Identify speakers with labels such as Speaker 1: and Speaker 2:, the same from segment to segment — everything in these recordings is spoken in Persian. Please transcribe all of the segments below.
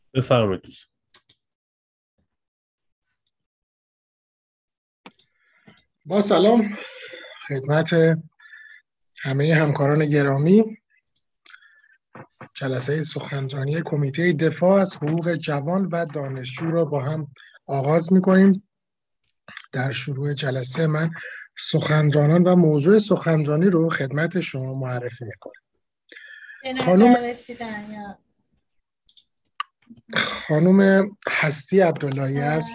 Speaker 1: بفرمایید دوست.
Speaker 2: با سلام خدمت همه همکاران گرامی. جلسه سخنرانی کمیته دفاع از حقوق جوان و دانشجو را با هم آغاز می‌کنیم. در شروع جلسه من سخنرانان و موضوع سخنرانی رو خدمت شما معرفی می‌کنم. خانم هستی عبداللهی است.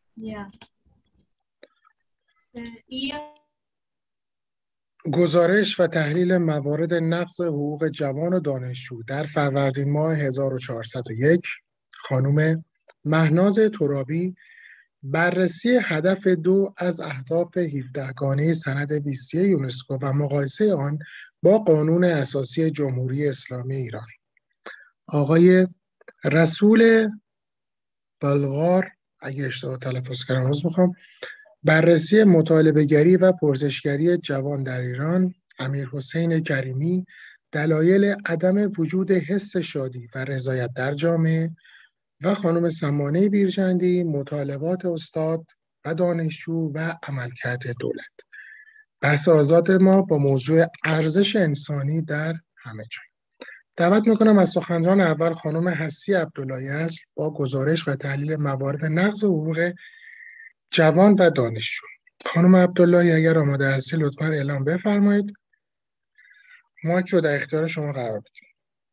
Speaker 2: گزارش و تحلیل موارد نقض حقوق جوان و دانشجو در فروردین ماه 1401. خانم مهناز ترابی، بررسی هدف 2 از اهداف 17 گانه سند 20 یونسکو و مقایسه آن با قانون اساسی جمهوری اسلامی ایران. آقای رسول بلغار، اگه اشتباه تلفظ کردم عذر میخوام، بررسی مطالبه‌گری و پرسشگری جوان در ایران. امیرحسین کریمی، دلایل عدم وجود حس شادی و رضایت در جامعه. و خانم سمانه بیرجندی، مطالبات استاد و دانشجو و عملکرد دولت. بحث آزاد ما با موضوع ارزش انسانی در همه جای. دعوت میکنم از سخنران اول خانم هستی عبداللهی است با گزارش و تحلیل موارد نقض حقوق جوان و دانشجو. خانم عبداللهی اگر آماده هستی لطفاً اعلام بفرمایید. مایک رو در اختیار شما قرار بدیم.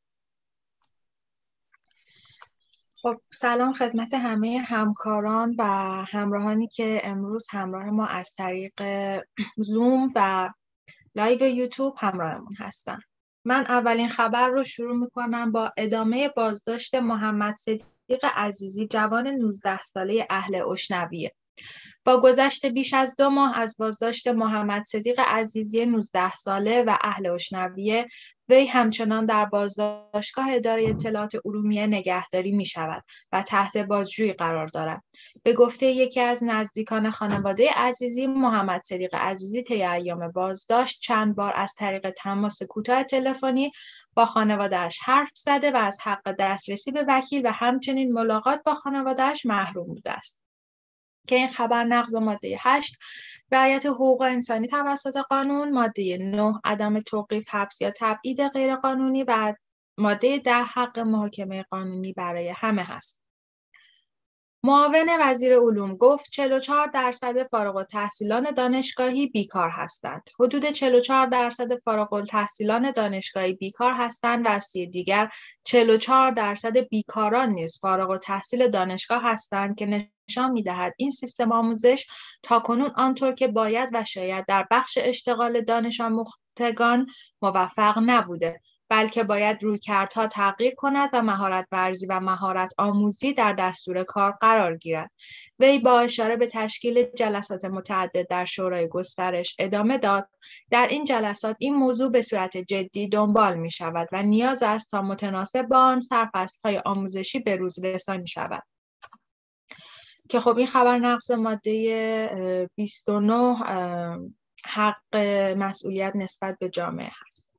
Speaker 3: خب سلام خدمت همه همکاران و همراهانی که امروز همراه ما از طریق زوم و لایو یوتیوب همراهمون هستن. من اولین خبر رو شروع میکنم با ادامه بازداشت محمد صدیق عزیزی، جوان 19 ساله اهل اشنویه. با گذشت بیش از 2 ماه از بازداشت محمد صدیق عزیزی 19 ساله و اهل اشنویه، وی همچنان در بازداشتگاه اداره اطلاعات ارومیه نگهداری می شود و تحت بازجویی قرار دارد. به گفته یکی از نزدیکان خانواده عزیزی، محمد صدیق عزیزی طی ایام بازداشت چند بار از طریق تماس کوتاه تلفنی با خانواده‌اش حرف زده و از حق دسترسی به وکیل و همچنین ملاقات با خانواده‌اش محروم بوده است. که این خبر نقض ماده 8 رعایت حقوق انسانی توسط قانون، ماده 9 عدم توقیف، حبس یا تبعید غیرقانونی و ماده 10 حق محاکمه قانونی برای همه هست. معاون وزیر علوم گفت 44% فارغ التحصیلان دانشگاهی بیکار هستند. حدود 44% فارغ التحصیلان دانشگاهی بیکار هستند و از سوی دیگر 44% بیکاران نیز فارغ التحصیل دانشگاه هستند که نشان می‌دهد این سیستم آموزش تاکنون آنطور که باید و شاید در بخش اشتغال دانش آموختگان موفق نبوده، بلکه باید رویکردها تغییر کند و مهارت ورزی و مهارت آموزی در دستور کار قرار گیرد. وی با اشاره به تشکیل جلسات متعدد در شورای گسترش ادامه داد در این جلسات این موضوع به صورت جدی دنبال می شود و نیاز است تا متناسب با آن سرفصل‌های آموزشی به روز رسانی شود. که خب این خبر نقض ماده 29 حق مسئولیت نسبت به جامعه هست.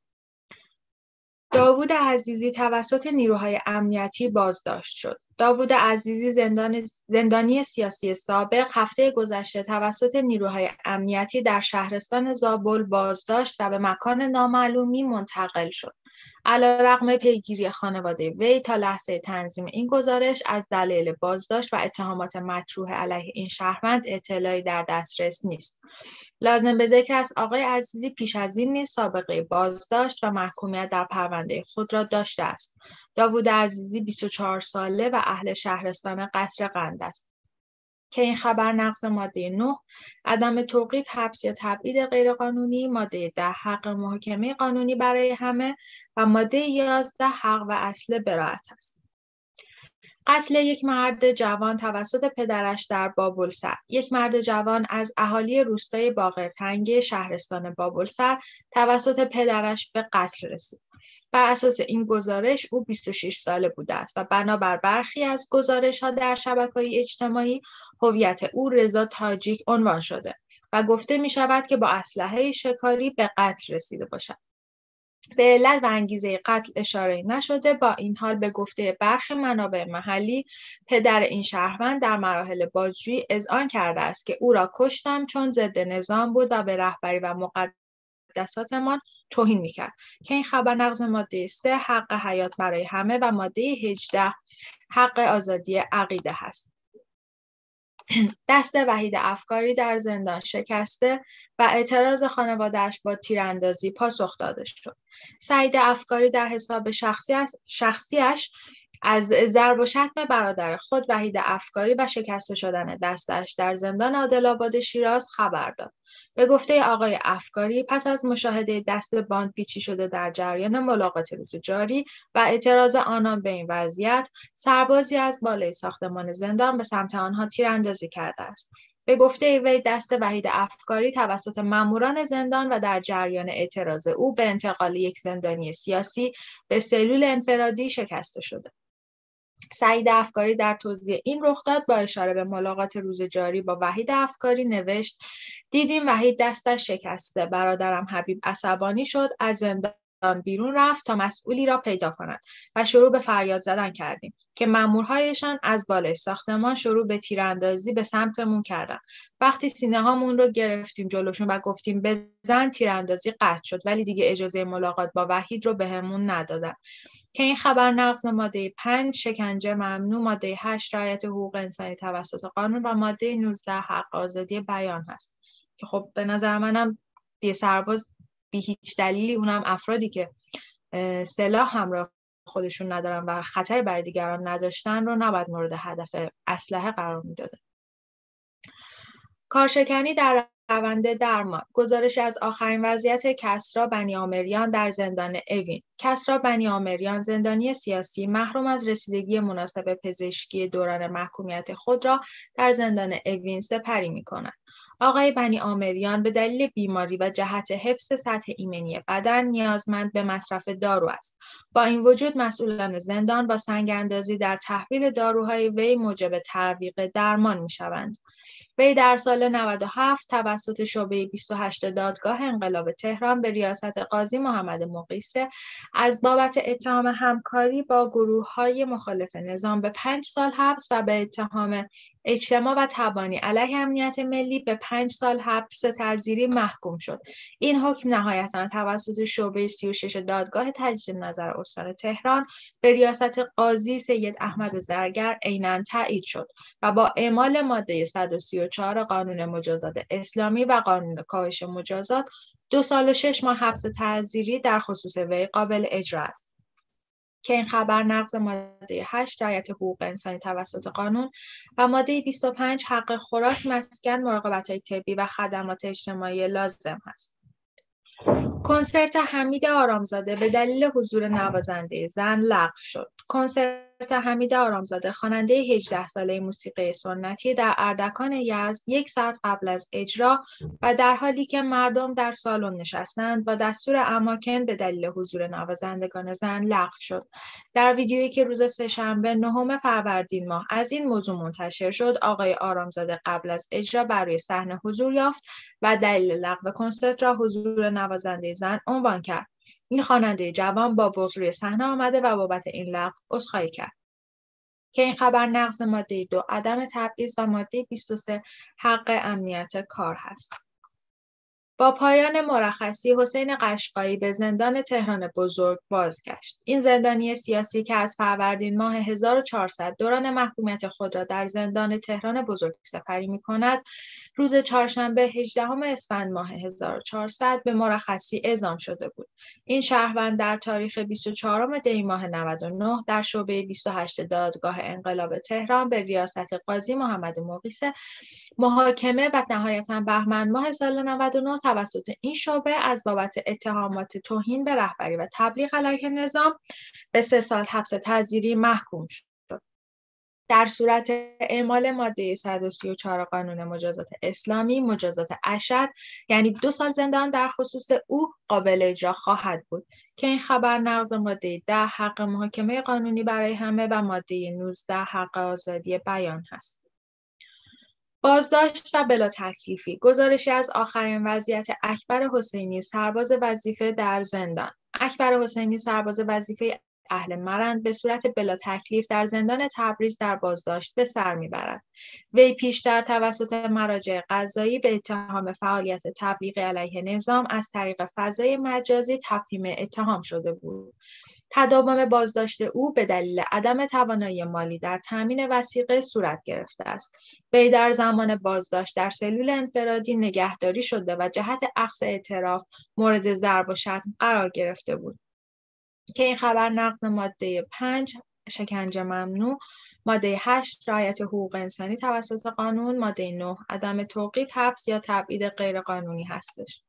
Speaker 3: داوود عزیزی توسط نیروهای امنیتی بازداشت شد. داوود عزیزی زندانی سیاسی سابق هفته گذشته توسط نیروهای امنیتی در شهرستان زابل بازداشت و به مکان نامعلومی منتقل شد. علیرغم پیگیری خانواده وی تا لحظه تنظیم این گزارش از دلایل بازداشت و اتهامات مطروح علیه این شهروند اطلاعی در دسترس نیست. لازم به ذکر است آقای عزیزی پیش از این نیز سابقه بازداشت و محکومیت در پرونده خود را داشته است. داوود عزیزی 24 ساله و اهل شهرستان قصر قند است. که این خبر نقض ماده 9 عدم توقیف، حبس یا تبعید غیرقانونی، ماده 10 حق محاکمه قانونی برای همه و ماده 11 حق و اصل براءت است. قتل یک مرد جوان توسط پدرش در بابلسر. یک مرد جوان از اهالی روستای باقرتنگی شهرستان بابلسر توسط پدرش به قتل رسید. بر اساس این گزارش او 26 ساله بوده است و بنابر برخی از گزارش‌ها در شبکه‌های اجتماعی هویت او رضا تاجیک عنوان شده و گفته می‌شود که با اسلحه شکاری به قتل رسیده باشد. به علت و انگیزه قتل اشاره نشده. با این حال به گفته برخی منابع محلی، پدر این شهروند در مراحل بازجویی اذعان کرده است که او را کشتم چون ضد نظام بود و به رهبری و مقدساتمان توهین میکرد، که این خبر نقض ماده 3 حق حیات برای همه و ماده 18 حق آزادی عقیده هست. دست وحید افکاری در زندان شکسته و اعتراض خانواده‌اش با تیراندازی پاسخ داده شد. سعید افکاری در حساب شخصیش از ضرب و شتم برادر خود وحید افکاری و شکسته شدن دستش در زندان عادل‌آباد شیراز خبر داد. به گفته آقای افکاری، پس از مشاهده دست باندپیچی شده در جریان ملاقات روز جاری و اعتراض آنان به این وضعیت، سربازی از بالای ساختمان زندان به سمت آنها تیراندازی کرده است. به گفته وی، دست وحید افکاری توسط ماموران زندان و در جریان اعتراض او به انتقال یک زندانی سیاسی به سلول انفرادی شکسته شده. سعید افکاری در توضیح این رخداد با اشاره به ملاقات روز جاری با وحید افکاری نوشت: دیدیم وحید دستش شکسته، برادرم حبیب عصبانی شد، از زندان بیرون رفت تا مسئولی را پیدا کند و شروع به فریاد زدن کردیم که مامورهایشان از بالای ساختمان شروع به تیراندازی به سمتمون کردن. وقتی سینه هامون رو گرفتیم جلوشون و گفتیم بزن، تیراندازی قطع شد، ولی دیگه اجازه ملاقات با وحید رو بهمون ندادن. که این خبر نقض ماده 5 شکنجه ممنوع، ماده 8 رعایت حقوق انسانی توسط قانون و ماده 19 حق آزادی بیان هست. که خب به نظر منم یه سرباز بی هیچ دلیلی، اونم افرادی که سلاح همراه خودشون ندارن و خطر برای دیگران نداشتن، رو نباید مورد هدف اسلحه قرار میداده. کارشکنی در روند درمان. گزارش از آخرین وضعیت کسری بنی‌آمریان در زندان اوین. کسری بنی‌آمریان، زندانی سیاسی محروم از رسیدگی مناسب پزشکی دوران محکومیت خود را در زندان اوین سپری می‌کند. آقای بنی‌آمریان به دلیل بیماری و جهت حفظ سطح ایمنی بدن نیازمند به مصرف دارو است. با این وجود مسئولان زندان با سنگ‌اندازی در تحویل داروهای وی موجب تعویق درمان می‌شوند. وی در سال 97 توسط شعبه 28 دادگاه انقلاب تهران به ریاست قاضی محمد مقیسه از بابت اتهام همکاری با گروه‌های مخالف نظام به 5 سال حبس و به اتهام اجتماع و تبانی علیه امنیت ملی به 5 سال حبس تعزیری محکوم شد. این حکم نهایتاً توسط شعبه 36 دادگاه تجدید نظر استان تهران به ریاست قاضی سید احمد زرگر عیناً تایید شد و با اعمال ماده 134 قانون مجازات اسلامی و قانون کاهش مجازات 2 سال و 6 ماه حبس تعزیری در خصوص وی قابل اجرا است. که این خبر نقض ماده 8 رعایت حقوق انسانی توسط قانون و ماده 25 حق خوراک، مسکن، مراقبت‌های طبی و خدمات اجتماعی لازم است. کنسرت حمید آرامزاده به دلیل حضور نوازنده زن لغو شد. کنسرت حمید آرامزاده، خواننده 18 ساله موسیقی سنتی، در اردکان یزد 1 ساعت قبل از اجرا و در حالی که مردم در سالن نشستند با دستور اماکن به دلیل حضور نوازندگان زن لغو شد. در ویدیویی که روز سه‌شنبه 9 فروردین ماه از این موضوع منتشر شد، آقای آرامزاده قبل از اجرا بر روی صحنه حضور یافت و دلیل لغو کنسرت را حضور نوازنده زن عنوان کرد. این خواننده جوان با بغض روی صحنه آمده و بابت این لغو عذرخواهی کرد. که این خبر نقض ماده 2 عدم تبعیض و ماده 23 حق امنیت کار هست. با پایان مرخصی، حسین قشقایی به زندان تهران بزرگ بازگشت. این زندانی سیاسی که از فروردین ماه 1400 دوران محکومیت خود را در زندان تهران بزرگ سپری می‌کند، روز چهارشنبه 18 اسفند ماه 1400 به مرخصی اعزام شده بود. این شهروند در تاریخ 24 دی ماه 99 در شعبه 28 دادگاه انقلاب تهران به ریاست قاضی محمد مقیسه محاکمه و نهایتاً بهمن ماه سال 99 توسط این شعبه از بابت اتهامات توهین به رهبری و تبلیغ علیه نظام به 3 سال حبس تعزیری محکوم شد. در صورت اعمال ماده 134 قانون مجازات اسلامی، مجازات اشد یعنی 2 سال زندان در خصوص او قابل اجرا خواهد بود. که این خبر نقض ماده 10 حق محاکمه قانونی برای همه و ماده 19 حق آزادی بیان هست. بازداشت و بلا تکلیفی. گزارشی از آخرین وضعیت اکبر حسینی، سرباز وظیفه در زندان. اکبر حسینی سرباز وظیفه اهل مرند به صورت بلا تکلیف در زندان تبریز در بازداشت به سر میبرد. وی پیشتر توسط مراجع قضایی به اتهام فعالیت تبلیغ علیه نظام از طریق فضای مجازی تفهیم اتهام شده بود. تداوم بازداشت او به دلیل عدم توانایی مالی در تامین وثیقه صورت گرفته است. وی در زمان بازداشت در سلول انفرادی نگهداری شده و جهت اخذ اعتراف مورد ضرب و شتم قرار گرفته بود که این خبر نقض ماده 5 شکنجه ممنوع، ماده 8 رعایت حقوق انسانی توسط قانون، ماده 9 عدم توقیف حبس یا تبعید غیرقانونی هستش.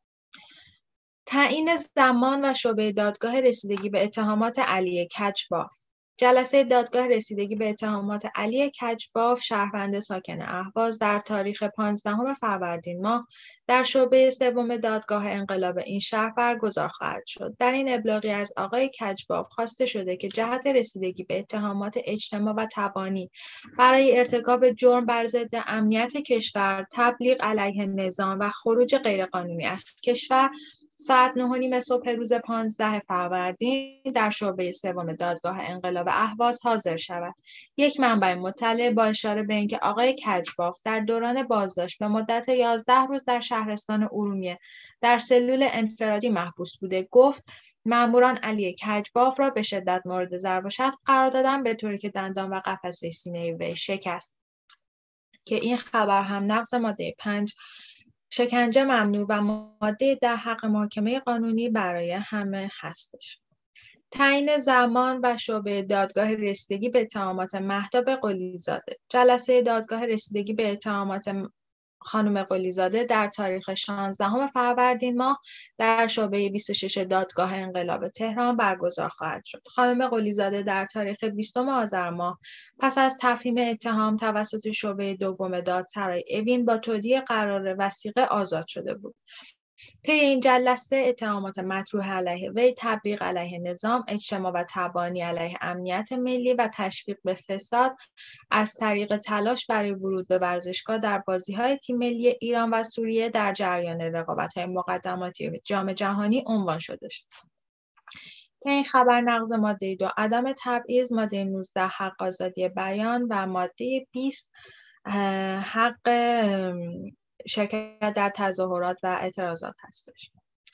Speaker 3: تعیین زمان و شعبه دادگاه رسیدگی به اتهامات علی کجباف. جلسه دادگاه رسیدگی به اتهامات علی کجباف شهروند ساکن اهواز در تاریخ 15 فروردین ماه در شعبه سوم دادگاه انقلاب این شهر برگزار خواهد شد. در این ابلاغی از آقای کجباف خواسته شده که جهت رسیدگی به اتهامات اجتماع و تبانی برای ارتکاب جرم بر ضد امنیت کشور، تبلیغ علیه نظام و خروج غیرقانونی از کشور ساعت 9:30 صبح روز 15 فروردین در شعبه سوم دادگاه انقلاب اهواز حاضر شود. یک منبع مطلع با اشاره به اینکه آقای کجباف در دوران بازداشت به مدت 11 روز در شهرستان ارومیه در سلول انفرادی محبوس بوده گفت ماموران علی کجباف را به شدت مورد ضرب و شتم قرار دادند به طوری که دندان و قفسه سینه وی شکست، که این خبر هم نقض ماده 5 شکنجه ممنوع و ماده 10 حق محاکمه قانونی برای همه هستش. تعیین زمان و شعبه دادگاه رسیدگی به اتهامات مهتاب قلیزاده. جلسه دادگاه رسیدگی به اتهامات خانم قلیزاده در تاریخ 16 فروردین ماه در شعبه 26 دادگاه انقلاب تهران برگزار خواهد شد. خانم قلیزاده در تاریخ 20 آذر ماه پس از تفهیم اتهام توسط شعبه دوم دادسرای اوین با تودیع قرار وثیقه آزاد شده بود. طی این جلسه اتهامات مطروح علیه وی تبلیغ علیه نظام، اجتماع و تبانی علیه امنیت ملی و تشویق به فساد از طریق تلاش برای ورود به ورزشگاه در بازی‌های تیم ملی ایران و سوریه در جریان رقابت‌های مقدماتی جام جهانی عنوان شده شد. که این خبر نقض ماده 2 عدم تبعیض، ماده 19 حق آزادی بیان و ماده 20 حق شرکت در تظاهرات و اعتراضات هستش.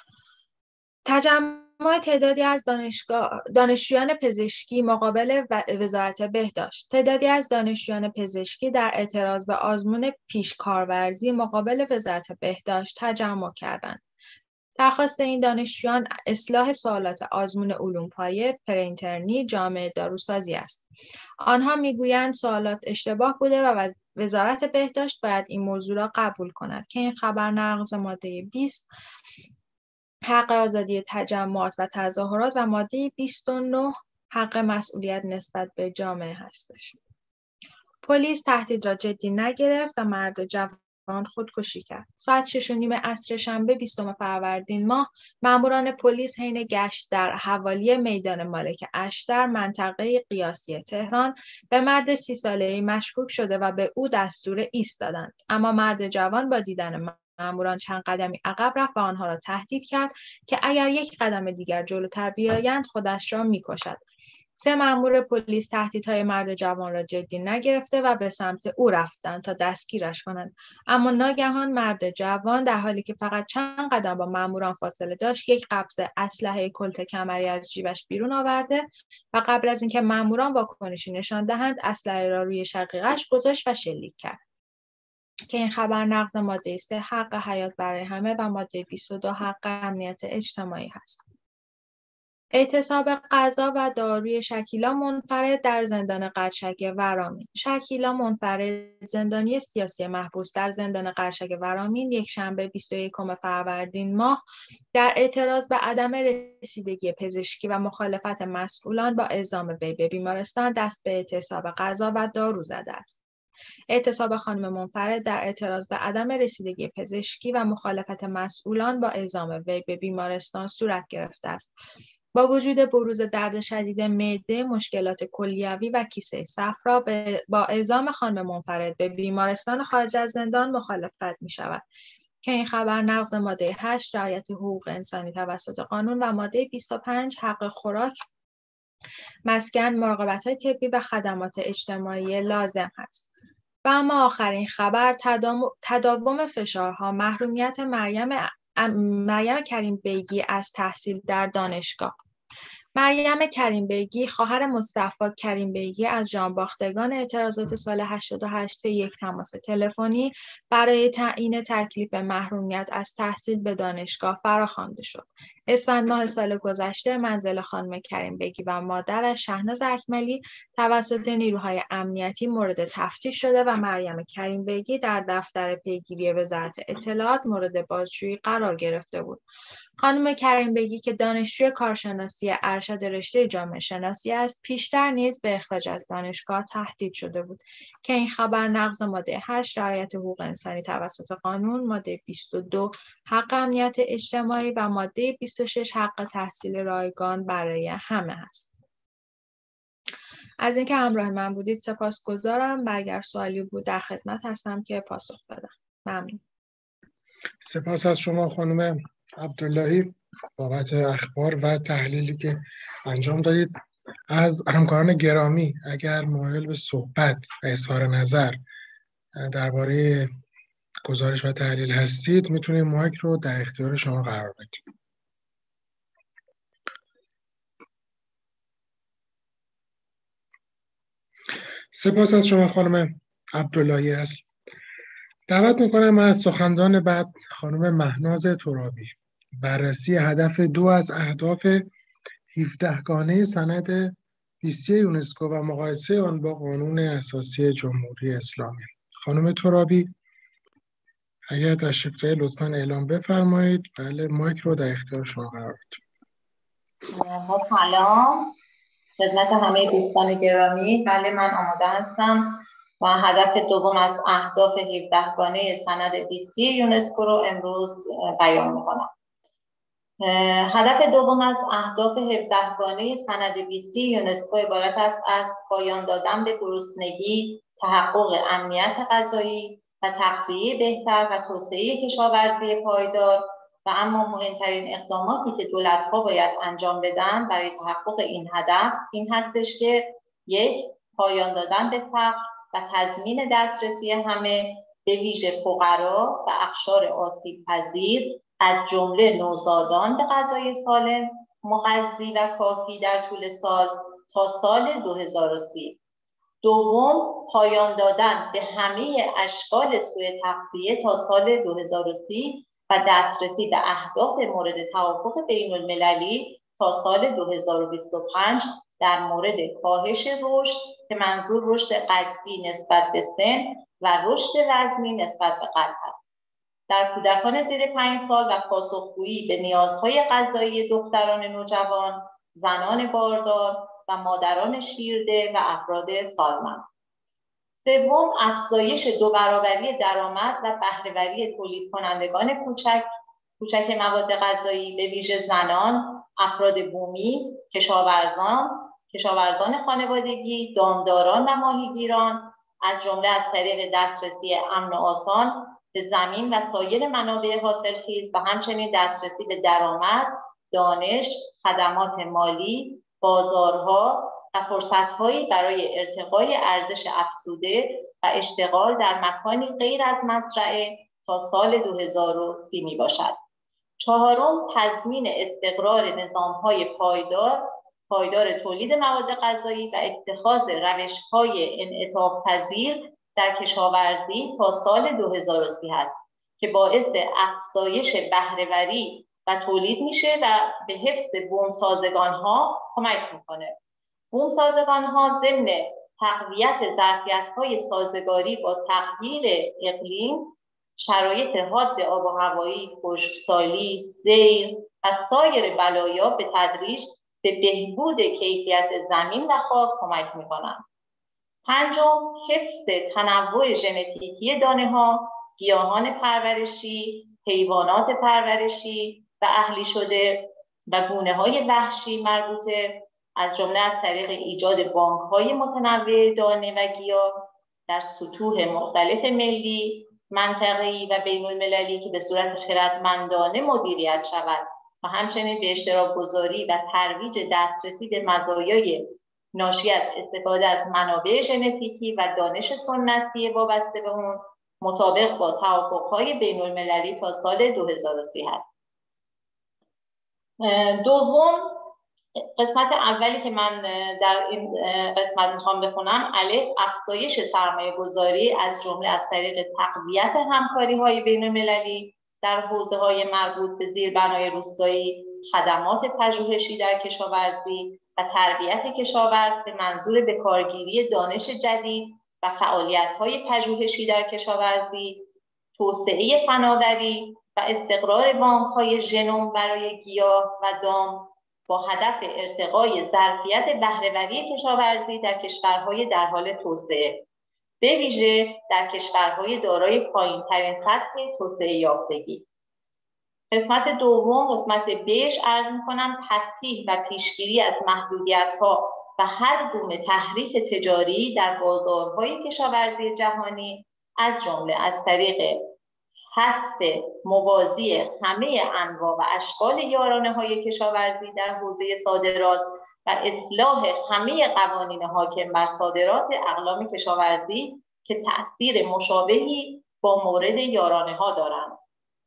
Speaker 3: تجمع تعدادی از دانشجویان پزشکی مقابل وزارت بهداشت. تعدادی از دانشجویان پزشکی در اعتراض به آزمون پیشکارورزی مقابل وزارت بهداشت تجمع کردند. درخواست این دانشجویان اصلاح سوالات آزمون علوم پایه، پرینترنی، جامعه داروسازی است. آنها میگویند سوالات اشتباه بوده و وزارت بهداشت باید این موضوع را قبول کند، که این خبر نقض ماده 20 حق آزادی تجمعات و تظاهرات و ماده 29 حق مسئولیت نسبت به جامعه هستش. پلیس تهدید را جدی نگرفت و مرد جوان خودکشی کرد. ساعت 6:30 عصر شنبه 20 فروردین ماه ماموران پلیس حین گشت در حوالی میدان مالک اشتر منطقه قیاسی تهران به مرد 30 ساله‌ای مشکوک شده و به او دستور ایستادند. اما مرد جوان با دیدن ماموران چند قدمی عقب رفت و آنها را تهدید کرد که اگر یک قدم دیگر جلوتر بیایند خودش را می‌کشد. 3 مأمور پلیس تهدیدهای مرد جوان را جدی نگرفته و به سمت او رفتند تا دستگیرش کنند. اما ناگهان مرد جوان در حالی که فقط چند قدم با مأموران فاصله داشت، یک قبض اسلحه کلت کمری از جیبش بیرون آورده و قبل از اینکه مأموران واکنشی نشان دهند، اسلحه را روی شقیقه‌اش گذاشت و شلیک کرد. که این خبر نقض ماده 3 حق حیات برای همه و ماده 22 حق امنیت اجتماعی هست. اعتصاب غذا و داروی شکیلا منفرد در زندان قرچک ورامین. شکیلا منفرد، زندانی سیاسی محبوس در زندان قرچک ورامین، یکشنبه 21 فروردین ماه در اعتراض به عدم رسیدگی پزشکی و مخالفت مسئولان با اعزام وی به بیمارستان دست به اعتصاب غذا و دارو زده است. اعتصاب خانم منفرد در اعتراض به عدم رسیدگی پزشکی و مخالفت مسئولان با اعزام وی به بیمارستان صورت گرفته است. با وجود بروز درد شدید معده، مشکلات کلیوی و کیسه صفرا با اعزام خانم منفرد به بیمارستان خارج از زندان مخالفت می شود. که این خبر نقض ماده 8 رعایت حقوق انسانی توسط قانون و ماده 25 حق خوراک، مسکن، مراقبت‌های طبی و خدمات اجتماعی لازم است. و اما آخرین خبر تداوم فشارها، محرومیت مریم کریم بیگی از تحصیل در دانشگاه. مریم کریم بیگی خواهر مصطفی کریم بیگی از جانباختگان اعتراضات سال 88 یک تماس تلفنی برای تعیین تکلیف محرومیت از تحصیل به دانشگاه فراخوانده شد. اسفند ماه سال گذشته منزل خانم کریم بیگی و مادرش شهناز اکملی توسط نیروهای امنیتی مورد تفتیش شده و مریم کریم بیگی در دفتر پیگیری وزارت اطلاعات مورد بازجویی قرار گرفته بود. خانم کریم بیگی که دانشجوی کارشناسی ارشد رشته جامعه شناسی است، پیشتر نیز به اخراج از دانشگاه تهدید شده بود که این خبر نقض ماده 8 رعایت حقوق انسانی توسط قانون، ماده 22 حق امنیت اجتماعی و ماده 26 حق تحصیل رایگان برای همه است. از اینکه همراه من بودید سپاسگزارم و اگر سوالی بود در خدمت هستم که پاسخ بدم. ممنون.
Speaker 2: سپاس از شما خانم عبداللهی بابت اخبار و تحلیلی که انجام دادید. از همکاران گرامی اگر مایل به صحبت و اظهار نظر درباره گزارش و تحلیل هستید میتونید مایک رو در اختیار شما قرار بدید. سپاس از شما خانم عبداللهی. است دعوت میکنم از سخنران بعد خانم مهناز ترابی. بررسی هدف 2 از اهداف 17 گانه سند 20 یونسکو و مقایسه آن با قانون اساسی جمهوری اسلامی. خانم ترابی اگر تشریف دارید لطفاً اعلام بفرمایید. بله، مایک رو در اختیار شما قرار میدم.
Speaker 1: سلام خدمت همه دوستان گرامی. بله، من آماده هستم و هدف 2 از اهداف 17 گانه سند 20 یونسکو رو امروز بیان می‌کنم. هدف 2 از اهداف 17 گانه سند 20 یونسکو عبارت است از پایان دادن به گرسنگی، تحقق امنیت غذایی و تغذیه بهتر و توسعه کشاورزی پایدار و اما مهمترین اقداماتی که دولت‌ها باید انجام بدن برای تحقق این هدف این هستش که 1. پایان دادن به فقر و تضمین دسترسی همه به ویژه فقرا و اقشار آسیب‌پذیر از جمله نوزادان به غذای سالم، مغذی و کافی در طول سال تا سال 2030. 2. پایان دادن به همه اشکال سوء تغذیه تا سال 2030 و دسترسی به اهداف مورد توافق بین المللی تا سال 2025 در مورد کاهش رشد که منظور رشد قدی نسبت به سن و رشد وزنی نسبت به قد است. در کودکان زیر 5 سال و پاسخگویی به نیازهای غذایی دختران نوجوان، زنان باردار و مادران شیرده و افراد سالمند. 3. افزایش 2 برابری درآمد و بهره‌وری تولید کنندگان کوچک مواد غذایی به ویژه زنان، افراد بومی، کشاورزان خانوادگی، دامداران و ماهیگیران از جمله از طریق دسترسی امن و آسان به زمین و سایر منابع حاصلخیز و همچنین دسترسی به درآمد، دانش، خدمات مالی، بازارها و فرصت‌هایی برای ارتقای ارزش افزوده و اشتغال در مکانی غیر از مزرعه تا سال 2030 می باشد. 4. تضمین استقرار نظام‌های پایدار تولید مواد غذایی و اتخاذ روش‌های انعطاف‌پذیر در کشاورزی تا سال 2030 است که باعث افزایش بهره‌وری و تولید میشه و به حفظ بومسازگان‌ها کمک میکنه. بومسازگان‌ها ضمن تقویت ظرفیت‌های سازگاری با تغییر اقلیم، شرایط حاد آب و هوایی، خشکسالی، سیل و سایر بلایا به تدریج به بهبود کیفیت زمین و خاک کمک می‌کنند. 5. حفظ تنوع ژنتیکی دانه‌ها، گیاهان پرورشی، حیوانات پرورشی و اهلی شده و گونه‌های وحشی مربوطه از جمله از طریق ایجاد بانک‌های متنوع دانه و گیاه در سطوح مختلف ملی، منطقه‌ای و بین‌المللی که به صورت خردمندانه مدیریت شود و همچنین به اشتراک گذاری و ترویج دسترسی به مزایای ناشی از استفاده از منابع ژنتیکی و دانش سنتی وابسته به اون مطابق با توافق‌های بین‌المللی تا سال 2030 هست. دوم، قسمت اولی که من در این قسمت میخوام بخونم، الف، افزایش سرمایه گذاری از جمله از طریق تقویت همکاری‌های بین‌المللی در حوزه‌های مربوط به زیربنای روستایی، خدمات پژوهشی در کشاورزی و تربیت کشاورز به منظور به کارگیری دانش جدید و فعالیت‌های پژوهشی در کشاورزی، توسعه فناوری و استقرار بانک‌های ژنوم برای گیاه و دام با هدف ارتقای ظرفیت بهره‌وری کشاورزی در کشورهای در حال توسعه، به ویژه در کشورهای دارای پایین‌ترین سطح توسعه یافتگی. قسمت دوم، قسمت بهش عرض می‌کنم تصحیح و پیشگیری از محدودیت‌ها و هر گونه تحریف تجاری در بازارهای کشاورزی جهانی، از جمله از طریق حذف موازی همه انواع و اشکال یارانه‌های کشاورزی در حوزه صادرات و اصلاح همه قوانین حاکم بر صادرات اقلام کشاورزی که تأثیر مشابهی با مورد یارانه‌ها دارند.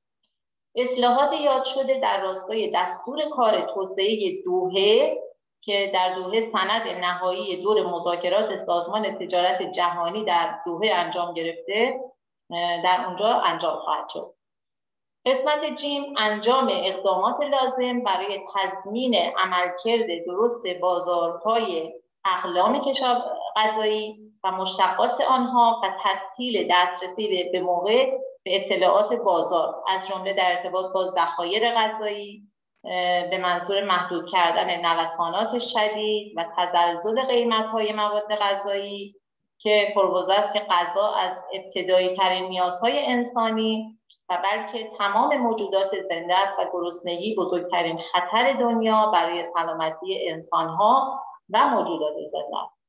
Speaker 1: اصلاحات یاد شده در راستای دستور کار توسعه دوحه که در دوحه سند نهایی دور مذاکرات سازمان تجارت جهانی در دوحه انجام گرفته، در اونجا انجام خواهد شد. قسمت جیم، انجام اقدامات لازم برای تضمین عملکرد درست بازارهای اقلام کشاورزی و مشتقات آنها و تسهیل دسترسی به موقع به اطلاعات بازار، از جمله در ارتباط با ذخایر غذایی به منظور محدود کردن نوسانات شدید و تزلزل قیمت‌های مواد غذایی که پرگذر است که غذا از ابتدایی ترین نیازهای انسانی و بلکه تمام موجودات زنده است و گرسنگی بزرگترین خطر دنیا برای سلامتی انسانها و موجودات زنده است.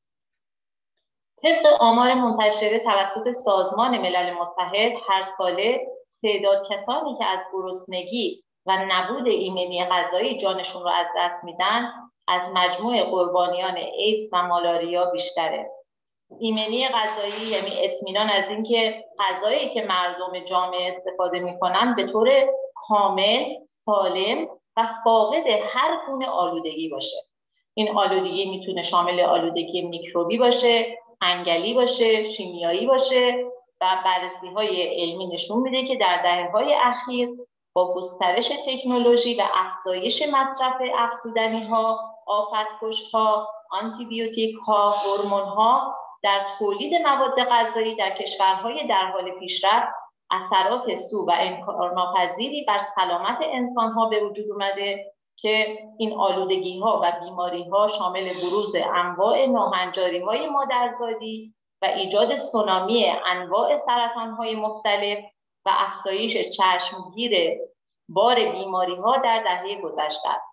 Speaker 1: طبق آمار منتشره توسط سازمان ملل متحد، هر ساله تعداد کسانی که از گرسنگی و نبود ایمنی غذایی جانشون رو از دست میدن از مجموع قربانیان ایدز و مالاریا بیشتره. ایمنی غذایی یعنی اطمینان از اینکه غذایی که مردم جامعه استفاده میکنن به طور کامل، سالم و فاقد هر گونه آلودگی باشه. این آلودگی میتونه شامل آلودگی میکروبی باشه، انگلی باشه، شیمیایی باشه و بررسی‌های علمی نشون میده که در دهه‌های اخیر با گسترش تکنولوژی و افزایش مصرف افزودنی‌ها، آفت‌کش‌ها، آنتیبیوتیک‌ها، هورمون‌ها در تولید مواد غذایی در کشورهای در حال پیشرفت اثرات سو و انکارناپذیری بر سلامت انسان‌ها به وجود اومده که این آلودگی‌ها و بیماری‌ها شامل بروز انواع ناهنجاری‌های مادرزادی و ایجاد سونامی انواع سرطان‌های مختلف و افزایش چشمگیر بار بیماری‌ها در دهه گذشته است.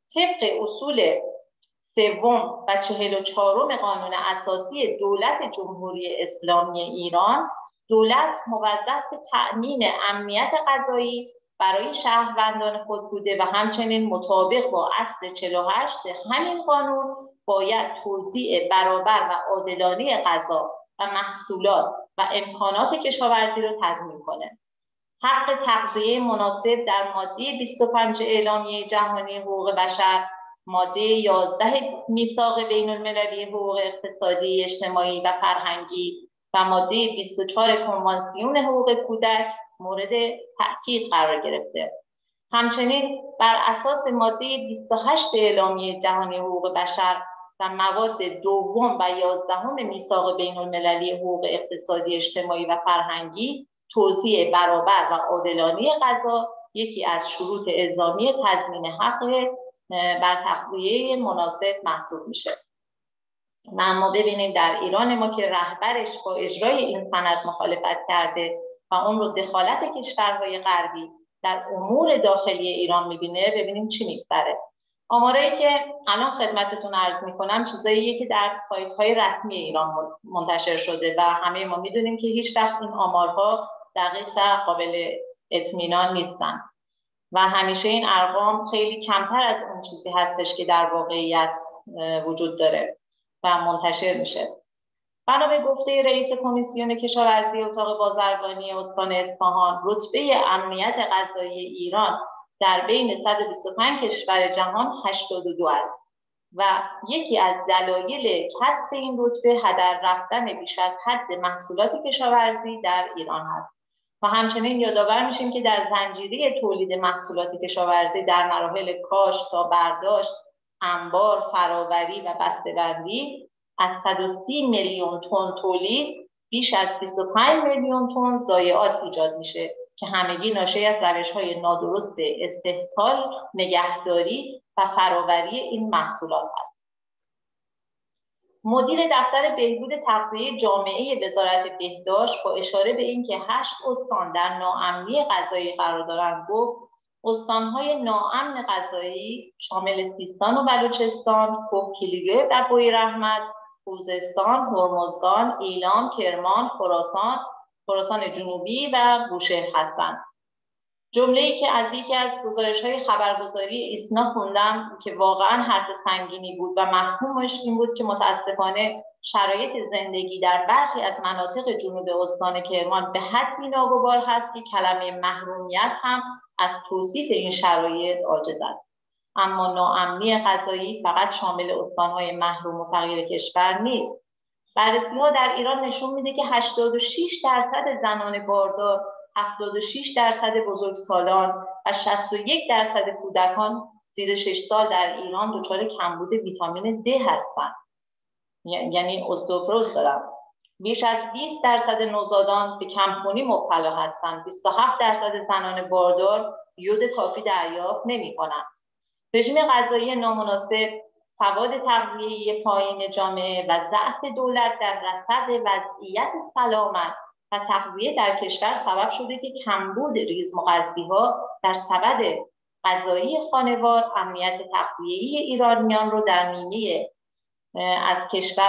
Speaker 1: طبق اصول 3 و 44 قانون اساسی دولت جمهوری اسلامی ایران، دولت موظف به تأمین امنیت غذایی برای شهروندان خود بوده و همچنین مطابق با اصل 48 همین قانون باید توزیع برابر و عادلانه غذا و محصولات و امکانات کشاورزی را تضمین کنه. حق تغذیه مناسب در ماده 25 اعلامیه جهانی حقوق بشر، ماده 11 میثاق بین‌المللی حقوق اقتصادی، اجتماعی و فرهنگی و ماده 24 کنوانسیون حقوق کودک مورد تأکید قرار گرفته. همچنین بر اساس ماده 28 اعلامیه جهانی حقوق بشر و مواد 2 و 11 میثاق بین‌المللی حقوق اقتصادی، اجتماعی و فرهنگی، توزیع برابر و عادلانه غذا یکی از شروط الزامی تضمین حق بر تغذیه مناسب محسوب میشه. اما ببینید در ایران ما که رهبرش با اجرای این سند مخالفت کرده و اون رو دخالت کشورهای غربی در امور داخلی ایران میبینه، ببینیم چی میگذره. آمارایی که الان خدمتتون عرض میکنم چیزاییه که در سایت های رسمی ایران منتشر شده و همه ما میدونیم که هیچ وقت این آمارها دقیق و قابل اطمینان نیستن و همیشه این ارقام خیلی کمتر از اون چیزی هستش که در واقعیت وجود داره و منتشر میشه. بنا به گفته رئیس کمیسیون کشاورزی اتاق بازرگانی استان اصفهان، رتبه امنیت غذایی ایران در بین 125 کشور جهان 82 است و یکی از دلایل کسب این رتبه هدر رفتن بیش از حد محصولات کشاورزی در ایران است. و همچنین یادآور میشیم که در زنجیره تولید محصولات کشاورزی در مراحل کاشت تا برداشت، انبار، فراوری و بسته‌بندی از 130 میلیون تن تولید بیش از 25 میلیون تن ضایعات ایجاد میشه که همگی ناشی از روش‌های نادرست استحصال، نگهداری و فراوری این محصولات است. مدیر دفتر بهبود تغذیه جامعه وزارت بهداشت با اشاره به اینکه 8 استان در ناامنی غذایی قرار دارند گفت استان‌های ناامن غذایی شامل سیستان و بلوچستان، کوهگیلویه و بویراحمد، خوزستان، هرمزگان، ایلام، کرمان، خراسان جنوبی و بوشهر هستند. جمله‌ای که از یکی از گزارش‌های خبرگزاری ایسنا خوندم که واقعاً حرف سنگینی بود و مفهومش این بود که متأسفانه شرایط زندگی در برخی از مناطق جنوب استان کرمان به حدی ناگوار هست که کلمه محرومیت هم از توصیف این شرایط عاجز است. اما ناامنی غذایی فقط شامل استان‌های محروم و فقیر کشور نیست. بررسی‌ها در ایران نشون میده که 86% زنان باردار، 76% بزرگسالان و 61% کودکان زیر 6 سال در ایران دچار کمبود ویتامین د هستند. یعنی استئوپروز دارن. بیش از 20% نوزادان به کمخونی مبتلا هستند. 27% زنان باردار یود کافی دریافت نمی‌کنند. رژیم غذایی نامناسب، سواد تغذیه‌ای پایین جامعه و ضعف دولت در رصد وضعیت سلامت و تغذیه در کشور سبب شده که کمبود ریزمغذی‌ها در سبد غذایی خانوار امنیت تغذیه‌ای ایرانیان رو در نیمه از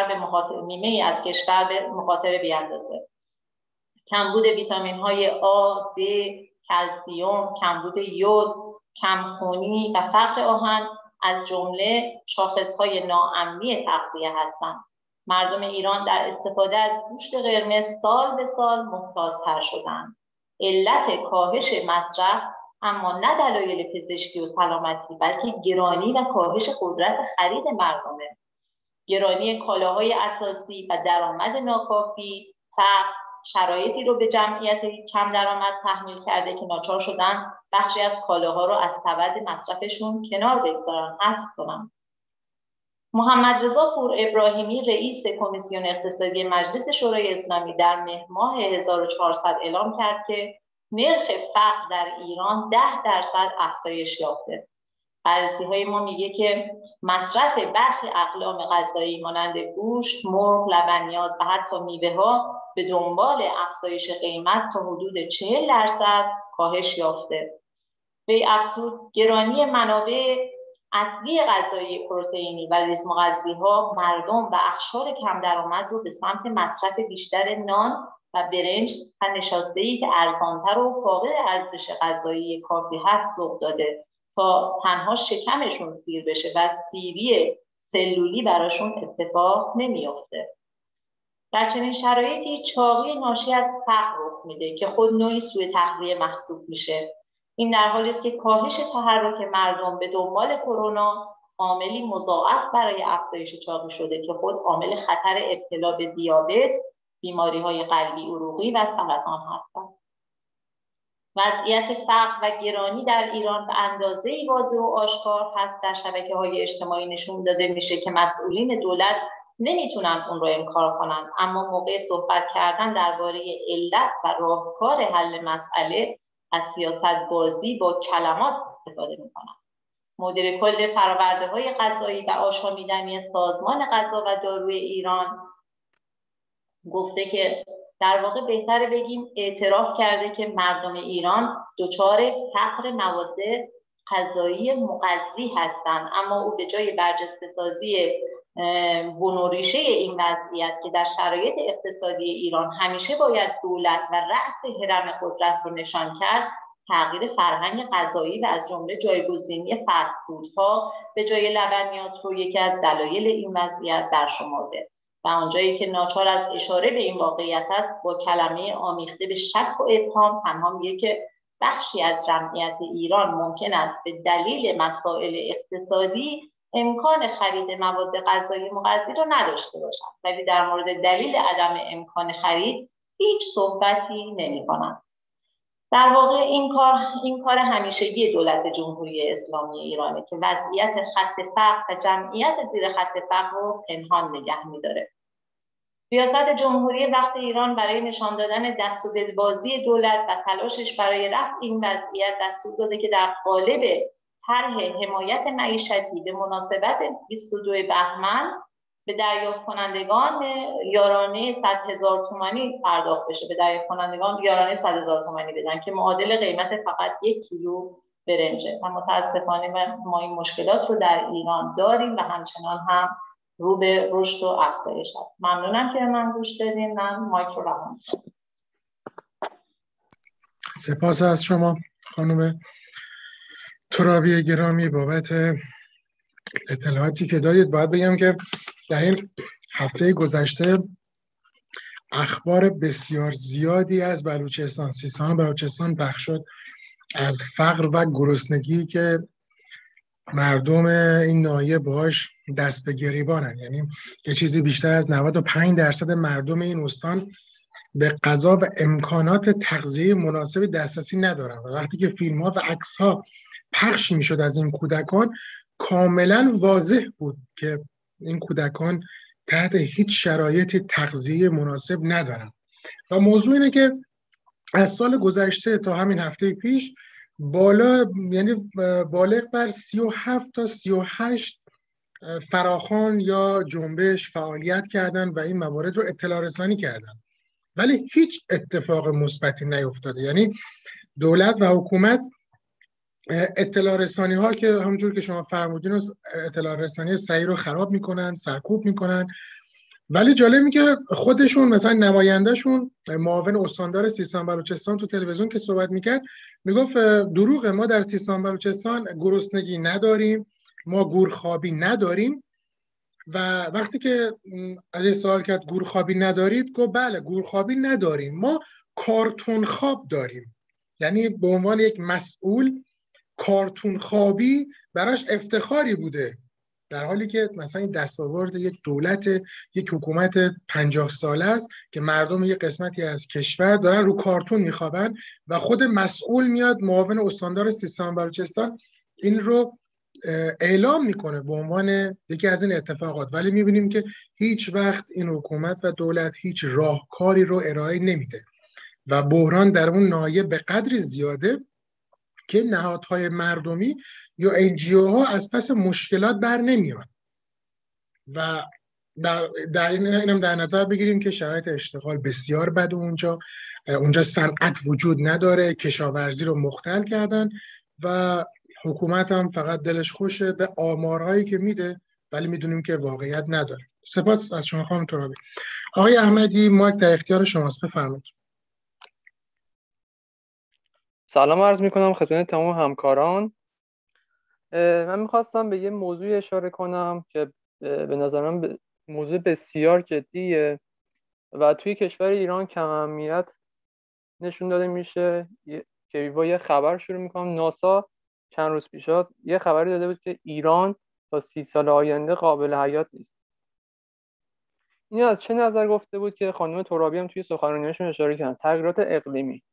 Speaker 1: کشور به مخاطره بیاندازه. کمبود ویتامین‌های آ، د، کلسیم، کمبود یود، کمخونی و فقر آهن از جمله شاخص‌های ناامنی تغذیه هستند. مردم ایران در استفاده از گوشت قرمز سال به سال محتاط‌تر شدند. علت کاهش مصرف اما نه دلایل پزشکی و سلامتی بلکه گرانی و کاهش قدرت خرید مردمه. گرانی کالاهای اساسی و درآمد ناکافی، فقر شرایطی رو به جمعیت کم درآمد تحمیل کرده که ناچار شدن بخشی از کالاها رو از سبد مصرفشون کنار بگذارن، حذف کنن. محمد رضا پور ابراهیمی رئیس کمیسیون اقتصادی مجلس شورای اسلامی در مهر ماه 1400 اعلام کرد که نرخ فقر در ایران 10% افزایش یافته. بررسی‌های ما میگه که مصرف برخی اقلام غذایی مانند گوشت، مرغ، لبنیات و حتی میوه‌ها به دنبال افزایش قیمت تا حدود 40% کاهش یافته. به افزود گرانی منابع اصلی غذایی پروتئینی و ریزمغذی‌ها مردم و اقشار کم درآمد رو به سمت مصرف بیشتر نان و برنج و نشاسته‌ای که ارزان‌تر و فاقد ارزش غذایی کافی هست سوق داده تا تنها شکمشون سیر بشه و سیری سلولی براشون اتفاق نمیافته. در چنین شرایطی چاقی ناشی از فقر رخ میده که خود نوعی سوء تغذیه محسوب میشه. این در حالی است که کاهش تحرک مردم به دنبال کرونا عاملی مضاعف برای افزایش چاقی شده که خود عامل خطر ابتلا به دیابت، بیماری‌های قلبی عروقی و سرطان هستند. وضعیت فقر و گرانی در ایران به اندازه‌ای واضح و آشکار هست در شبکه‌های اجتماعی نشون داده میشه که مسئولین دولت نمیتونن اون رو انکار کنن، اما موقع صحبت کردن درباره علت و راهکار حل مسئله از سیاست بازی با کلمات استفاده میکنن. مدیر کل فرآورده‌های غذایی و آشامیدنی سازمان غذا و داروی ایران گفته که در واقع بهتره بگیم اعتراف کرده که مردم ایران دچار فقر مواد غذایی مغذی هستند، اما او به جای برجسته‌سازی بنوریشه این وضعیت که در شرایط اقتصادی ایران همیشه باید دولت و رأس هرم قدرت رو نشان کرد، تغییر فرهنگ غذایی و از جمله جایگزینی فست فودها به جای لبنیات رو یکی از دلایل این وضعیت برشمرده و آنجایی که ناچار از اشاره به این واقعیت است با کلمه آمیخته به شک و ابهام تنها میگه که بخشی از جمعیت ایران ممکن است به دلیل مسائل اقتصادی امکان خرید مواد غذایی مغذی رو نداشته باشند، ولی در مورد دلیل عدم امکان خرید هیچ صحبتی نمی‌کنند. در واقع این کار همیشگی دولت جمهوری اسلامی ایرانه که وضعیت خط فقر و جمعیت زیر خط فقر رو پنهان نگه می‌داره. ریاست جمهوری وقت ایران برای نشان دادن دست و دلبازی دولت و تلاشش برای رفع این وضعیت دستور داده که در قالب طرح حمایت معیشتی به مناسبت 22 بهمن به دریافت کنندگان یارانه 100,000 تومانی پرداخت بشه، به دریافت کنندگان یارانه 100,000 تومانی بدن که معادل قیمت فقط 1 کیلو برنجه و متاسفانه ما این مشکلات رو در ایران داریم و همچنان هم رو به رشد و افزایش هست. ممنونم که من گوش دادین. من مایک رو رها می‌کنم.
Speaker 2: سپاس از شما خانم ترابی گرامی بابت اطلاعاتی که دادید. باید بگم که در این هفته گذشته اخبار بسیار زیادی از بلوچستان، سیستان و بلوچستان پخش شد از فقر و گرسنگی که مردم این ناحیه باهاش دست به گریبانن. یعنی یه چیزی بیشتر از 95% مردم این استان به غذا و امکانات تغذیه مناسب دسترسی ندارن و وقتی که فیلم ها و عکس ها پخش می شد از این کودکان کاملا واضح بود که این کودکان تحت هیچ شرایط تغذیه مناسب ندارن و موضوع اینه که از سال گذشته تا همین هفته پیش بالغ بر 37 تا 38 فراخوان یا جنبش فعالیت کردن و این موارد رو اطلاع رسانی کردن، ولی هیچ اتفاق مثبتی نیفتاده. یعنی دولت و حکومت اطلاع رسانی ها که همونجور که شما فرمودین اطلاع رسانی سعی رو خراب میکنن، سرکوب میکنن، ولی جالب که خودشون مثلا نمایندهشون معاون استاندار سیستان بلوچستان تو تلویزیون که صحبت میکرد میگفت دروغه، ما در سیستان بلوچستان گرسنگی نداریم، ما گورخوابی نداریم. و وقتی که از این سوال کرد گورخوابی ندارید، گفت بله گورخوابی نداریم، ما کارتون خواب داریم. یعنی به عنوان یک مسئول کارتون خوابی براش افتخاری بوده، در حالی که مثلا این دستاورد یک دولت، یک حکومت 50 ساله است که مردم یک قسمتی از کشور دارن رو کارتون میخوابن و خود مسئول میاد معاون استاندار سیستان بلوچستان این رو اعلام میکنه به عنوان یکی از این اتفاقات، ولی میبینیم که هیچ وقت این حکومت و دولت هیچ راهکاری رو ارائه نمیده و بحران در اون ناحیه به قدری زیاده که نهادهای مردمی یا NGO ها از پس مشکلات بر نمیان و در اینم در نظر بگیریم که شرایط اشتغال بسیار بده اونجا صنعت وجود نداره، کشاورزی رو مختل کردن و حکومت هم فقط دلش خوشه به آمارهایی که میده ولی میدونیم که واقعیت نداره. سپاس از شما خانم ترابی. آقای احمدی مایک در اختیار شماست، بفرمایید.
Speaker 4: سلام عرض میکنم خدمت تمام همکاران. من میخواستم به یه موضوع اشاره کنم که به نظرم موضوع بسیار جدیه و توی کشور ایران کم اهمیت نشون داده میشه که با یه خبر شروع میکنم. ناسا چند روز پیش یه خبری داده بود که ایران تا 30 سال آینده قابل حیات نیست. این از چه نظر گفته بود که خانم ترابی هم توی سخنرانیشون اشاره کردن؟ تغییرات اقلیمی.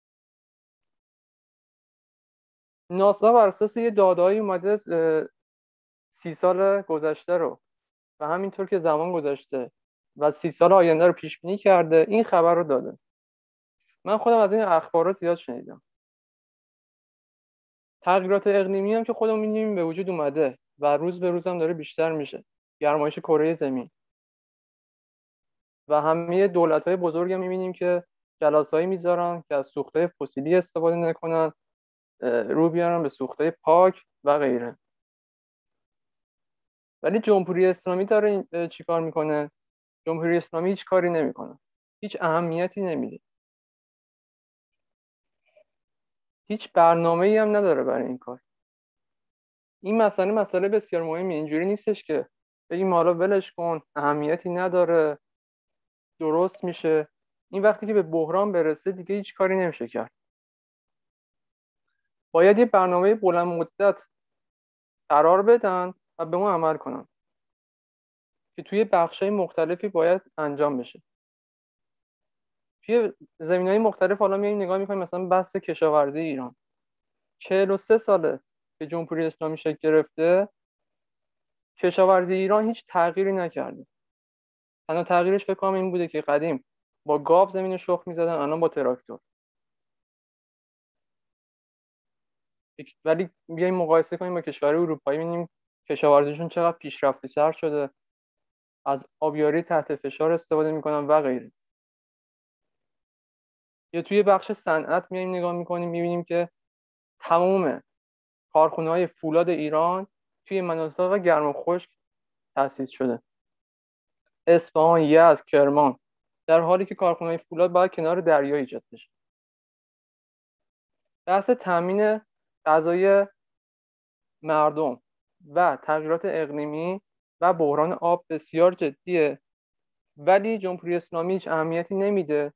Speaker 4: ناسا بر اساس یه داده‌ای اومده 30 سال گذشته رو و همینطور که زمان گذشته و 30 سال آینده رو پیش بینی کرده، این خبر رو داده. من خودم از این اخبارات زیاد شنیدم. تغییرات اقلیمی هم که خودمون می‌بینیم به وجود اومده و روز به روز هم داره بیشتر میشه. گرمایش کره زمین و همه دولت‌های بزرگ هم می‌بینیم که جلسه‌ای میذارن که از سوخت‌های فسیلی استفاده نکنن، رو بیارن به سوخت‌های پاک و غیره. ولی جمهوری اسلامی داره چی کار میکنه؟ جمهوری اسلامی هیچ کاری نمیکنه، هیچ اهمیتی نمیده، هیچ برنامه‌ای هم نداره برای این کار. این مسئله بسیار مهمی. اینجوری نیستش که بگیم حالا ولش کن، اهمیتی نداره، درست میشه. این وقتی که به بحران برسه دیگه هیچ کاری نمیشه کرد. باید یه برنامه بلند مدت قرار بدن و به اون عمل کنن که توی بخش‌های مختلفی باید انجام بشه. توی زمینه‌های مختلف حالا میایم نگاه می‌کنیم، مثلا بحث کشاورزی ایران 43 ساله که جمهوری اسلامی شکل گرفته، کشاورزی ایران هیچ تغییری نکرده. تنها تغییرش فکر کنم این بوده که قدیم با گاو زمین شخم می‌زدن، الان با تراکتور. ولی بیایم مقایسه کنیم با کشورهای اروپایی، ببینیم کشاورزیشون چقدر پیشرفته‌تر شده، از آبیاری تحت فشار استفاده می‌کنن و غیره. یا توی بخش صنعت میایم نگاه می‌کنیم، می‌بینیم که تمام کارخانه‌های فولاد ایران توی مناطق گرم و خشک تأسیس شده. اصفهان، یزد، کرمان، در حالی که کارخانه‌های فولاد باید کنار دریا ایجاد بشه. بحث تامین غذای مردم و تغییرات اقلیمی و بحران آب بسیار جدیه، ولی جمهوری اسلامی هیچ اهمیتی نمیده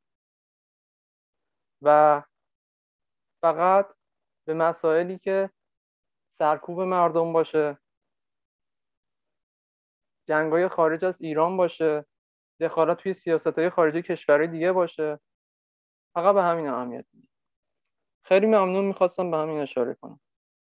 Speaker 4: و فقط به مسائلی که سرکوب مردم باشه، جنگ‌های خارج از ایران باشه، دخالت توی سیاست‌های خارجی کشورهای دیگه باشه، فقط به همین اهمیت میده. خیلی ممنون، میخواستم به همین اشاره کنم.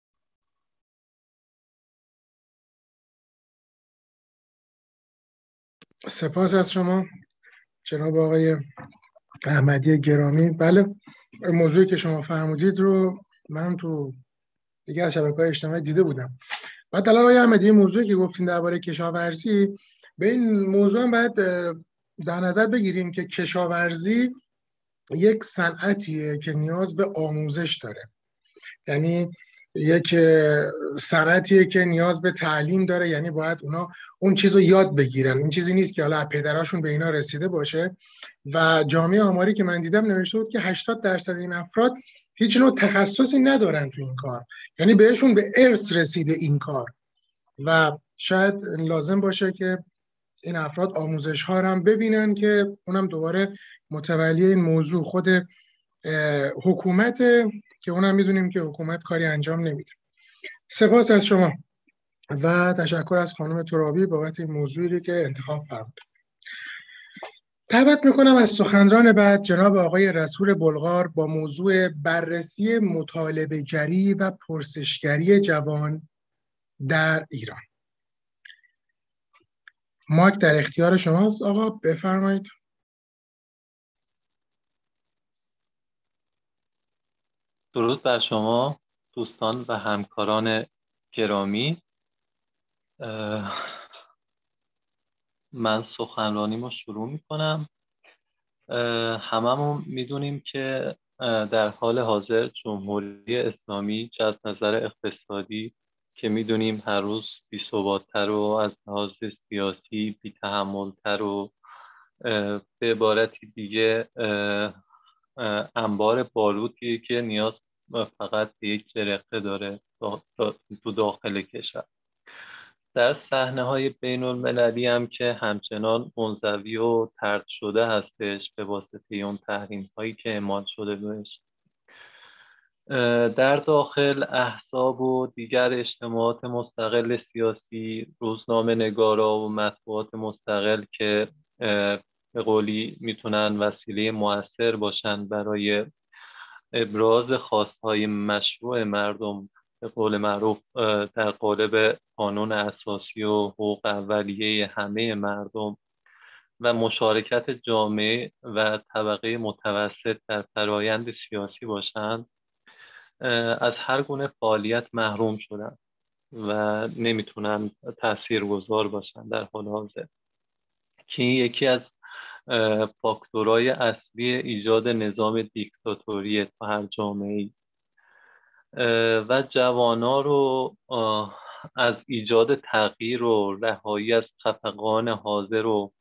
Speaker 2: سپاس از شما جناب آقای احمدی گرامی. بله، موضوعی که شما فرمودید رو من تو دیگه از شبکه‌های اجتماعی دیده بودم. بعد الان آقای احمدی موضوعی که گفتین درباره کشاورزی، به این موضوع هم باید در نظر بگیریم که کشاورزی یک صنعتیه که نیاز به آموزش داره. یعنی یک صنعتیه که نیاز به تعلیم داره، یعنی باید اونا اون چیز رو یاد بگیرن. این چیزی نیست که حالا پدراشون به اینا رسیده باشه. و جامعه آماری که من دیدم نوشته بود که 80% این افراد هیچ نوع تخصصی ندارن تو این کار، یعنی بهشون به ارث رسیده این کار و شاید لازم باشه که این افراد آموزش ها هم ببینن که اونم دوباره متولی این موضوع خود حکومت، که اونم میدونیم که حکومت کاری انجام نمیده. سپاس از شما و تشکر از خانم ترابی بابت این موضوعی که انتخاب فرمود. دعوت میکنم از سخنران بعد جناب آقای رسول بلغار با موضوع بررسی مطالبه‌گری و پرسشگری جوان در ایران. مایک در اختیار شماست آقا، بفرمایید.
Speaker 5: درود بر شما دوستان و همکاران گرامی. من سخنرانیمو شروع میکنم. هممون میدونیم که در حال حاضر جمهوری اسلامی از نظر اقتصادی که میدونیم هر روز بی‌ثبات‌تر و از لحاظ سیاسی بی‌تحمل‌تر و به عبارتی دیگه انبار بارودی که نیاز فقط به یک جرقه داره تو داخل کشور. در صحنه‌های بین‌المللی هم که همچنان منزوی و طرد شده هستش به واسطه اون تحریم‌هایی که اعمال شده بهش. در داخل احزاب و دیگر اجتماعات مستقل سیاسی، روزنامه‌نگارا و مطبوعات مستقل که به قولی میتونن وسیله مؤثر باشن برای ابراز خواستهای مشروع مردم، به قول معروف در قالب قانون اساسی و حقوق اولیه همه مردم و مشارکت جامعه و طبقه متوسط در فرایند سیاسی باشند، از هر گونه فعالیت محروم شدن و نمیتونن تاثیرگذار باشن در حال حاضر، که یکی از فاکتورهای اصلی ایجاد نظام دیکتاتوری تو هر جامعه‌ای. و جوانا رو از ایجاد تغییر و رهایی از خفقان حاضر و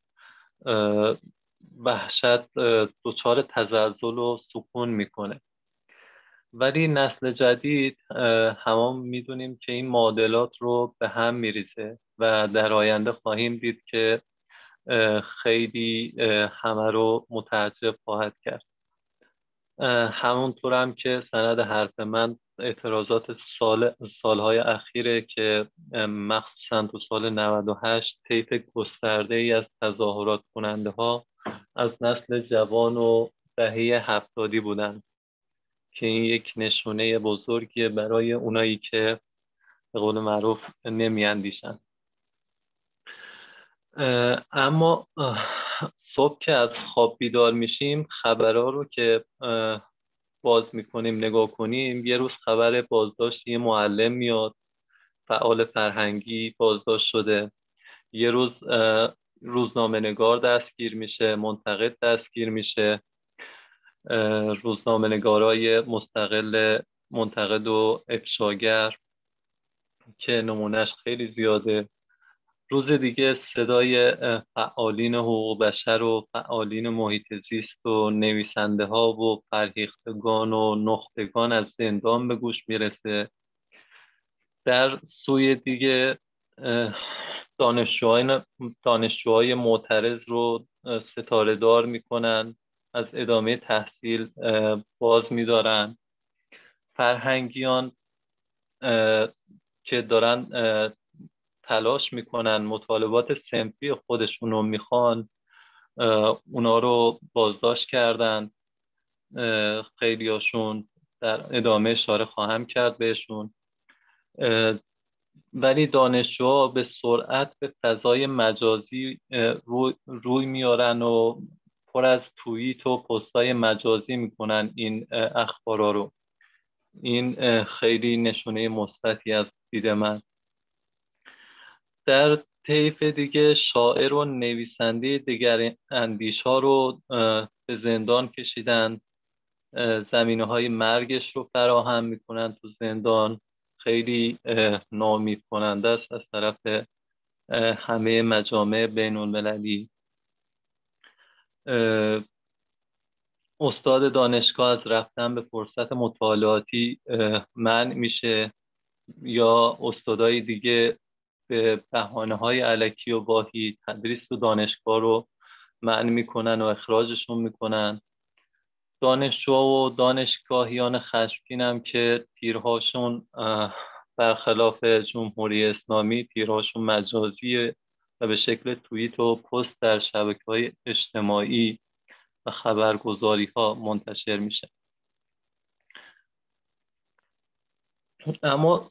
Speaker 5: وحشت دچار تزلزل و سکون میکنه. ولی نسل جدید همه میدونیم که این معادلات رو به هم میریزه و در آینده خواهیم دید که خیلی همه رو متعجب خواهد کرد. همونطور هم که سند حرف من اعتراضات سالهای اخیره که مخصوصا تو سال 98 طیف گسترده ای از تظاهرات کننده ها از نسل جوان و دهه 70 بودن که این یک نشونه بزرگیه برای اونایی که به قول معروف نمیاندیشن. اما صبح که از خواب بیدار میشیم خبرها رو که باز میکنیم نگاه کنیم، یه روز خبر بازداشت یه معلم میاد، فعال فرهنگی بازداشت شده، یه روز روزنامه نگار دستگیر میشه، منتقد دستگیر میشه، روزنامه نگارای مستقل منتقد و افشاگر که نمونهش خیلی زیاده. روز دیگه صدای فعالین حقوق بشر و فعالین محیط زیست و نویسنده ها و فرهیختگان و نخبگان از زندان به گوش میرسه. در سوی دیگه دانشجوهای معترض رو ستاره دار میکنن، از ادامه تحصیل باز میدارن. فرهنگیان که دارن تلاش میکنن مطالبات صنفی خودشون رو میخوان، اونا رو بازداشت کردن. خیلی هاشون در ادامه اشاره خواهم کرد بهشون. ولی دانشجوها به سرعت به فضای مجازی روی میارن و پر از توییت و پستای مجازی میکنن این اخبارا رو. این خیلی نشونه مثبتی از دید من. در طیف دیگه شاعر و نویسنده دیگر اندیش ها رو به زندان کشیدن، زمینه‌های مرگش رو فراهم میکنن تو زندان. خیلی ناامید کننده است از طرف همه مجامع بین المللی. استاد دانشگاه از رفتن به فرصت مطالعاتی منع میشه، یا استادای دیگه به بهانه‌های الکی و واهی تدریس تو دانشگاه رو منع میکنن و اخراجشون میکنن. دانشجو و دانشگاهیان خشمگین هم که تیرهاشون برخلاف جمهوری اسلامی تیرهاشون مجازیه و به شکل توییت و پست در شبکه‌های اجتماعی و خبرگزاری‌ها منتشر میشه. اما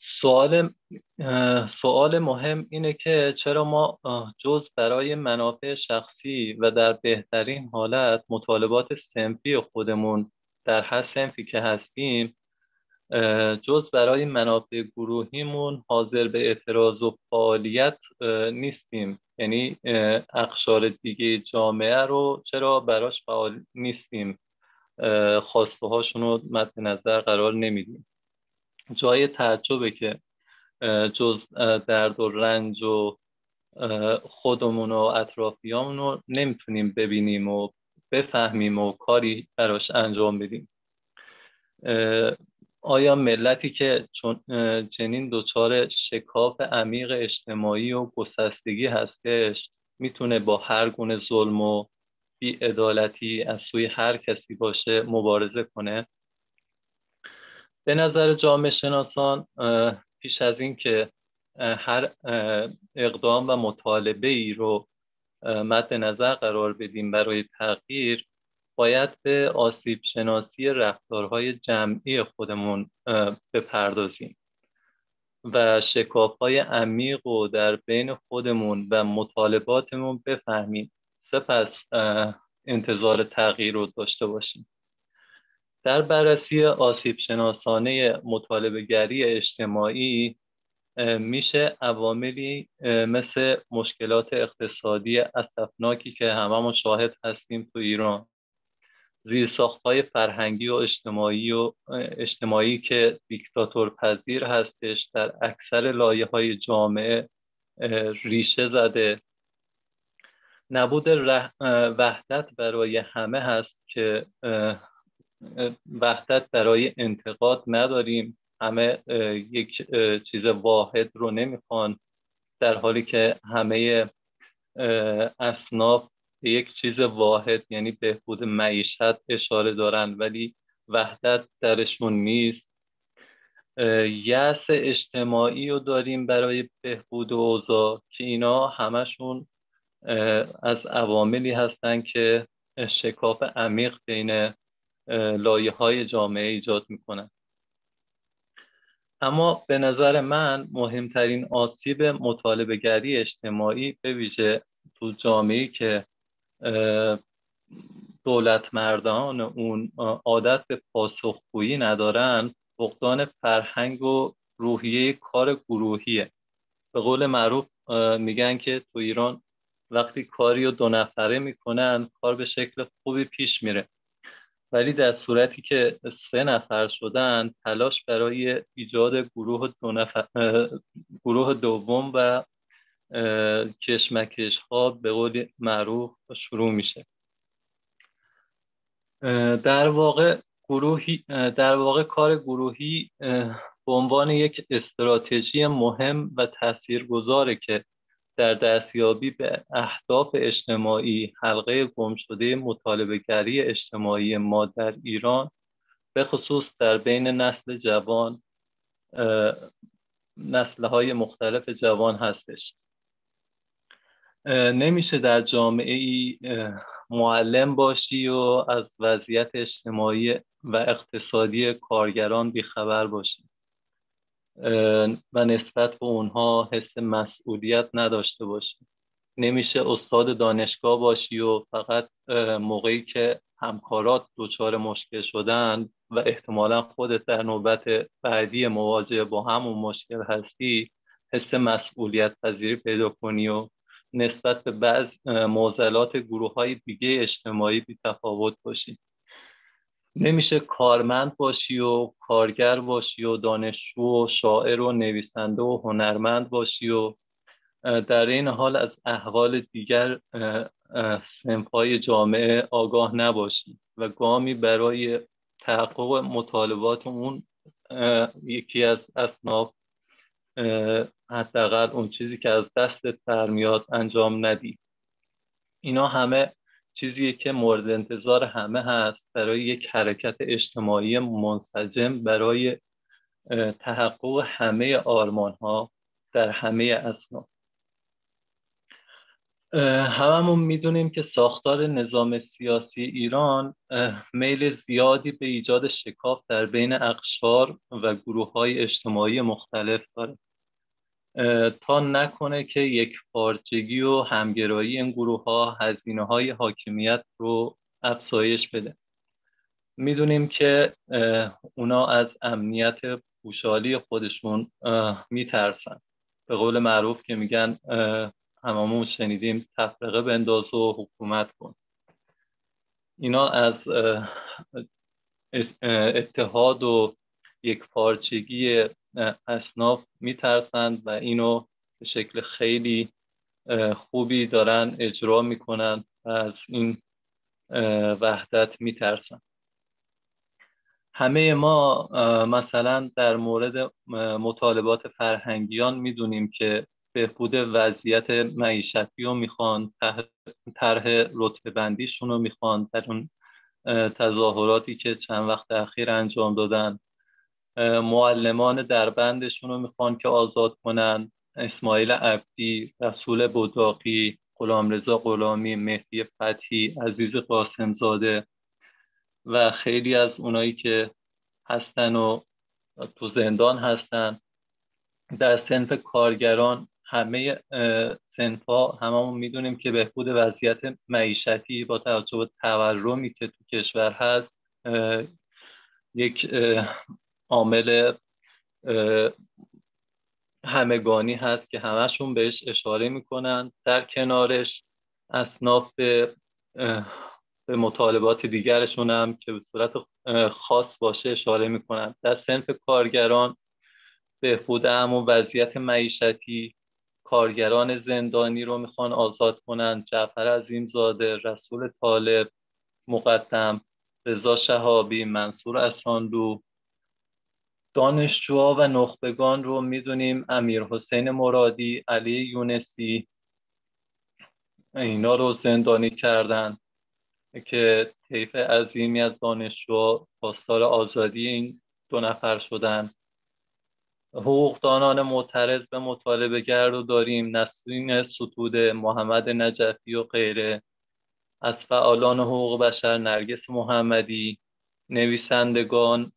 Speaker 5: سوال مهم اینه که چرا ما جز برای منافع شخصی و در بهترین حالت مطالبات صنفی خودمون در هر صنفی که هستیم، جز برای منافع گروهیمون حاضر به اعتراض و فعالیت نیستیم؟ یعنی اقشار دیگه جامعه رو چرا براش فعال نیستیم؟ خواسته هاشون رو مد نظر قرار نمیدیم. جای تعجبه که جز درد و رنج و خودمون و اطرافیامون رو نمیتونیم ببینیم و بفهمیم و کاری براش انجام بدیم. آیا ملتی که چنین دچار شکاف عمیق اجتماعی و گسستگی هستش میتونه با هر گونه ظلم و بی‌عدالتی از سوی هر کسی باشه مبارزه کنه؟ به نظر جامعه شناسان پیش از این که هر اقدام و مطالبه ای رو مد نظر قرار بدیم برای تغییر، باید به آسیب شناسی رفتارهای جمعی خودمون بپردازیم و شکاف‌های عمیق و در بین خودمون و مطالباتمون بفهمیم، سپس انتظار تغییر رو داشته باشیم. در بررسی آسیب شناسانه مطالبه‌گری اجتماعی میشه عواملی مثل مشکلات اقتصادی اسفناکی که هممون شاهد هستیم تو ایران، زیرساخت‌های فرهنگی و اجتماعی که دیکتاتور پذیر هستش در اکثر لایه‌های جامعه ریشه زده. نبود وحدت برای همه هست که وحدت برای انتقاد نداریم، همه یک چیز واحد رو نمیخوان، در حالی که همه اصناف به یک چیز واحد یعنی بهبود معیشت اشاره دارن ولی وحدت درشون نیست. یأس اجتماعی رو داریم برای بهبود اوضاع که اینا همشون از عواملی هستن که شکاف عمیق بین لایه‌های جامعه ایجاد میکنن. اما به نظر من مهمترین آسیب مطالبه‌گری اجتماعی به ویژه تو جامعه‌ای که دولت مردان اون عادت به پاسخگویی ندارن، فقدان فرهنگ و روحیه کار گروهیه. به قول معروف میگن که تو ایران وقتی کاری رو 2 نفره میکنن کار به شکل خوبی پیش میره، ولی در صورتی که 3 نفر شدن تلاش برای ایجاد گروه دوم و کشمکش ها به قول معروف شروع میشه. در واقع کار گروهی به عنوان یک استراتژی مهم و تاثیرگذاره که در دستیابی به اهداف اجتماعی حلقه گمشده مطالبه‌گری اجتماعی ما در ایران به خصوص در بین نسل‌های مختلف جوان هستش. نمیشه در جامعه ای معلم باشی و از وضعیت اجتماعی و اقتصادی کارگران بیخبر باشی و نسبت به اونها حس مسئولیت نداشته باشی. نمیشه استاد دانشگاه باشی و فقط موقعی که همکارات دچار مشکل شدن و احتمالا خودت در نوبت بعدی مواجه با همون مشکل هستی حس مسئولیت پذیری پیدا کنی و نسبت به بعض معضلات گروه‌های دیگه اجتماعی بی تفاوت باشی. نمیشه کارمند باشی و کارگر باشی و دانشجو و شاعر و نویسنده و هنرمند باشی و در این حال از احوال دیگر صنف‌های جامعه آگاه نباشی و گامی برای تحقق مطالبات اون یکی از اصناف حداقل اون چیزی که از دستت برمیاد انجام ندی. اینا همه چیزیه که مورد انتظار همه هست برای یک حرکت اجتماعی منسجم برای تحقق همه آرمان‌ها در همه اصناف. هممون میدونیم که ساختار نظام سیاسی ایران میل زیادی به ایجاد شکاف در بین اقشار و گروه‌های اجتماعی مختلف داره تا نکنه که یک پارچگی و همگرایی این گروه‌ها هزینه‌های حاکمیت رو افزایش بده. میدونیم که اونا از امنیت پوشالی خودشون میترسن. به قول معروف که میگن هممون شنیدیم تفرقه بنداز و حکومت کن. اینا از اتحاد و یک پارچگی اصناف میترسند و اینو به شکل خیلی خوبی دارن اجرا میکنن و از این وحدت میترسن. همه ما مثلا در مورد مطالبات فرهنگیان میدونیم که بهبود وضعیت معیشتی رو میخوان، طرح رتبه بندیشون رو میخوان در اون تظاهراتی که چند وقت اخیر انجام دادن. معلمان دربندشون رو میخوان که آزاد کنن، اسماعیل عبدی، رسول بداقی، غلامرضا غلامی، مهدی فتحی، عزیز قاسمزاده و خیلی از اونایی که هستن و تو زندان هستن. در صنف کارگران همه صنف‌ها هممون میدونیم که بهبود وضعیت معیشتی با توجه به تورمی که تو کشور هست یک عامل همگانی هست که همشون بهش اشاره میکنن. در کنارش اصناف به مطالبات دیگرشون هم که به صورت خاص باشه اشاره میکنن. در صنف کارگران بهبود امن و وضعیت معیشتی، کارگران زندانی رو میخوان آزاد کنن. جعفر عظیمزاده، رسول طالب، مقدم، رضا شهابی، منصور اساندو. دانشجوها و نخبگان رو میدونیم امیر حسین مرادی، علی یونسی، اینا رو زندانی کردن که طیف عظیمی از دانشجوها خواستار آزادی این 2 نفر شدن. حقوقدانان معترض به مطالبه گر رو داریم، نسرین ستوده، محمد نجفی و غیره. از فعالان حقوق بشر نرگس محمدی، نویسندگان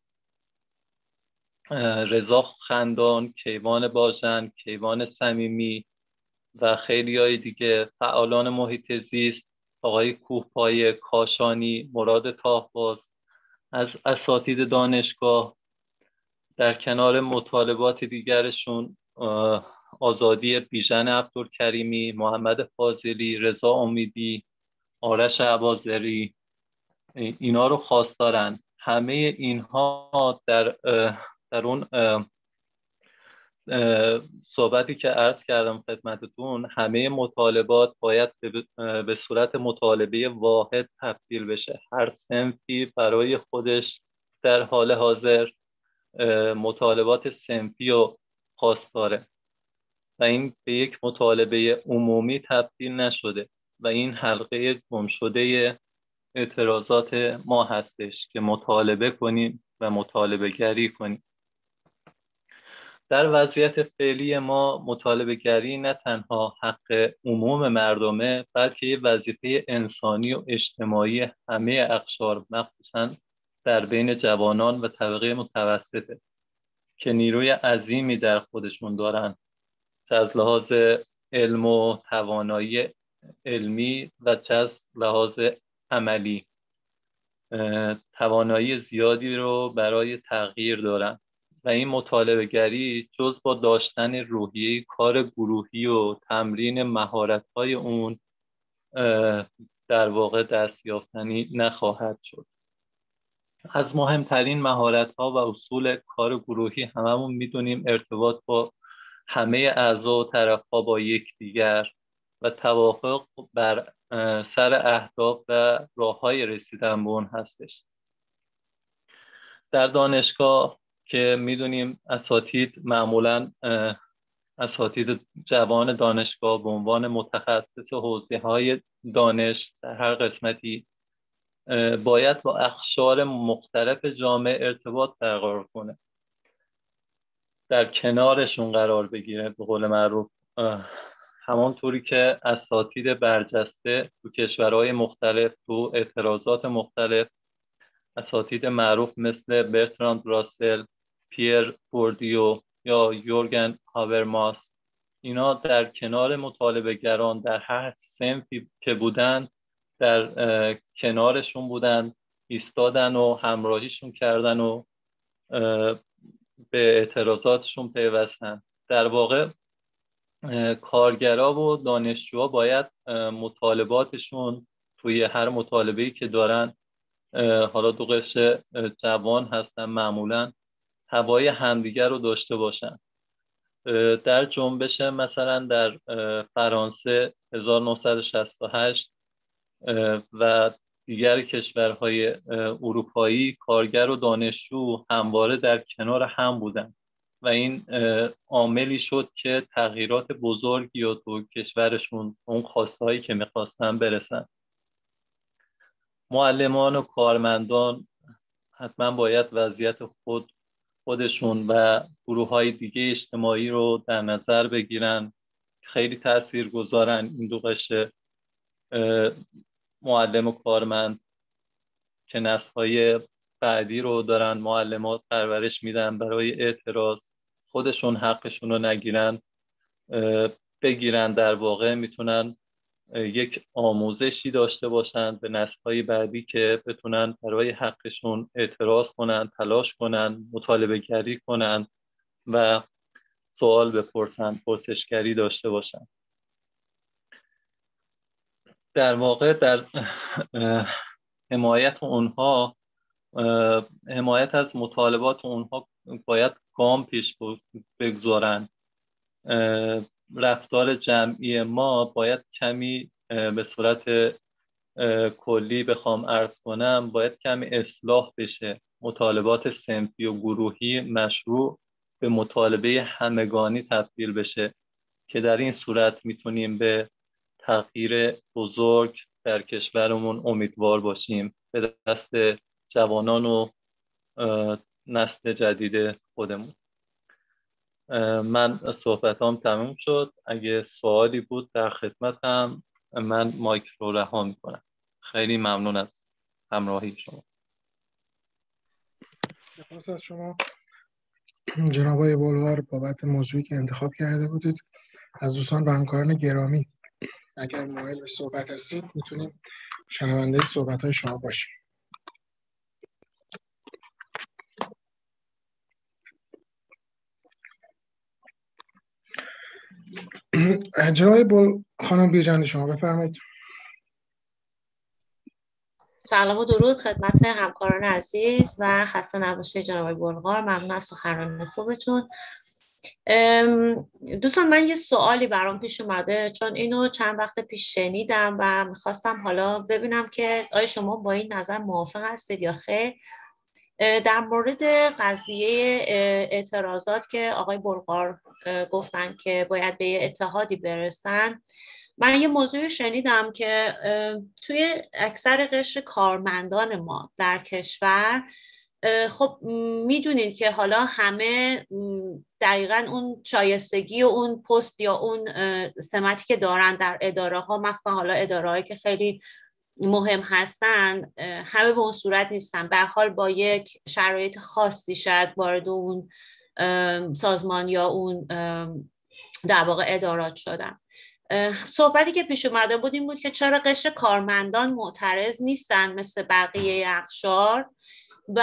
Speaker 5: رضا خندان، کیوان باژن، کیوان صمیمی و خیلی های دیگه. فعالان محیط زیست آقای کوهپایه، کاشانی، مراد تاهباز. از اساتید دانشگاه در کنار مطالبات دیگرشون آزادی بیژن عبدالکریمی، محمد فاضلی، رضا امیدی، آرش عباظری، اینا رو خواستارن. همه اینها در اون صحبتی که عرض کردم خدمتتون، همه مطالبات باید به صورت مطالبه واحد تبدیل بشه. هر صنفی برای خودش در حال حاضر مطالبات صنفی و خواستاره و این به یک مطالبه عمومی تبدیل نشده و این حلقه گم شده اعتراضات ما هستش که مطالبه کنیم و مطالبه گری کنیم. در وضعیت فعلی ما مطالبه گری نه تنها حق عموم مردمه، بلکه یه وظیفه انسانی و اجتماعی همه اقشار، مخصوصا در بین جوانان و طبقه متوسطه که نیروی عظیمی در خودشون دارن، چه از لحاظ علم و توانایی علمی و چه از لحاظ عملی توانایی زیادی رو برای تغییر دارن و این مطالبه گری جز با داشتن روحیه کار گروهی و تمرین مهارت‌های اون در واقع دستیافتنی نخواهد شد. از مهمترین مهارت‌ها و اصول کار گروهی هممون میدونیم ارتباط با همه اعضا و طرف‌ها با یکدیگر و توافق بر سر اهداف و راه‌های رسیدن به اون هستش. در دانشگاه که میدونیم اساتید معمولاً اساتید جوان دانشگاه به عنوان متخصص حوزه‌های دانش در هر قسمتی باید با اقشار مختلف جامعه ارتباط برقرار کنه، در کنارشون قرار بگیره. به قول معروف همانطوری که اساتید برجسته تو کشورهای مختلف تو اعتراضات مختلف، اساتید معروف مثل برتراند راسل، پیر بوردیو یا یورگن هاورماس، اینا در کنار مطالبه گران در هر صنفی که بودن در کنارشون بودن، ایستادن و همراهیشون کردن و به اعتراضاتشون پیوستن. در واقع کارگرها و دانشجوها باید مطالباتشون توی هر مطالبه‌ای که دارن، حالا دو قشر جوان هستن معمولا، هوای همدیگر رو داشته باشن. در جنبش مثلا در فرانسه 1968 و دیگر کشورهای اروپایی، کارگر و دانشجو همواره در کنار هم بودن و این عاملی شد که تغییرات بزرگی رو تو کشورشون اون خواستهایی که میخواستن برسن. معلمان و کارمندان حتما باید وضعیت خودشون و گروه‌های دیگه اجتماعی رو در نظر بگیرن. خیلی تاثیرگذارن این دو قشر معلم و کارمند که نسل‌های بعدی رو دارن معلمات پرورش میدن برای اعتراض. خودشون حقشون رو نگیرن بگیرن، در واقع میتونن یک آموزشی داشته باشن به نسل‌های بعدی که بتونن برای حقشون اعتراض کنن، تلاش کنن، مطالبه گری کنن و سوال بپرسن، پرسشگری داشته باشن. در واقع در حمایت اونها، حمایت از مطالبات اونها باید گام پیش بگذارن. رفتار جمعی ما باید کمی به صورت کلی بخوام عرض کنم باید کمی اصلاح بشه. مطالبات صنفی و گروهی مشروع به مطالبه همگانی تبدیل بشه که در این صورت میتونیم به تغییر بزرگ در کشورمون امیدوار باشیم به دست جوانان و نسل جدید خودمون. من صحبتام تموم شد. اگه سوالی بود در خدمتم، من مایک رو رها میکنم. خیلی ممنون از همراهی شما.
Speaker 2: سپاس از شما جناب آقای بلغار بابت موضوعی که انتخاب کرده بودید. از دوستان و همکاران گرامی اگر مایل به صحبت هستید میتونیم شنونده صحبت‌های شما باشیم. جناب خانم بیرجندی شما بفرمایید.
Speaker 6: سلام و درود خدمت همکاران عزیز و خسته نباشید جناب بلغار. ممنون از سخنرانی خوبتون. دوستان من یه سوالی برام پیش اومده چون اینو چند وقت پیش شنیدم و میخواستم حالا ببینم که آیا شما با این نظر موافق هستید یا خیر. در مورد قضیه اعتراضات که آقای بلغار گفتن که باید به یه اتحادی برسن، من یه موضوع شنیدم که توی اکثر قشر کارمندان ما در کشور خب میدونید که حالا همه دقیقاً اون شایستگی و اون پست یا اون سمتی که دارن در اداره ها، مثلا حالا اداره هایی که خیلی مهم هستن، همه به اون صورت نیستن. به هر حال با یک شرایط خاصی شاید وارد اون سازمان یا اون در واقع ادارات شدن. صحبتی که پیش اومده بود این بود که چرا قشر کارمندان معترض نیستن مثل بقیه اقشار، و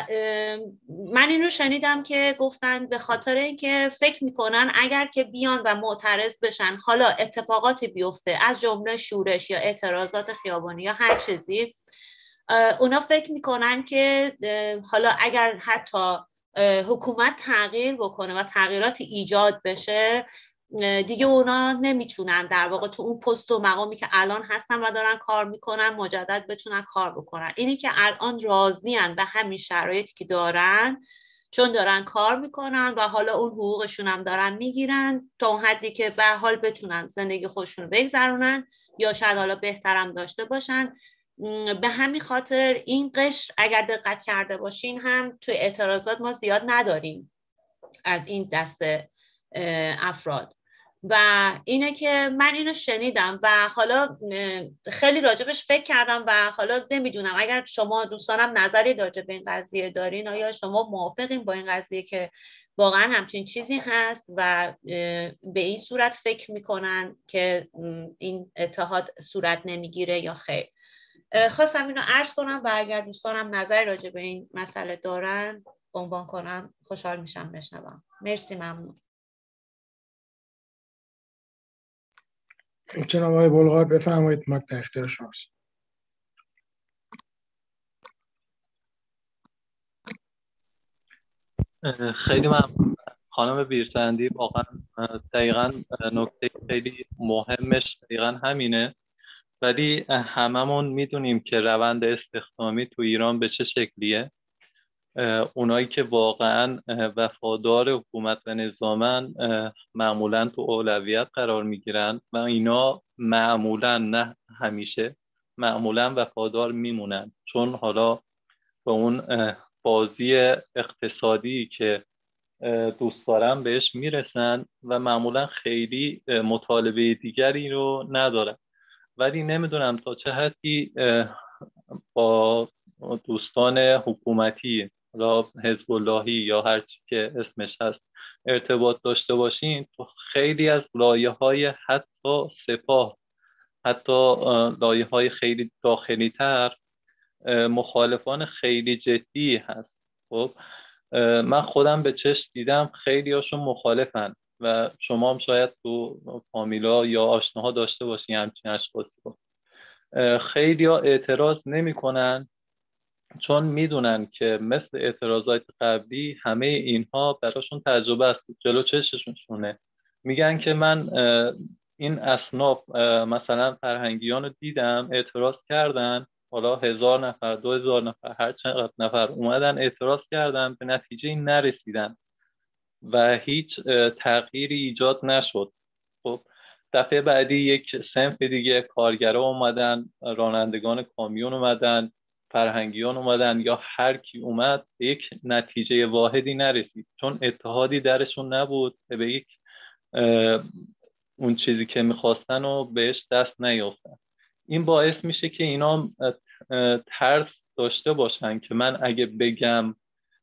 Speaker 6: من این رو شنیدم که گفتن به خاطر اینکه فکر میکنن اگر که بیان و معترض بشن حالا اتفاقاتی بیفته از جمله شورش یا اعتراضات خیابانی یا هر چیزی، اونا فکر میکنن که حالا اگر حتی حکومت تغییر بکنه و تغییراتی ایجاد بشه دیگه اونا نمیتونن در واقع تو اون پست و مقامی که الان هستن و دارن کار میکنن مجدد بتونن کار بکنن. اینی که الان راضین به همین شرایطی که دارن چون دارن کار میکنن و حالا اون حقوقشون هم دارن میگیرن تا اون حدی که به حال بتونن زندگی خودشون رو بگذرونن یا شاید حالا بهترم داشته باشن. به همین خاطر این قشر اگر دقت کرده باشین هم توی اعتراضات ما زیاد نداریم از این دسته افراد، و اینه که من اینو شنیدم و حالا خیلی راجبش فکر کردم و حالا نمیدونم اگر شما دوستانم نظری راجب این قضیه دارین، آیا شما موافقین با این قضیه که واقعا همچین چیزی هست و به این صورت فکر میکنن که این اتحاد صورت نمیگیره یا خیر؟ خواستم اینو عرض کنم و اگر دوستانم نظری راجب این مسئله دارن عنوان کنم خوشحال میشم بشنوم. مرسی، ممنون.
Speaker 2: جناب آقای بلغار بفرمایید، مایک در اختیار شماست.
Speaker 5: خیلی ممنون خانم بیرجندی. واقعا دقیقاً نکته خیلی مهمش دقیقاً همینه، ولی هممون میدونیم که روند استخدامی تو ایران به چه شکلیه. اونایی که واقعاً وفادار حکومت و نظامن معمولاً تو اولویت قرار میگیرن و اینا معمولاً، نه همیشه، معمولاً وفادار میمونن، چون حالا به اون بازی اقتصادی که دوست دارن بهش میرسن و معمولاً خیلی مطالبه دیگری رو ندارن. ولی نمیدونم تا چه حدی با دوستان حکومتی را حزب اللهی یا هر چی که اسمش هست ارتباط داشته باشین، تو خیلی از لایه‌های حتی سپاه، حتی لایه‌های خیلی داخلی تر مخالفان خیلی جدی هست. خب من خودم به چشم دیدم خیلی هاشون مخالفن و شما هم شاید تو فامیلا یا آشناها داشته باشین همچین اشخاصی رو. خیلی ها اعتراض نمی کنن چون میدونن که مثل اعتراضات قبلی همه اینها براشون تجربه است، جلو چشمشونه. میگن که من این اصناف مثلا فرهنگیان رو دیدم اعتراض کردن، حالا 1000 نفر 2000 نفر هر چقدر نفر اومدن اعتراض کردن، به نتیجه نرسیدن و هیچ تغییری ایجاد نشد. خب دفعه بعدی یک صنف دیگه کارگرا اومدن، رانندگان کامیون اومدن، فرهنگیان اومدن، یا هر کی اومد به یک نتیجه واحدی نرسید، چون اتحادی درشون نبود به یک اون چیزی که میخواستن و بهش دست نیافتن. این باعث میشه که اینا ترس داشته باشن که من اگه بگم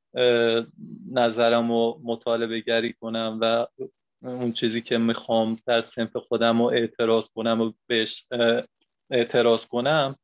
Speaker 5: نظرم رو مطالبه گری کنم و اون چیزی که میخوام در صنف خودم رو اعتراض کنم و بهش اعتراض کنم،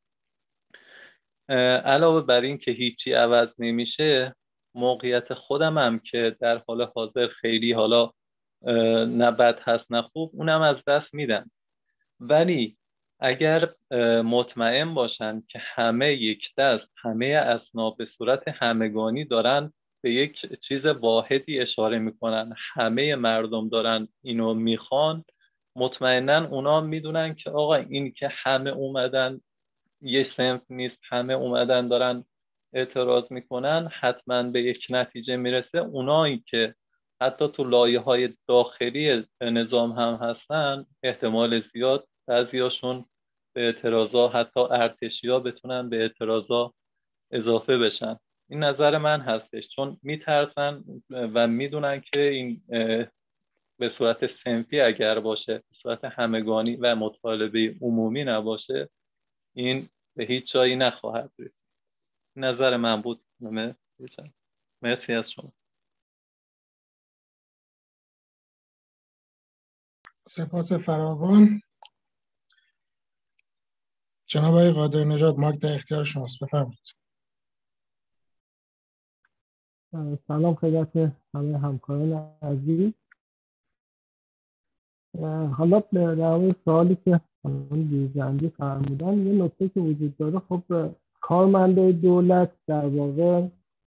Speaker 5: علاوه بر این که هیچی عوض نمیشه، موقعیت خودم هم که در حال حاضر خیلی حالا نه بد هست نه خوب، اونم از دست میدم. ولی اگر مطمئن باشن که همه یک دست، همه اصناف به صورت همگانی دارن به یک چیز واحدی اشاره میکنن، همه مردم دارن اینو میخوان، مطمئنن اونا میدونن که آقا این که همه اومدن یه صنف نیست، همه اومدن دارن اعتراض میکنن، حتما به یک نتیجه میرسه. اونایی که حتی تو لایه‌های داخلی نظام هم هستن، احتمال زیاد بعضیاشون به اعتراضا، حتی ارتشی‌ها بتونن به اعتراضا اضافه بشن. این نظر من هستش، چون میترسن و میدونن که این به صورت صنفی اگر باشه، به صورت همگانی و مطالبه عمومی نباشه، این به هیچ جایی نخواهد رسید. نظر من بود. مرسی از شما.
Speaker 2: سپاس فراوان. جناب آقای قادر نژاد، مایک در اختیار شماست، بفرمایید.
Speaker 7: سلام خدمت همه همکاران عزیز. حالا در مورد سوالی که جوزنده فرمودن، یه نکته که وجود داره، خب کارمنده دولت در واقع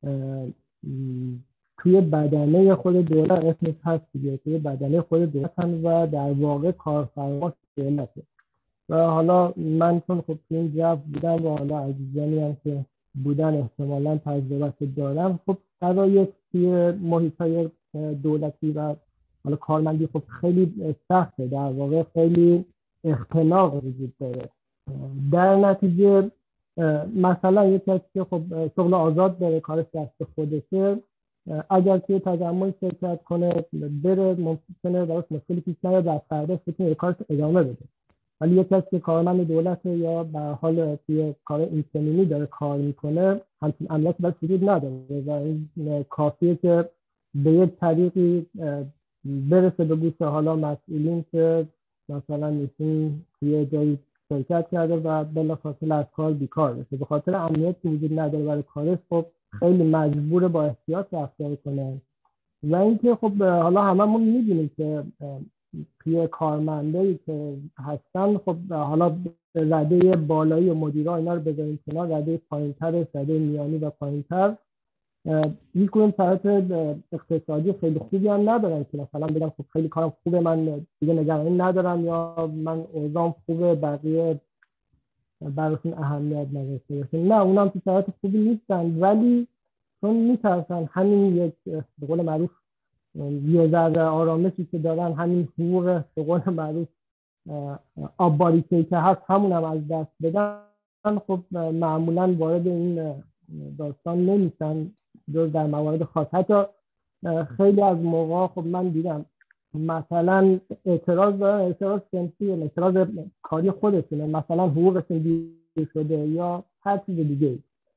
Speaker 7: توی بدنه خود دولت اسمش هست دیگه، توی بدنه خود دولت هم و در واقع کارفرما دولته. و حالا من چون خب توی این جو بودم و حالا عزیزانی هم که بودن احتمالاً تجربه دارم، خب شرایط توی محیط‌های دولتی و حالا کارمندی خب خیلی سخته، در واقع خیلی اختناق وجود داره. در نتیجه مثلا یک کسی که خب شغل آزاد داره، کارش دست خودشه، اگر که تجمع شرکت کنه بره، ممکنه براش مشکلی پیش نیاد، در فرداش بتونه کارش ادامه بده. ولی یک کسی که کارمند دولت یا به حال توی کار اینترنی داره کار میکنه، همچین امنیتی براش وجود نداره و این کافیه که به یک طریقی برسه به گوش حالا مسئولین که مثلا ایشون توی جایی شرکت کرده و بلافاصله از کار بیکار بشه. به خاطر امنیتی وجود نداره برای کارش، خب خیلی مجبور با احتیاط رفتار کنه. و اینکه خب حالا هممون میدونیم که توی کارمندایی که هستن، خب حالا رده بالایی و مدیرا اینا رو بذاریم کنار، رده پایین‌تر، رده میانی و پایین‌تر، هیچ‌کدوم شرایط اقتصادی خیلی خوبی هم ندارن که مثلا بگم خب خیلی کارم خوبه، من دیگه نگرانی ندارم، یا من اوضاعم خوبه، بقیه براشون اهمیت نداشته. نه، اونم تو شرایط خوبی نیستن، ولی چون میترسن همین یک به قول معروف یه ذره آرامشی که دارن، همین حقوق به قول معروف آب‌باریکه‌ای که هست، همون هم از دست بدن، خب معمولا وارد این داستان نمیشن جز در موارد خاص. حتی خیلی از موقع خب من دیدم مثلا اعتراض دارن، اعتراض صنفی، اعتراض کاری خودشونه، مثلا حقوقشون دیر شده یا هر چیز دیگه،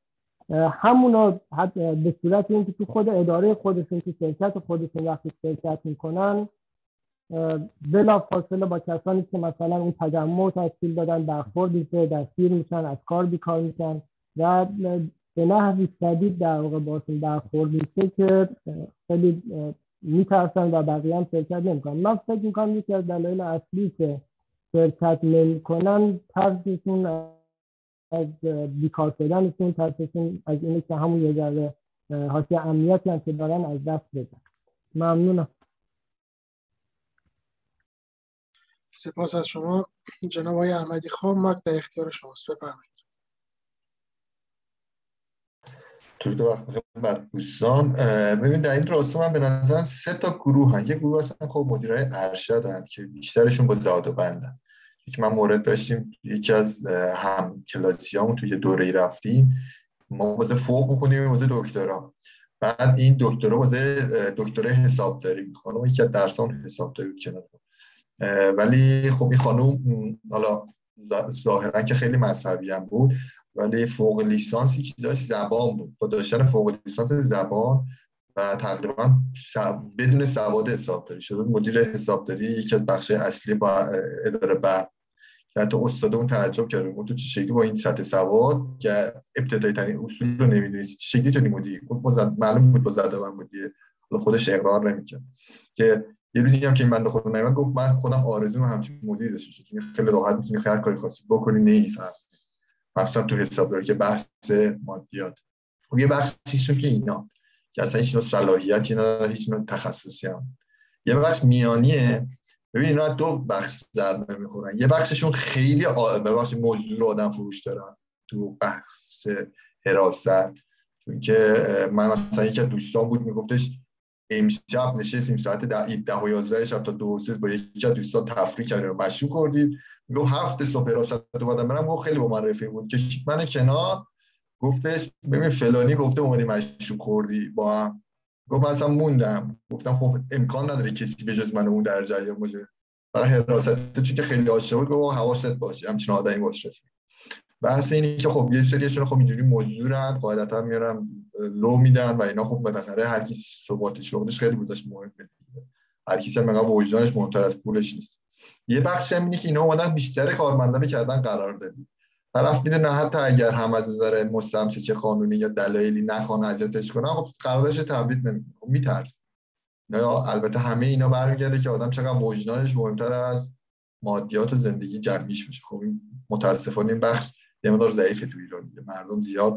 Speaker 7: همونا به صورت اینکه تو خود اداره خودشون، تو شرکت خودشون وقتی شرکت میکنن، بلافاصله با کسانی که مثلا اون تجمع تشکیل دادن برخورد میشه، دستگیر میشن، از کار بیکار میشن و به نحوی شدید در واقع باشون برخورد میشه که خیلی میترسن و بقیه هم شرکت نمیکنن. من فکر میکنم یکی از دلایل اصلی که شرکت نمیکنن، طرزشون از بیکار شدنشون، ترسشون از اینه که همون یه ذره حاصل امنیتی هم که دارن از دست بدن. ممنونم.
Speaker 2: سپاس از شما جناب آقای احمدی خان. مایک در اختیار شماست، بفرمایید.
Speaker 8: درود و وقت بخیر بر دوستان. ببین در این راستا من به نظرم 3 تا گروه هست. یک گروه هستن خب مدیرای ارشدن که بیشترشون با زاد و بندن. یکی من مورد داشتیم، یکی از هم کلاسیامون توی دوره رفتیم، ما واسه فوق می‌خونیم واسه دکترا، بعد این دکترا واسه دکترای حسابداری می‌خونه و یکی از درسان حسابداری بود کنار. ولی خب این خانم حالا ظاهرا که خیلی مذهبی هم بود، ولی فوق لیسانسی که داشت زبان بود. با داشتن فوق لیسانس زبان و تقریبا بدون سواد حسابداری شده مدیر حسابداری یکی از بخش اصلی با اداره برق، که حتی استادمون تعجب کرد گفت تو چه شکلی با این سطح سواد که ابتدایی ترین اصول رو نمی‌دونی چه شکلی تو مدیر؟ گفت معلوم بود با زبان بودی، حالا خودش اقرار نمی‌کرد. که یه روزی هم که این بنده خدا نمیاد گفت من خودم آرزوم همچین مدیر داشته باشم، چون خیلی راحت می‌تونی هر کاری خاصی بکنی نمی‌فهمی، مثلا تو حسابداری که بحث مادیات. خب یه بخشیشون که اینا که اصلا هیچ نوع صلاحیتی نداره، هیچ نوع تخصصی هم. یه بخش میانیه. ببین اینا 2 بخش ضرب می‌خورن. یه بخششون خیلی ببخشید موضوع آدم فروش دارن تو بخش حراست. چون که من مثلا یکی از دوستان بود میگفتش امشب نشستیم ساعت 10 و 11 شب تا 2 و 3 با یکی از دوستان تفریح کردیم و مشروب خوردیم. میگم 7 صبح حراست اومدم برم، گفت خیلی با من رفیق بود که من کنار گفتش ببین فلانی گفته اومدی مشروب خوردی با هم. گفت مثلا موندم، گفتم خب امکان نداره کسی به جز من اون در جریان باشه. برای حراست چون که خیلی عاشق بود گفت حواست باشه همچین آدمی باشه. بحث اینه که خب یه سریشون خب اینجوری مزدورن، قاعدتا میارن لو میدن و اینا. خب بالاخره هر کی ثبات شغلش خیلی بودش مهمه، هر کی هم مقام وجدانش مهمتر از پولش نیست. یه بخش هم اینه که اینا اومدن بیشتر کارمندان کردن قرار دادی. طرف میدونه حتی اگر هم از نظر مستمسک قانونی یا دلایلی نخوان اذیتش کنن، خب قراردادش تمدید نمیکنه، خب میترسه. نه البته همه اینا برمیگرده که آدم چقدر وجدانش مهمتر از مادیات و زندگی جمعیش میشه. خب متاسفانه این بخش یه مقدار ضعیفه تو ایران. مردم زیاد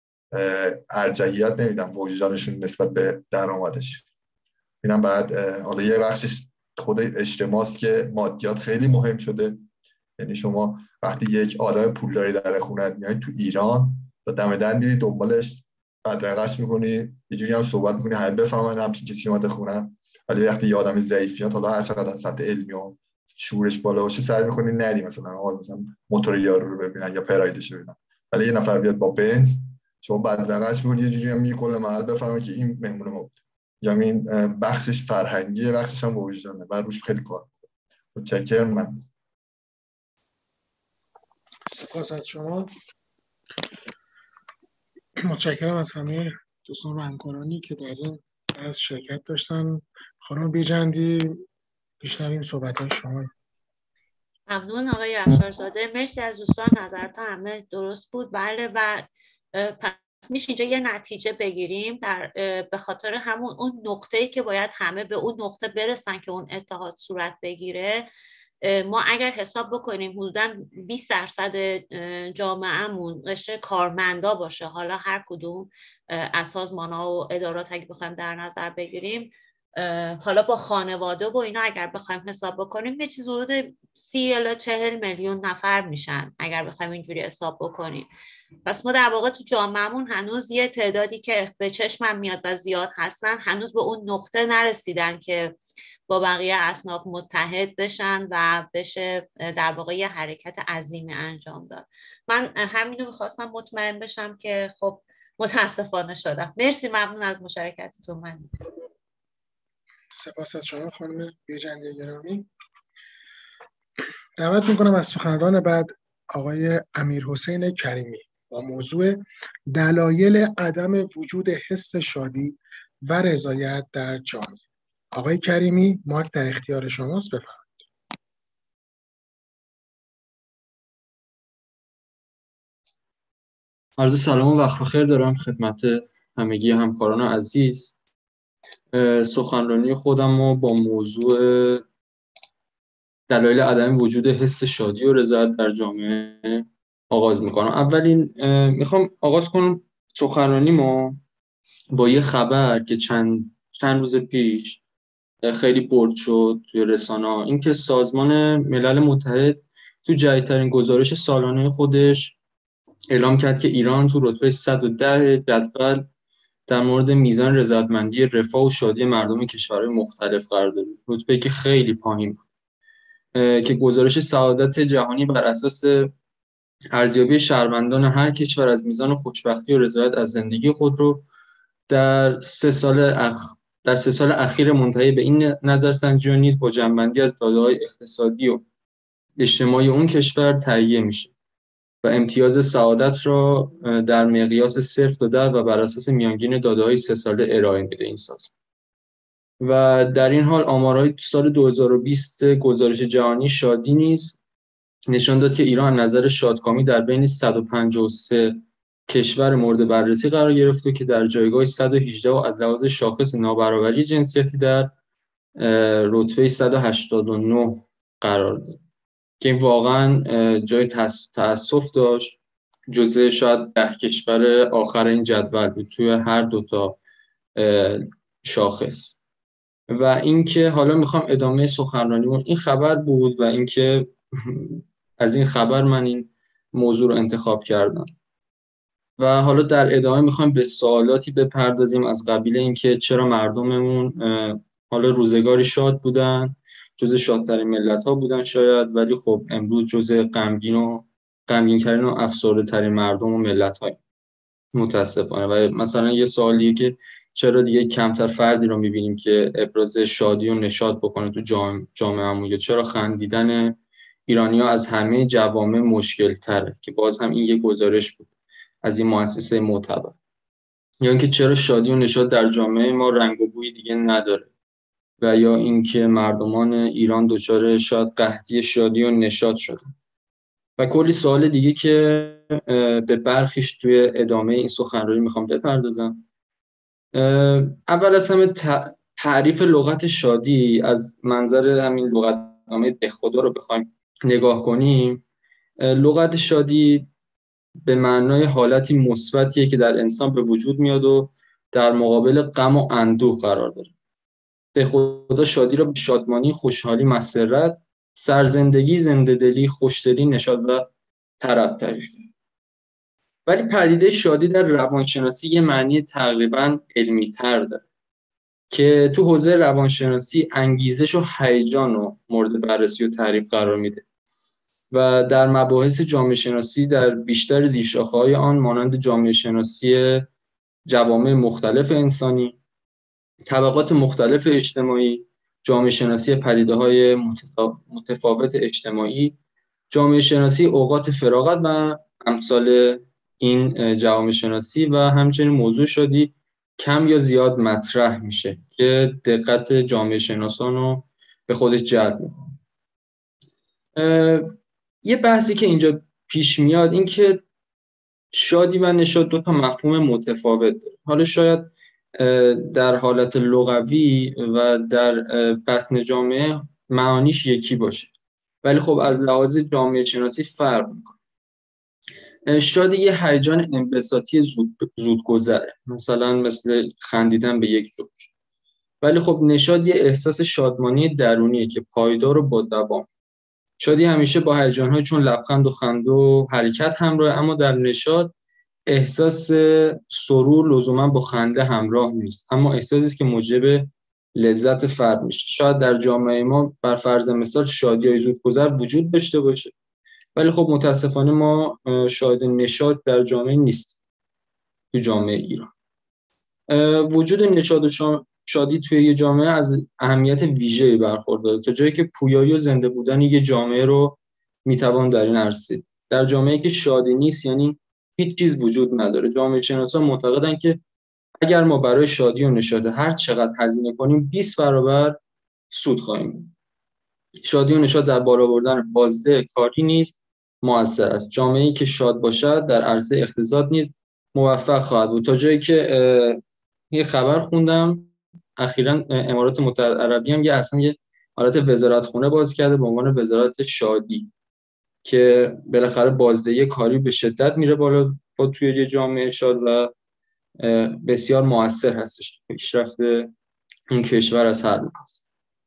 Speaker 8: ارجحیت نمیدن وجدانشون نسبت به درآمدش. اینم بعد حالا یه بخشش خود اجتماعی که مادیات خیلی مهم شده. یعنی شما وقتی یک آدم پولداری در خونت میای تو ایران تا دم در میری دنبالش بدرقش میکنی، یه جوری هم صحبت میکنی همه بفهمن همچین کسی اومده خونه. ولی وقتی یه آدم ضعیفیات حالا هر چقدر سطح علمی و شعورش بالا باشه سعی میکنی نری مثلا موتور یارو رو ببینن یا پرایدش رو ببینن. ولی یه نفر بیاد با بنز شما بدرقش میکنی یه جوری هم میکنه محل بفهمه که این مهمون ما بود. یعنی این بخشش فرهنگیه، بخشش هم وجدانه و روش خیلی کار میکنه. متشکرم. من
Speaker 2: سپاس از شما. متشکرم از همه دوستان و همکارانی که در این از شرکت داشتن. خانم بیجندی پیشنهادیم صحبت‌های شما.
Speaker 6: ممنون آقای افشارزاده. مرسی از دوستان، نظرتون همه درست بود. بله و پس میشه اینجا یه نتیجه بگیریم به خاطر همون اون نقطه‌ای که باید همه به اون نقطه برسن که اون اتحاد صورت بگیره. ما اگر حساب بکنیم حدوداً 20% جامعهمون قشر کارمندا باشه، حالا هر کدوم از سازمان‌ها و ادارات اگه بخوایم در نظر بگیریم، حالا با خانواده و اینا اگر بخوایم حساب بکنیم یه چیز حدود 30 الی 40 میلیون نفر میشن اگر بخوایم اینجوری حساب بکنیم. پس ما در واقع تو جامعهمون هنوز یه تعدادی که به چشمم میاد و زیاد هستن هنوز به اون نقطه نرسیدن که با بقیه اصناف متحد بشن و بشه در واقع یه حرکت عظیمی انجام داد. من همینو میخواستم مطمئن بشم که خب متاسفانه شدم. مرسی، ممنون از مشارکتتون. من
Speaker 2: سپاس از شما خانم بیجندی گرامی. دعوت میکنم از سخنران بعد آقای امیرحسین کریمی با موضوع دلایل عدم وجود حس شادی و رضایت در جامعه. آقای کریمی مایک در اختیار شماست، بفرمایید.
Speaker 9: عرض سلام و وقت بخیر دارم خدمت همگی همکاران عزیز. سخنرانی خودم رو با موضوع دلایل عدم وجود حس شادی و رضایت در جامعه آغاز میکنم. اولین میخوام آغاز کنم سخنرانیمو با یه خبر که چند روز پیش خیلی برد شد توی رسانه‌ها، این که سازمان ملل متحد تو جدیدترین گزارش سالانه خودش اعلام کرد که ایران تو رتبه 110 جدول در مورد میزان رضایتمندی رفاه و شادی مردم کشورهای مختلف قرار داره. رتبه‌ای که خیلی پایین بود، که گزارش سعادت جهانی بر اساس ارزیابی شهروندان هر کشور از میزان خوشبختی و رضایت از زندگی خود رو در 3 سال اخیر منتهی به این نظرسنجی نیز با جمع‌بندی از داده‌های اقتصادی و اجتماعی اون کشور تهیه میشه و امتیاز سعادت را در مقیاس صفر داده و بر اساس میانگین داده‌های 3 ساله ارائه میده این سازمان. و در این حال آمارهای سال 2020 گزارش جهانی شادی نیز نشان داد که ایران نظر شادکامی در بین 153 کشور مورد بررسی قرار گرفته که در جایگاه 118 و از لحاظ شاخص نابرابری جنسیتی در رتبه 189 قرار داد که این واقعا جای تأسف داشت. جزء شاید 10 کشور آخر این جدول بود توی هر دوتا شاخص. و اینکه حالا میخوام ادامه سخنرانیمون این خبر بود و اینکه از این خبر من این موضوع رو انتخاب کردم و حالا در ادامه میخوایم به سوالاتی بپردازیم از قبیل اینکه چرا مردممون حالا روزگاری شاد بودن، جزء شادترین ملت‌ها بودن شاید، ولی خب امروز جزء غمگین‌ترین و افسرده‌ترین مردم و ملت‌های متاسفانه. و مثلا یه سوالیه که چرا دیگه کمتر فردی رو می‌بینیم که ابراز شادی و نشاط بکنه تو جامعه‌مون، یا چرا خندیدن ایرانی‌ها از همه جوامع مشکل‌تره، که باز هم این یه گزارش بود از این مؤسسه معتبر. یا اینکه چرا شادی و نشاط در جامعه ما رنگ و بوی دیگه نداره، و یا اینکه مردمان ایران دچار شاید قحطی شادی و نشاط شدن و کلی سوال دیگه که به برخیش توی ادامه این سخنرانی میخوام بپردازم. اول از همه تعریف لغت شادی از منظر همین لغتنامه دهخدا رو بخوایم نگاه کنیم، لغت شادی به معنای حالتی مثبتیه که در انسان به وجود میاد و در مقابل غم و اندوه قرار داره. دهخدا شادی را به شادمانی، خوشحالی، مسرت، سرزندگی، زنده‌دلی، خوشدلی، نشاط و طرب تعریف کرده. ولی پدیده شادی در روانشناسی یه معنی تقریباً علمی‌تر داره که تو حوزه روانشناسی انگیزش و هیجان رو مورد بررسی و تعریف قرار میده و در مباحث جامعه شناسی در بیشتر زیرشاخه‌های آن مانند جامعه شناسی جوامع مختلف انسانی، طبقات مختلف اجتماعی، جامعه شناسی پدیده‌های متفاوت اجتماعی، جامعه شناسی اوقات فراغت و امثال این جوامع شناسی و همچنین موضوع شادی کم یا زیاد مطرح میشه که دقت جامعه شناسان رو به خودش جلب میکنه. یه بحثی که اینجا پیش میاد این که شادی و نشاط دو تا مفهوم متفاوت داره. حالا شاید در حالت لغوی و در بطن جامعه معانیش یکی باشه، ولی خب از لحاظ جامعه شناسی فرق میکنه. شادی یه هیجان انبساطی زودگذره، مثلا مثل خندیدن به یک جوک. ولی خب نشاط یه احساس شادمانی درونیه که پایدار و با دوام. شادی همیشه با هیجان‌های چون لبخند و خنده و حرکت همراه، اما در نشاط احساس سرور لزوما با خنده همراه نیست، اما احساسی است که موجب لذت فرد میشه. شاید در جامعه ما بر فرض مثال شادی‌های زودگذر وجود داشته باشه، ولی خب متاسفانه ما شاهد نشاط در جامعه نیست. تو جامعه ایران وجود نشاط و شادی توی یه جامعه از اهمیت ویژه‌ای برخورداره، تا جایی که پویایی و زنده بودن یه جامعه رو میتوان در این عرصه. در جامعه‌ای که شادی نیست یعنی هیچ چیز وجود نداره. جامعه شناسان معتقدن که اگر ما برای شادی و نشاط هر چقدر هزینه کنیم 20 برابر سود خواهیم بود. شادی و نشاط در بالا بردن بازده کاری نیست مؤثر است. جامعه‌ای که شاد باشد در عرصه اقتصاد نیز موفق خواهد بود. تا جایی که یه خبر خوندم اخیراً امارات متحده عربی هم اصلا یه حالت وزارتخونه باز کرده به عنوان وزارت شادی که بالاخره بازدهی کاری به شدت میره بالا با توی یه جامعه شاد و بسیار مؤثر هستش پیشرفت این کشور از هر لحاظ.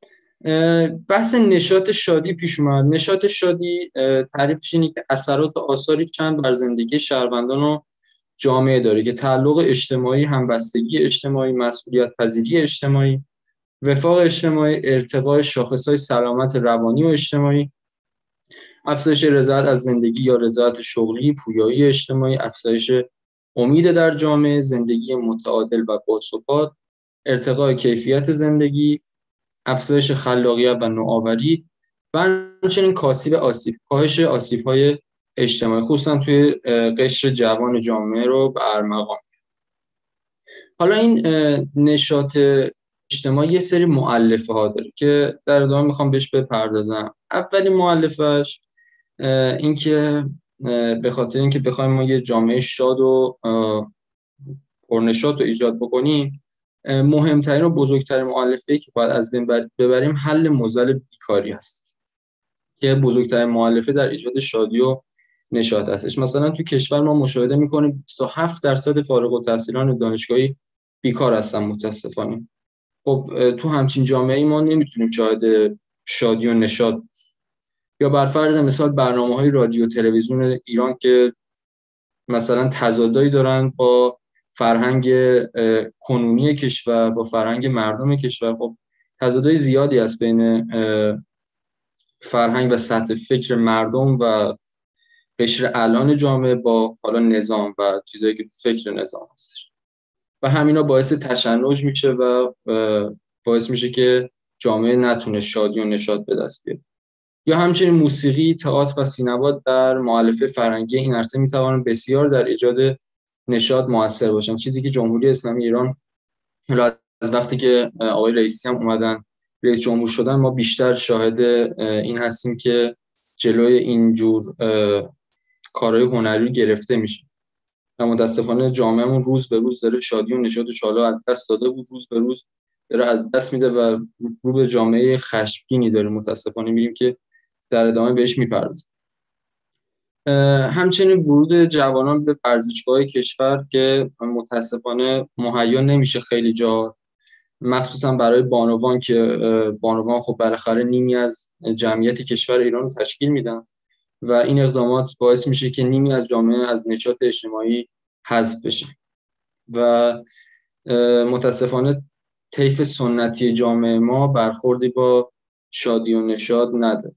Speaker 9: بحث نشاط شادی پیش اومد. نشاط شادی تعریفش اینه که اثرات و آثاری چند بر زندگی شهروندان و جامعه داره که تعلق اجتماعی، همبستگی اجتماعی، مسئولیت پذیری اجتماعی، وفاق اجتماعی، ارتقاء شاخصهای سلامت روانی و اجتماعی، افزایش رضایت از زندگی یا رضایت شغلی، پویایی اجتماعی، افزایش امید در جامعه، زندگی متعادل و باثبات، ارتقاء کیفیت زندگی، افزایش خلاقیت و نوآوری و همچنین کاهش آسیب‌های اجتماعی، خصوصا توی قشر جوان جامعه رو به ارمغان. حالا این نشاط اجتماعی یه سری مؤلفه ها داره که در ادامه میخوام بهش بپردازم. اولین مؤلفش این که به خاطر اینکه بخوایم ما یه جامعه شاد و پرنشاط رو ایجاد بکنیم، مهمترین و بزرگترین مؤلفه‌ای که باید از بین ببریم حل معضل بیکاری هست که بزرگترین مؤلفه در ایجاد شادی و نشاط هستش. مثلا تو کشور ما مشاهده می‌کنیم 27% فارغ التحصیلان دانشگاهی بیکار هستن متاسفانه. خب تو همچین جامعه‌ای ما نمیتونیم شاهد شادی و نشاط. یا بر فرض مثال برنامه‌های رادیو تلویزیون ایران که مثلا تضادایی دارن با فرهنگ کنونی کشور، با فرهنگ مردم کشور. خب تضادهای زیادی هست بین فرهنگ و سطح فکر مردم و قشر الان جامعه با حالا نظام و چیزایی که فکر نظام هستش و همینا باعث تشنج میشه و باعث میشه که جامعه نتونه شادی و نشاط به دست بیاره. یا همچنین موسیقی، تئاتر و سینما در مؤلفه فرهنگی این عرصه میتوانند بسیار در ایجاد نشاط موثر باشن، چیزی که جمهوری اسلامی ایران از وقتی که آقای رئیسی هم اومدن رئیس جمهور شدن ما بیشتر شاهد این هستیم که جلوی اینجور کارهای هنری گرفته میشه و متاسفانه جامعهمون روز به روز داره شادی و نشاطش حالا از دست داده بود، روز به روز داره از دست میده و رو به جامعه خشمگینی داره متاسفانه میریم که در ادامه بهش میپردازیم. همچنین ورود جوانان به ورزشگاه کشور که متاسفانه مهیا نمیشه خیلی جا، مخصوصا برای بانوان که بانوان خب بالاخره نیمی از جمعیت کشور ایران رو تشکیل میدن و این اقدامات باعث میشه که نیمی از جامعه از نشاط اجتماعی حذف بشه و متاسفانه طیف سنتی جامعه ما برخوردی با شادی و نشاط نداره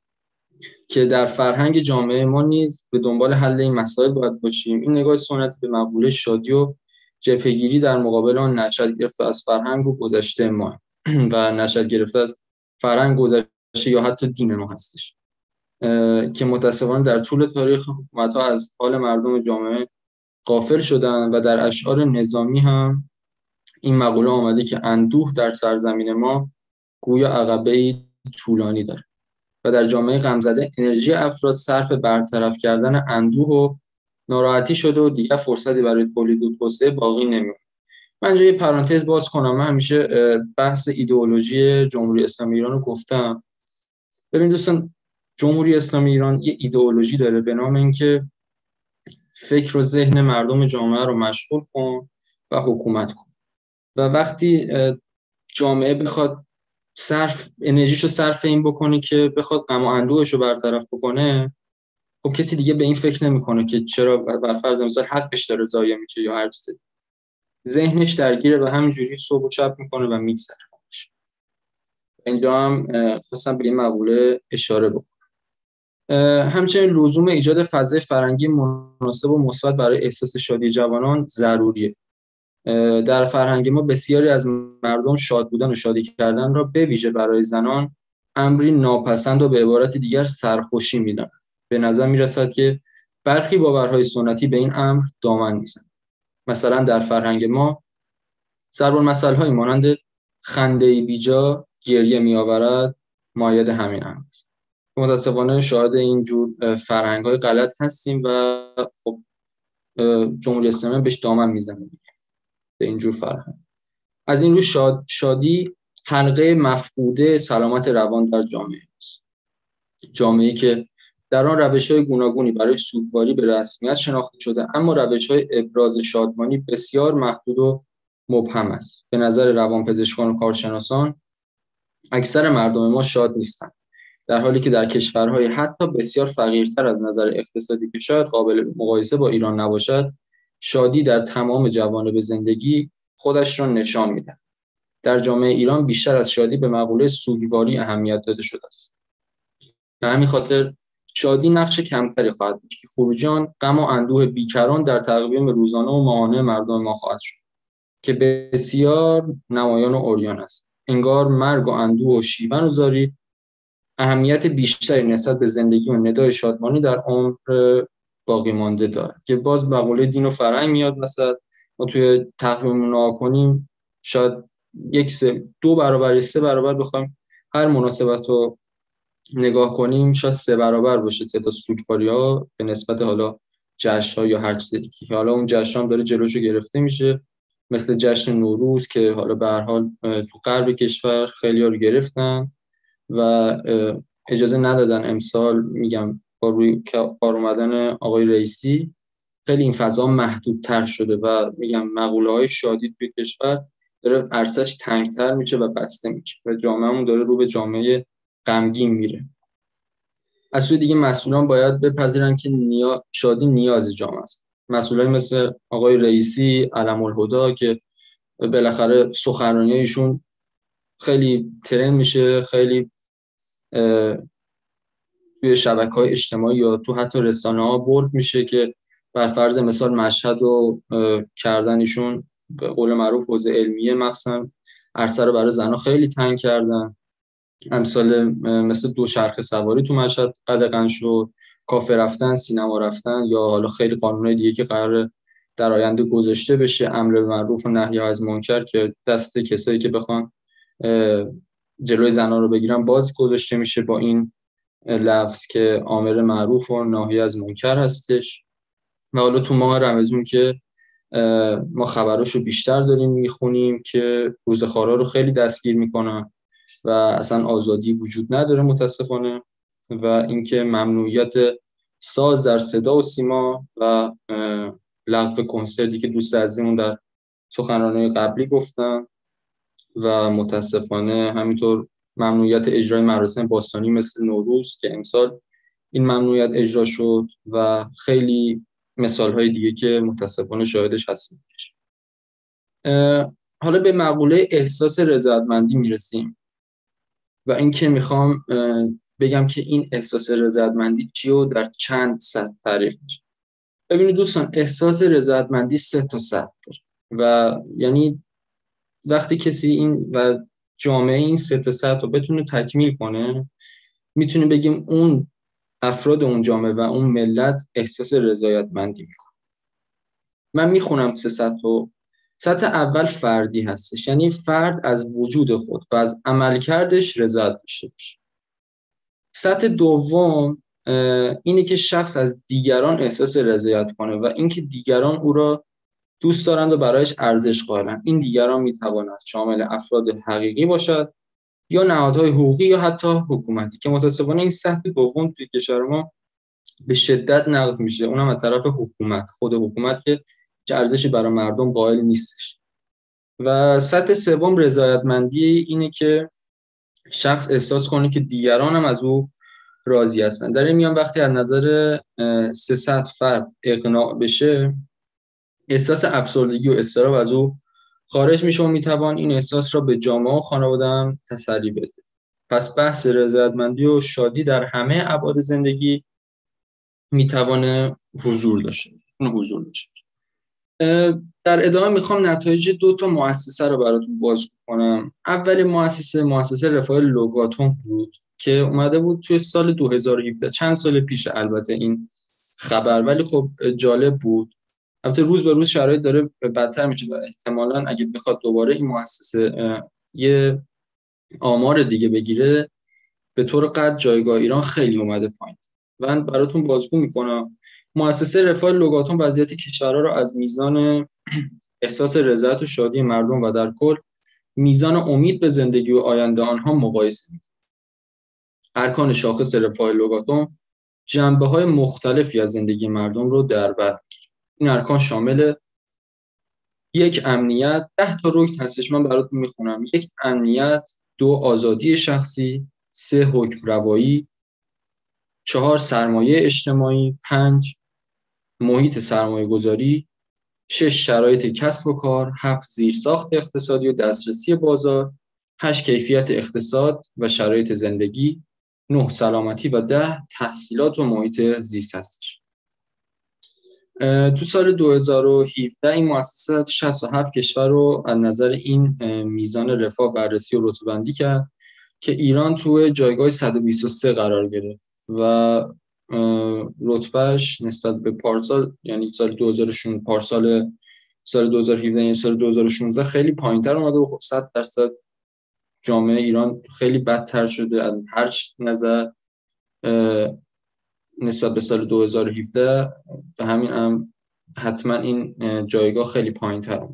Speaker 9: که در فرهنگ جامعه ما نیز به دنبال حل این مسائل باید باشیم. این نگاه سنتی به مقوله شادی و جبهه‌گیری در مقابل آن نشأت گرفته از فرهنگ و گذشته ما و نشأت گرفته از فرهنگ گذشته یا حتی دین ما هستش که متأسفانه در طول تاریخ حکومت‌ها از حال مردم جامعه غافل شدن و در اشعار نظامی هم این مقوله آمده که اندوه در سرزمین ما گویا عقبه‌ای طولانی داره و در جامعه غمزده انرژی افراد صرف برطرف کردن اندوه و ناراحتی شده و دیگر فرصتی برای تولید و توسعه باقی نمیمونه. من اینجا یه پرانتز باز کنم. من همیشه بحث ایدئولوژی جمهوری اسلامی ایران رو گفتم. ببین دوستان، جمهوری اسلامی ایران یه ایدئولوژی داره به نام اینکه فکر و ذهن مردم جامعه رو مشغول کن و حکومت کن و وقتی جامعه بخواد انرژیشو صرف این بکنه که بخواد غم و اندوهشو برطرف بکنه، خب کسی دیگه به این فکر نمیکنه که چرا بر فرض مثال حقش داره ضایع میشه یا هر چیزی. ذهنش درگیره و همینجوری صبح و شب میکنه و میگذره. اینجا هم خواستم به این مقوله اشاره بکنم. همچنین لزوم ایجاد فضای فرهنگی مناسب و مثبت برای احساس شادی جوانان ضروریه. در فرهنگ ما بسیاری از مردم شاد بودن و شادی کردن را به ویژه برای زنان امری ناپسند و به عبارت دیگر سرخوشی میدن. به نظر میرسد که برخی باورهای سنتی به این امر دامن میزنند. مثلا در فرهنگ ما ضرب المثل‌هایی مانند خنده بیجا گریه میآورد مایه همین امر است. متاسفانه شاهد این جور فرهنگ‌های غلط هستیم و خب جمهوری اسلامی بهش دامن میزنه به این جور فرهنگ. از این رو شادی حلقه مفقوده سلامت روان در جامعه است. جامعه‌ای که در آن روش‌های گوناگونی برای سوگواری به رسمیت شناخته شده، اما روش‌های ابراز شادمانی بسیار محدود و مبهم است. به نظر روانپزشکان و کارشناسان اکثر مردم ما شاد نیستند، در حالی که در کشورهای حتی بسیار فقیرتر از نظر اقتصادی که شاید قابل مقایسه با ایران نباشد، شادی در تمام جوانب زندگی خودش را نشان می‌دهد. در جامعه ایران بیشتر از شادی به مقوله سوگواری اهمیت داده شده است. به همین خاطر شادی نقش کمتری خواهد داشت که خروجی آن غم و اندوه بیکران در تقویم روزانه و ماهانه مردم ما خواهد شد که بسیار نمایان و عریان است. انگار مرگ و اندوه و شیون و زاری اهمیت بیشتری نسبت به زندگی و ندای شادمانی در عمر باقی مانده دارد که باز مقوله دین و فرهنگ میاد. مثلا ما توی تقویم نگاه کنیم، شاید 2 برابر یا 3 برابر بخوایم هر مناسبت رو نگاه کنیم، شاید 3 برابر باشه تعداد سوگواری‌ها به نسبت حالا جشن‌ها یا هر چیز دیگه که حالا اون جشن هم داره جلوشو گرفته میشه، مثل جشن نوروز که حالا به هر حال تو غرب کشور خیلی‌ها رو گرفتن و اجازه ندادن امسال. میگم با روی کار اومدن آقای رئیسی خیلی این فضا محدودتر شده و میگم مقوله‌های شادی توی کشور داره عرصه‌اش تنگتر میشه و بسته میشه و جامعه‌مون داره رو به جامعه غمگین میره. از سوی دیگه مسئولان باید بپذیرن که شادی نیاز جامعه است. مسئولای مثل آقای رئیسی، علم‌الهدی که بالاخره سخنرانی‌هایشون خیلی ترند میشه، خیلی توی شبکه‌های اجتماعی یا تو حتی رسانه‌ها برد میشه که بر فرض مثال مشهد و کردنشون به قول معروف حوزه علمیه مخصوصا عرصه رو برای زنها خیلی تنگ کردن. امثال مثل دوچرخه سواری تو مشهد قدغن شد، کافه رفتن، سینما رفتن یا حالا خیلی قانونهای دیگه که قراره در آینده گذاشته بشه، امر به معروف و نهی از منکر که دست کسایی که بخوان جلوی زنها رو بگیرن باز گذاشته میشه با این لفظ که امر معروف و نهی از منکر هستش. و حالا تو ماه رمضان که ما خبراشو بیشتر داریم میخونیم که روزخوارا رو خیلی دستگیر میکنن و اصلا آزادی وجود نداره متاسفانه، و اینکه ممنوعیت ساز در صدا و سیما و لغو کنسرتی که دوست عزیزمون در سخنرانی قبلی گفتن و متاسفانه همینطور ممنوعیت اجرای مراسم باستانی مثل نوروز که امسال این ممنوعیت اجرا شد و خیلی مثال‌های دیگه که متاسفانه شاهدش هستیم. حالا به مقوله احساس رضایتمندی میرسیم و اینکه میخوام بگم که این احساس رضایتمندی چیه و در چند سطح تعریف میشه. ببینید دوستان، احساس رضایتمندی 3 تا سطح داره و یعنی وقتی کسی این و جامعه این 3 تا سطح رو بتونه تکمیل کنه، میتونه بگیم اون افراد اون جامعه و اون ملت احساس رضایتمندی میکنه. من میخونم 3 سطح رو. سطح اول فردی هستش، یعنی فرد از وجود خود و از عملکردش رضایت داشته باشه. سطح دوم اینه که شخص از دیگران احساس رضایت کنه و اینکه دیگران او را دوست دارند و برایش ارزش قائلند. این دیگران میتواند شامل افراد حقیقی باشد یا نهادهای حقوقی یا حتی حکومتی که متاسفانه این سطح دوم توی کشور ما به شدت نقض میشه، اونم از طرف حکومت، خود حکومت که ارزشی برای مردم قائل نیستش. و سطح سوم رضایتمندی اینه که شخص احساس کنه که دیگران هم از او راضی هستن. در این میان وقتی از نظر 3 سطح فرد اقناع بشه، احساس افسردگی و اضطراب از او خارج میشه و میتوان این احساس را به جامعه و خانواده هم تسری بده. پس بحث رضایتمندی و شادی در همه ابعاد زندگی میتوانه حضور داشته. در ادامه میخوام نتایج 2 تا مؤسسه رو براتون باز کنم. اول مؤسسه رفاه لوگاتون بود که اومده بود توی سال 2017، چند سال پیش البته این خبر، ولی خب جالب بود. البته روز به روز شرایط داره بدتر میشه و احتمالاً اگه بخواد دوباره این مؤسسه یه آمار دیگه بگیره به طور قطع جایگاه ایران خیلی اومده پایین. من براتون بازگو میکنم. مؤسسه رفاه لوگاتون وضعیت کشورها رو از میزان احساس رضایت و شادی مردم و در کل میزان امید به زندگی و آینده آنها مقایسه میکنه. ارکان شاخص رفاه لوگاتون جنبه‌های مختلفی از زندگی مردم رو در بر می‌گیره. این ارکان شامل 1 امنیت، 10 تا رکن هستش من براتون میخونم. 1 امنیت، 2 آزادی شخصی، 3 حکم روایی، 4 سرمایه اجتماعی، 5 محیط سرمایه گذاری، 6 شرایط کسب و کار، 7 زیرساخت اقتصادی و دسترسی بازار، 8 کیفیت اقتصاد و شرایط زندگی، 9 سلامتی و 10 تحصیلات و محیط زیست هستش. تو سال 2017 این مؤسسه 67 کشور رو از نظر این میزان رفاه بررسی و رتبه‌بندی کرد که ایران تو جایگاه 123 قرار گرفت و رتبهش نسبت به پارسال، یعنی سال 2016 پارسال سال 2017 یعنی سال 2016 خیلی پایین‌تر اومده و خب 100% جامعه ایران خیلی بدتر شده از هر نظر نسبت به سال 2017. به همین هم حتما این جایگاه خیلی پایین‌تر.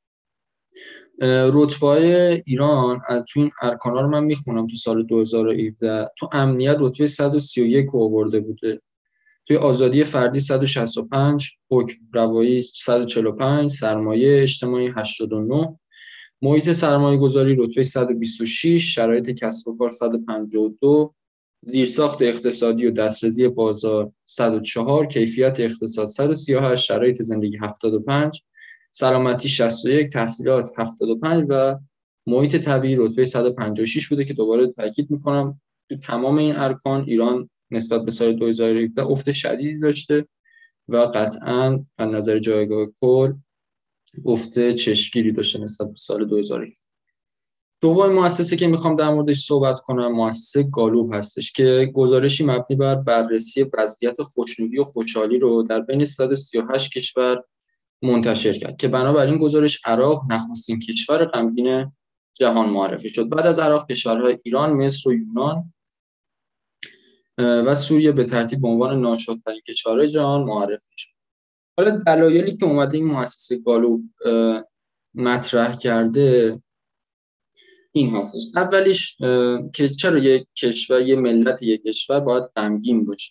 Speaker 9: رتبه‌های ایران تو این ارکانا رو من میخونم. تو سال 2017 تو امنیت رتبه 131 رو آورده بوده، توی آزادی فردی 165، حکم روایی 145، سرمایه اجتماعی 89، محیط سرمایه گذاری رتبه 126، شرایط کسب و کار 152، زیرساخت اقتصادی و دسترسی بازار 104، کیفیت اقتصاد 138، شرایط زندگی 75، سلامتی 61، تحصیلات 75 و محیط طبیعی رتبه 156 بوده که دوباره تاکید میکنم تو تمام این ارکان ایران نسبت به سال 2017 افت شدیدی داشته و قطعاً از نظر جایگاه کل افت چشمگیری داشته نسبت به سال 2017. دومین مؤسسه که میخوام در موردش صحبت کنم مؤسسه گالوب هستش که گزارشی مبنی بر بررسی وضعیت خوشنودی و خوشحالی رو در بین 138 کشور منتشر کرد که بنابراین گزارش عراق نخستین کشور غمگین جهان معرفی شد. بعد از عراق کشورهای ایران، مصر و یونان و سوریه به ترتیب به عنوان ناشادترین کشورهای جهان معرفی شد. حالا دلایلی که اومده این مؤسسه گالوب مطرح کرده این هستش. اولیش که چرا یک کشور، یک ملت، یک کشور باید غمگین باشه.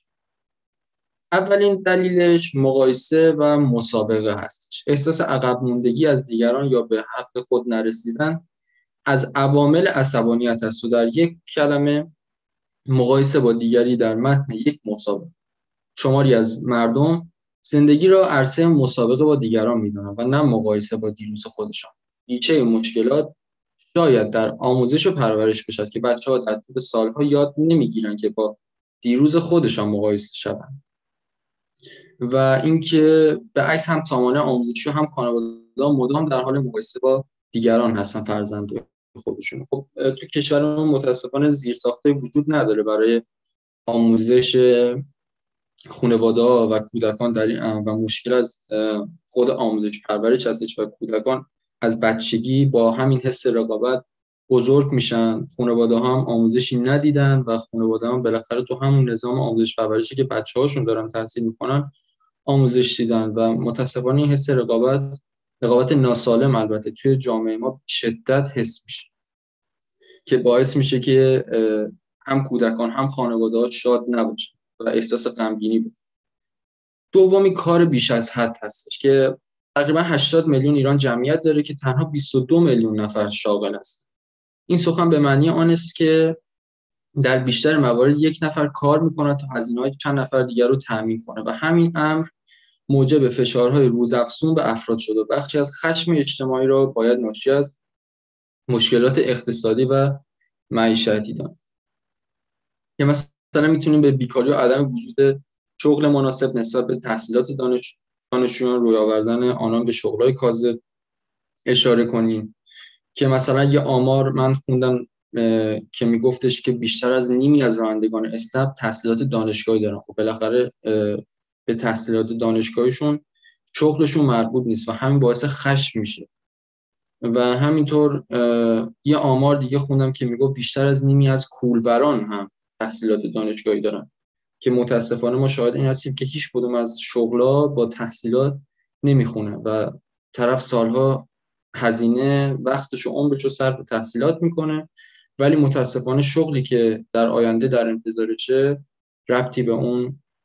Speaker 9: اولین دلیلش مقایسه و مسابقه هستش. احساس عقب موندگی از دیگران یا به حق خود نرسیدن از عوامل عصبانیت است و در یک کلمه مقایسه با دیگری در متن یک مسابقه. شماری از مردم زندگی را عرصه مسابقه با دیگران می‌دانند و نه مقایسه با دیروز خودشان. ریشه مشکلات شاید در آموزش و پرورش باشد که بچه‌ها در طول سالها یاد نمی‌گیرند که با دیروز خودشان مقایسه شوند و اینکه به عکس هم سامانه آموزشی و هم خانواده‌ها مدام در حال مقایسه با دیگران هستن فرزندان خودشون. خب تو کشور ما متاسفانه زیرساخت‌های وجود نداره برای آموزش خانواده‌ها و کودکان در این و مشکل از خود آموزش پرورش هستش و کودکان از بچگی با همین حس رقابت بزرگ میشن. خانواده‌ها هم آموزشی ندیدن و خانواده‌ها هم بالاخره تو همون نظام آموزش پرورشی که بچه‌هاشون دارن تحصیل میکنن آموزش دیدن و متاسفانه این حس رقابت ناسالم البته توی جامعه ما شدت حس میشه که باعث میشه که هم کودکان هم خانواده‌ها شاد نباشن و احساس غمگینی بکنن. دومی کار بیش از حد هستش که تقریبا 80 میلیون ایران جمعیت داره که تنها 22 میلیون نفر شاغل هستند. این سخن به معنی آن است که در بیشتر موارد یک نفر کار میکنه تا هزینه‌های چند نفر دیگر رو تامین کنه و همین امر موجب فشارهای روزافزون به افراد شده و بخشی از خشم اجتماعی را باید ناشی از مشکلات اقتصادی و معیشتی دانست. که مثلا میتونیم به بیکاری و عدم وجود شغل مناسب نسبت به تحصیلات دانشجویان روی آوردن آنان به شغل‌های کاذب اشاره کنیم که مثلا یه آمار من خوندم که میگفتش که بیشتر از نیمی از رانندگان اسنپ تحصیلات دانشگاهی دارن. خب بالاخره به تحصیلات دانشگاهیشون شغلشون مربوط نیست و همین باعث خشم میشه. و همینطور یه آمار دیگه خوندم که میگفت بیشتر از نیمی از کولبران هم تحصیلات دانشگاهی دارن که متاسفانه ما شاهد این هستیم که هیچ کدوم از شغل‌ها با تحصیلات نمیخونه و طرف سالها هزینه وقتش و عمرش رو صرف تحصیلات میکنه ولی متاسفانه شغلی که در آینده در انتظارشه ربطی به اون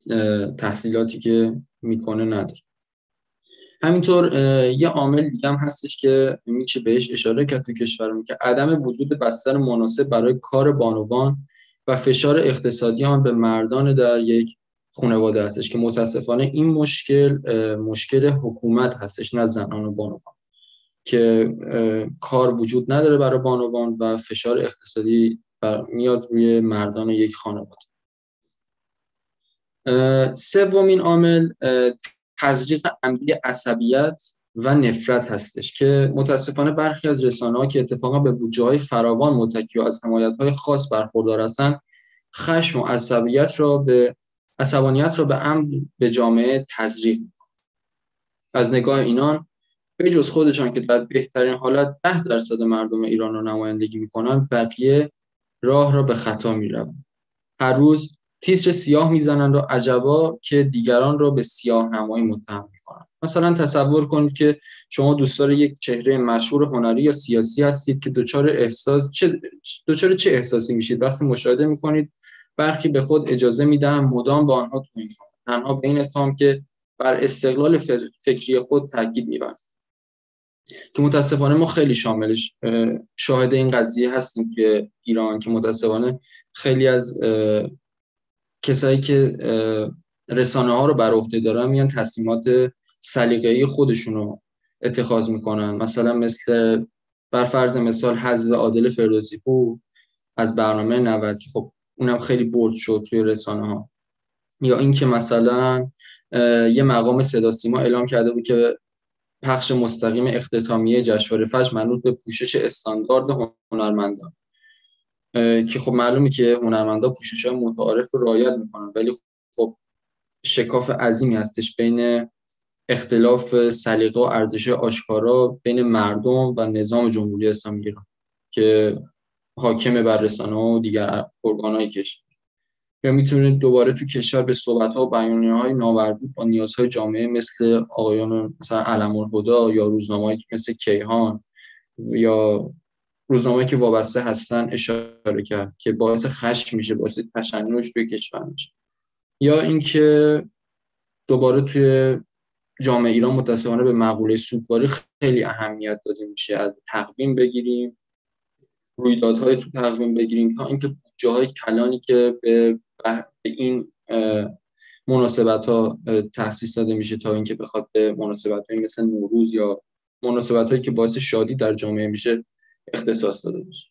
Speaker 9: تحصیلاتی که میکنه نداره. همینطور یه عامل دیگه هم هستش که میشه بهش اشاره کرد تو کشورمون که عدم وجود بستر مناسب برای کار بانوان و فشار اقتصادی هم به مردان در یک خانواده هستش که متاسفانه این مشکل حکومت هستش، نه زنان و بانوان، که کار وجود نداره برای بانوان و فشار اقتصادی میاد روی مردان یک خانواده. سومین عامل تزریق عمدی عصبیت و نفرت هستش که متاسفانه برخی از رسانه‌ها که اتفاقا به بودجه‌های فراوان متکی و از حمایت‌های خاص برخوردار هستند، خشم و عصبانیت را به عمد به جامعه تزریق می‌کنند. از نگاه اینان به جز خودشان که در بهترین حالت 10% مردم ایران را نمایندگی می‌کنند، بقیه راه را به خطا می‌روند. هر روز تیتر سیاه میزنند و عجبا که دیگران را به سیاه نمایی متهم میکنند. مثلا تصور کنید که شما دوستدار یک چهره مشهور هنری یا سیاسی هستید که دچار چه احساسی میشید وقتی مشاهده میکنید برخی به خود اجازه میدن مدام با آنها توهین کنند، تنها به این اتهام که بر استقلال فکری خود تاکید می‌ورزند. که متاسفانه ما خیلی شاهد این قضیه هستیم که ایران، که متاسفانه خیلی از کسایی که رسانه‌ها رو بر عهده دارن میان تصمیمات سلیقه‌ای خودشون رو اتخاذ میکنن، مثلا مثل بر فرض مثال حذف عادل فردوسی‌پور از برنامه 90 که خب اونم خیلی بولد شد توی رسانه‌ها، یا اینکه مثلا یه مقام صدا سیما اعلام کرده بود که پخش مستقیم اختتامیه جشنواره فجر منوط به پوشش استاندارد هنرمندان، که خب معلومه که هنرمندا پوشش‌های متعارف رو رعایت میکنن، ولی خب شکاف عظیمی هستش بین اختلاف سلیقه و ارزش آشکارا بین مردم و نظام جمهوری اسلامی ایران که حاکم بر رسانه‌ها و دیگر ارگان‌های کشور. یا میتونید دوباره تو کشور به صحبت‌ها و بیانیه‌های نامربوط با نیازهای جامعه مثل آقایان مثلا علم‌الهدی یا روزنامه‌ای مثل کیهان یا روزنامه‌ای که وابسته هستن اشاره کرد که باعث خشم میشه، باعث تشنج توی کشور میشه. یا اینکه دوباره توی جامعه ایران متأسفانه به مقوله سوگواری خیلی اهمیت داده میشه، از تقویم بگیریم، رویدادهای تو تقویم بگیریم تا اینکه جاهای کلانی که به این مناسبت‌ها تأسیس داده میشه تا اینکه بخواد به مناسبت‌هایی مثل نوروز یا مناسبت‌هایی که باعث شادی در جامعه میشه اختصاص داده میشه.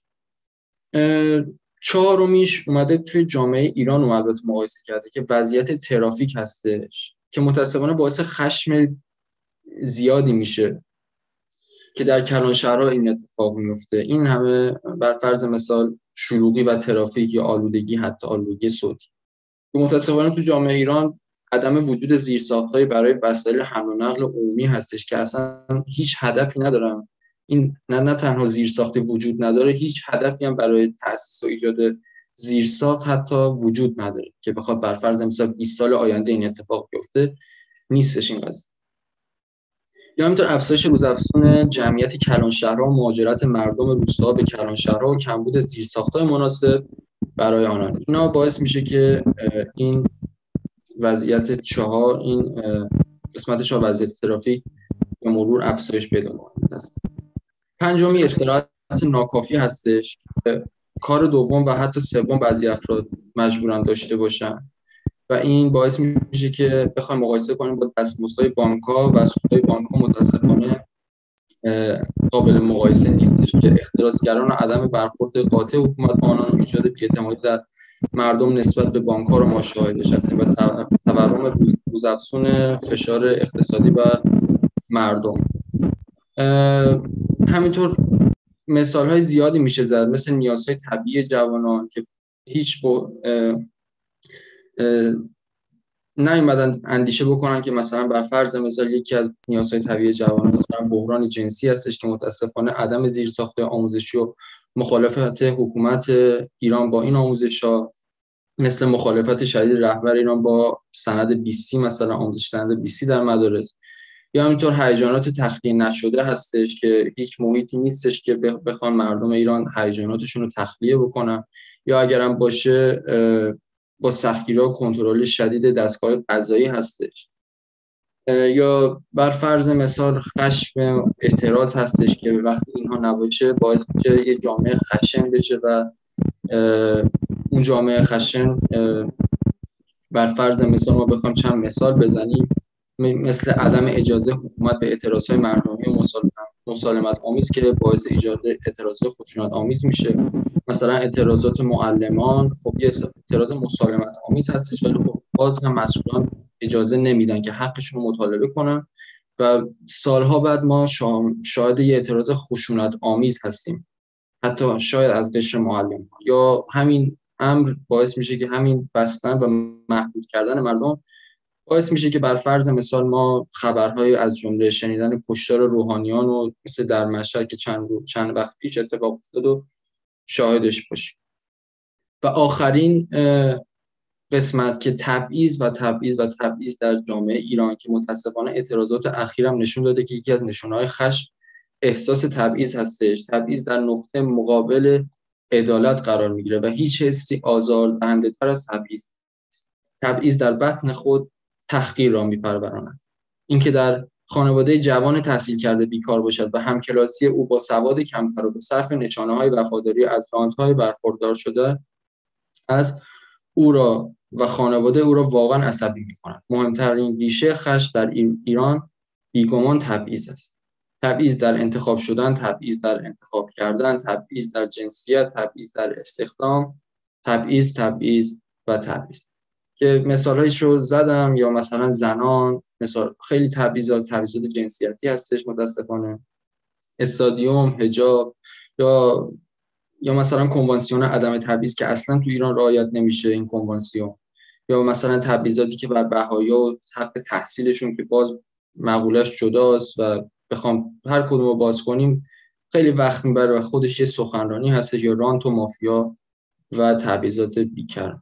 Speaker 9: چهارمیش اومده توی جامعه ایران البته مقایسه کرده که وضعیت ترافیک هستش که متأسفانه باعث خشم زیادی میشه که در کلانشهرها این اتفاق میفته. این همه بر فرض مثال شلوغی و ترافیک یا آلودگی، حتی آلودگی صوتی. متأسفانه تو جامعه ایران عدم وجود زیرساخت‌های برای وسایل حمل و نقل عمومی هستش که اصلا هیچ هدفی ندارن. این نه تنها زیرساختی وجود نداره، هیچ هدفی هم برای تأسیس و ایجاد زیرساخت حتی وجود نداره که بخواد بر فرض مثال 20 سال آینده این اتفاق بیفته، نیستش این قضیه. یا همینطور افزایش روزافزون جمعیت کلانشهرها و مهاجرت مردم روستاها به کلانشهرها و کمبود زیرساخت‌های مناسب برای آنان، اینا باعث میشه که این وضعیت این قسمت 4 وضعیت ترافیک و مرور افزایش پیدا کنه. پنجمی استراحت ناکافی هستش. کار دوم و حتی سوم بعضی افراد مجبورن داشته باشن و این باعث میشه که بخوایم مقایسه کنیم با دستمزدهای بانک‌ها و سودهای بانک‌ها متأسفانه قابل مقایسه نیستش که اختلاسگران و عدم برخورد قاطع حکومت با آنان و ایجاد بی‌اعتمادی در مردم نسبت به بانک‌ها رو ما شاهدش هستیم و تورم روزافزون فشار اقتصادی بر مردم. همینطور مثال‌های زیادی میشه زد، مثل نیازهای طبیعی جوانان که هیچ نیومدن اندیشه بکنن که مثلا بر فرض مثال یکی از نیازهای طبیعی جوانان مثلا بحران جنسی هستش که متاسفانه عدم زیرساخت آموزشی و مخالفت حکومت ایران با این آموزش‌ها، مثل مخالفت شدید رهبر ایران با سند 20 مثلا آموزش سند 20 در مدارس، یا همینطور هیجانات تخلیه نشده هستش که هیچ محیطی نیستش که بخوان مردم ایران هیجاناتشون رو تخلیه بکنن، یا اگرم باشه با سختگیری‌ها کنترل شدید دستگاه قضایی هستش، یا بر فرض مثال خشم اعتراض هستش که وقتی اینها نباشه باعث میشه یه جامعه خشن بشه و اون جامعه خشن بر فرض مثال ما بخوام چند مثال بزنیم، مثل عدم اجازه حکومت به اعتراضهای مردمی و مسالمت آمیز که باعث ایجاد اعتراضات خشونت آمیز میشه. مثلا اعتراضات معلمان، خب یه اعتراض مسالمت آمیز هستش ولی خب باز هم مسئولان اجازه نمیدن که حقشون رو مطالبه کنن و سالها بعد ما شاهد یه اعتراض خشونت آمیز هستیم، حتی شاید از قشر معلم ها. یا همین امر باعث میشه که همین بستن و محدود کردن مردم باعث میشه که بر فرض مثال ما خبرهای از جمله شنیدن کشتار روحانیان و مثل در مشهد که چند وقت پیش اتفاق افتاد و شاهدش باشیم. و آخرین قسمت که تبعیض در جامعه ایران که متاسفانه اعتراضات اخیرم نشون داده که یکی از نشانه‌های خشم احساس تبعیض هستش. تبعیض در نقطه مقابل عدالت قرار میگیره و هیچ حسی آزاردهنده تر از تبعیض در بطن خود تحقیر را میپروراند. اینکه در خانواده جوان تحصیل کرده بیکار باشد و همکلاسی او با سواد کمتر و به صرف نشانه‌های وفاداری از رانت‌های برخوردار شده از او را و خانواده او را واقعا عصبی می‌کند. مهمترین ریشه خشم در ایران بیگمان تبعیض است. تبعیض در انتخاب شدن، تبعیض در انتخاب کردن، تبعیض در جنسیت، تبعیض در استخدام، تبعیض و تبعیض که مثالایش رو زدم. یا مثلا زنان، مثلا خیلی تبعیضات جنسیتی هستش متاسفانه، استادیوم، حجاب، یا مثلا کنوانسیون عدم تبعیض که اصلا تو ایران رعایت نمیشه این کنوانسیون، یا مثلا تبعیضاتی که بر بهائی‌ها و حق تحصیلشون که باز مقوله‌اش جداست و بخوام هر کدوم رو باز کنیم خیلی وقت میبره و خودش یه سخنرانی هستش، یا رانت و مافیا و تبعیضات بیکر.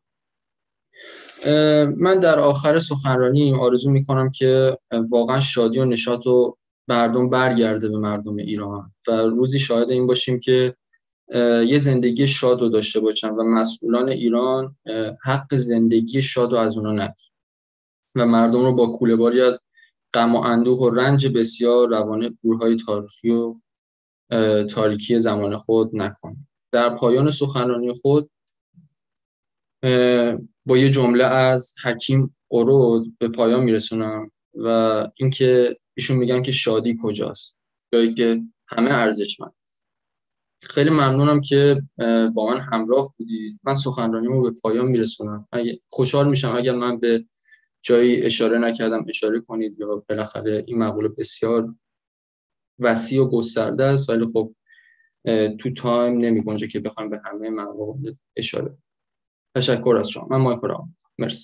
Speaker 9: من در آخر سخنرانی آرزو میکنم که واقعا شادی و نشاط و مردم برگرده به مردم ایران و روزی شاهد این باشیم که یه زندگی شاد رو داشته باشن و مسئولان ایران حق زندگی شاد رو از اونا نگیرن و مردم رو با کوله‌باری از غم و اندوه و رنج بسیار روانه گورهای تاریخی و تاریکی زمان خود نکنن. در پایان سخنرانی خود با یه جمله از حکیم اورود به پایان میرسونم و اینکه ایشون میگن که شادی کجاست، جایی که همه ارزشمند. خیلی ممنونم که با من همراه بودید. من سخنرانیمو به پایان میرسونم. خوشحال میشم اگر من به جایی اشاره نکردم اشاره کنید، یا بالاخره این مقوله بسیار وسیع و گسترده است ولی خب تو تایم نمیگنجه که بخوایم به همه مقوله اشاره. تشکر از شما. من مایک رو مرسی.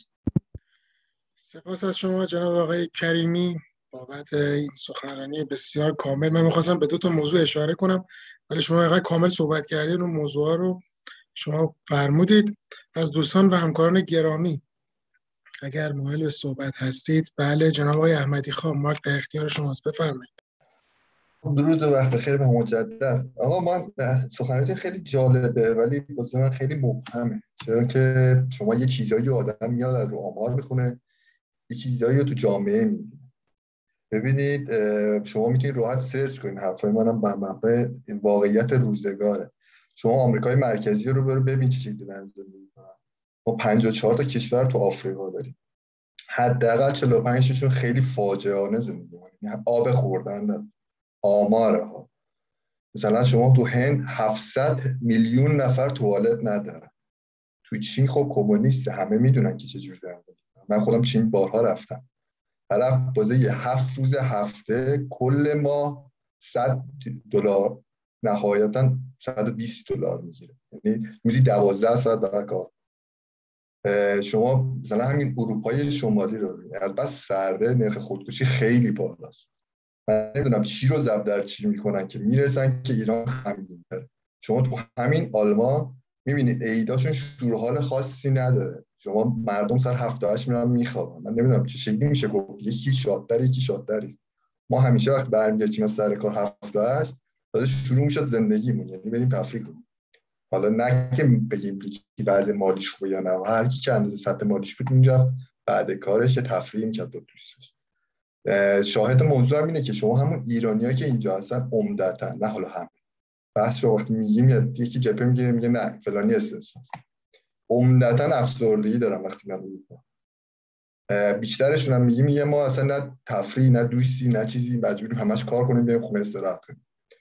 Speaker 2: سپاس از شما جناب آقای کریمی بابت این سخنرانی بسیار کامل. من می‌خواستم به 2 موضوع اشاره کنم ولی شما اینقدر کامل صحبت کردید اون موضوعا رو شما فرمودید. از دوستان و همکاران گرامی اگر مایل به صحبت هستید، بله جناب آقای احمدی خان مایک در اختیار شماست، بفرمایید.
Speaker 8: درود و وقت بخیر به مجدد. آقا من سخنرانی خیلی جالبه ولی واسه من خیلی مبهمه، چرا که شما یه چیزایی آدم میاد رو آمار میخونه، یه چیزایی رو تو جامعه میبینه. ببینید شما میتونید راحت سرچ کنید، حرفای منم بر مبنای واقعیت روزگاره. شما آمریکای مرکزی رو برو ببین چه شکلی دارن زندگی میکنن. ما 54 تا کشور تو آفریقا داریم، حداقل 45 تاشون خیلی فاجعه‌انه زندگی میکنن، آب خوردن ندارن. آماره ها مثلا شما تو هند 700 میلیون نفر توالت ندارن. تو چین خب کمونیست، همه میدونن که چجوری دارن. من خودم چین بارها رفتم. طرف بازه 7 روز هفته کل ماه $100 نهایتا $120 میگیره، یعنی روزی 12 ساعت داره کار. شما مثلا همین اروپای شمالی رو ببینید، از بس سرده نرخ خودکشی خیلی بالاست. من نمیدونم چی رو ضرب در چی میکنن که میرسن که ایران خمیدون‌تره. شما تو همین آلمان میبینید عیداشون شورحال خاصی نداره. شما مردم سر 7-8 میرن میخوابن. من نمیدونم چه شکلی میشه گفت یکی شادتر یکی شادتریست. ما همیشه وقت برمیگردیم از سر کار 7-8 تازه شروع میشد زندگیمون، یعنی بریم تفریح کنیم. حالا نه که بگیم کی وضع مالیش خوبه یا نه، هر کی که اندازه سطح مالیش بود میرفت بعد کارش تفریح میکرد با دوستش. شاهد موضوع هم اینه که شما همون ایرانی‌ها که اینجا هستن عمدتاً، نه حالا هم بحث رو وقتی میگیم یکی جبهه میگه نه فلانی استثنا، عمدتاً افسردگی دارن وقتی من میگم. بیشترشون هم میگه ما اصلا نه تفریح نه دوستی نه چیزی، مجبوریم همش کار کنیم بریم خونه استراحت کنیم.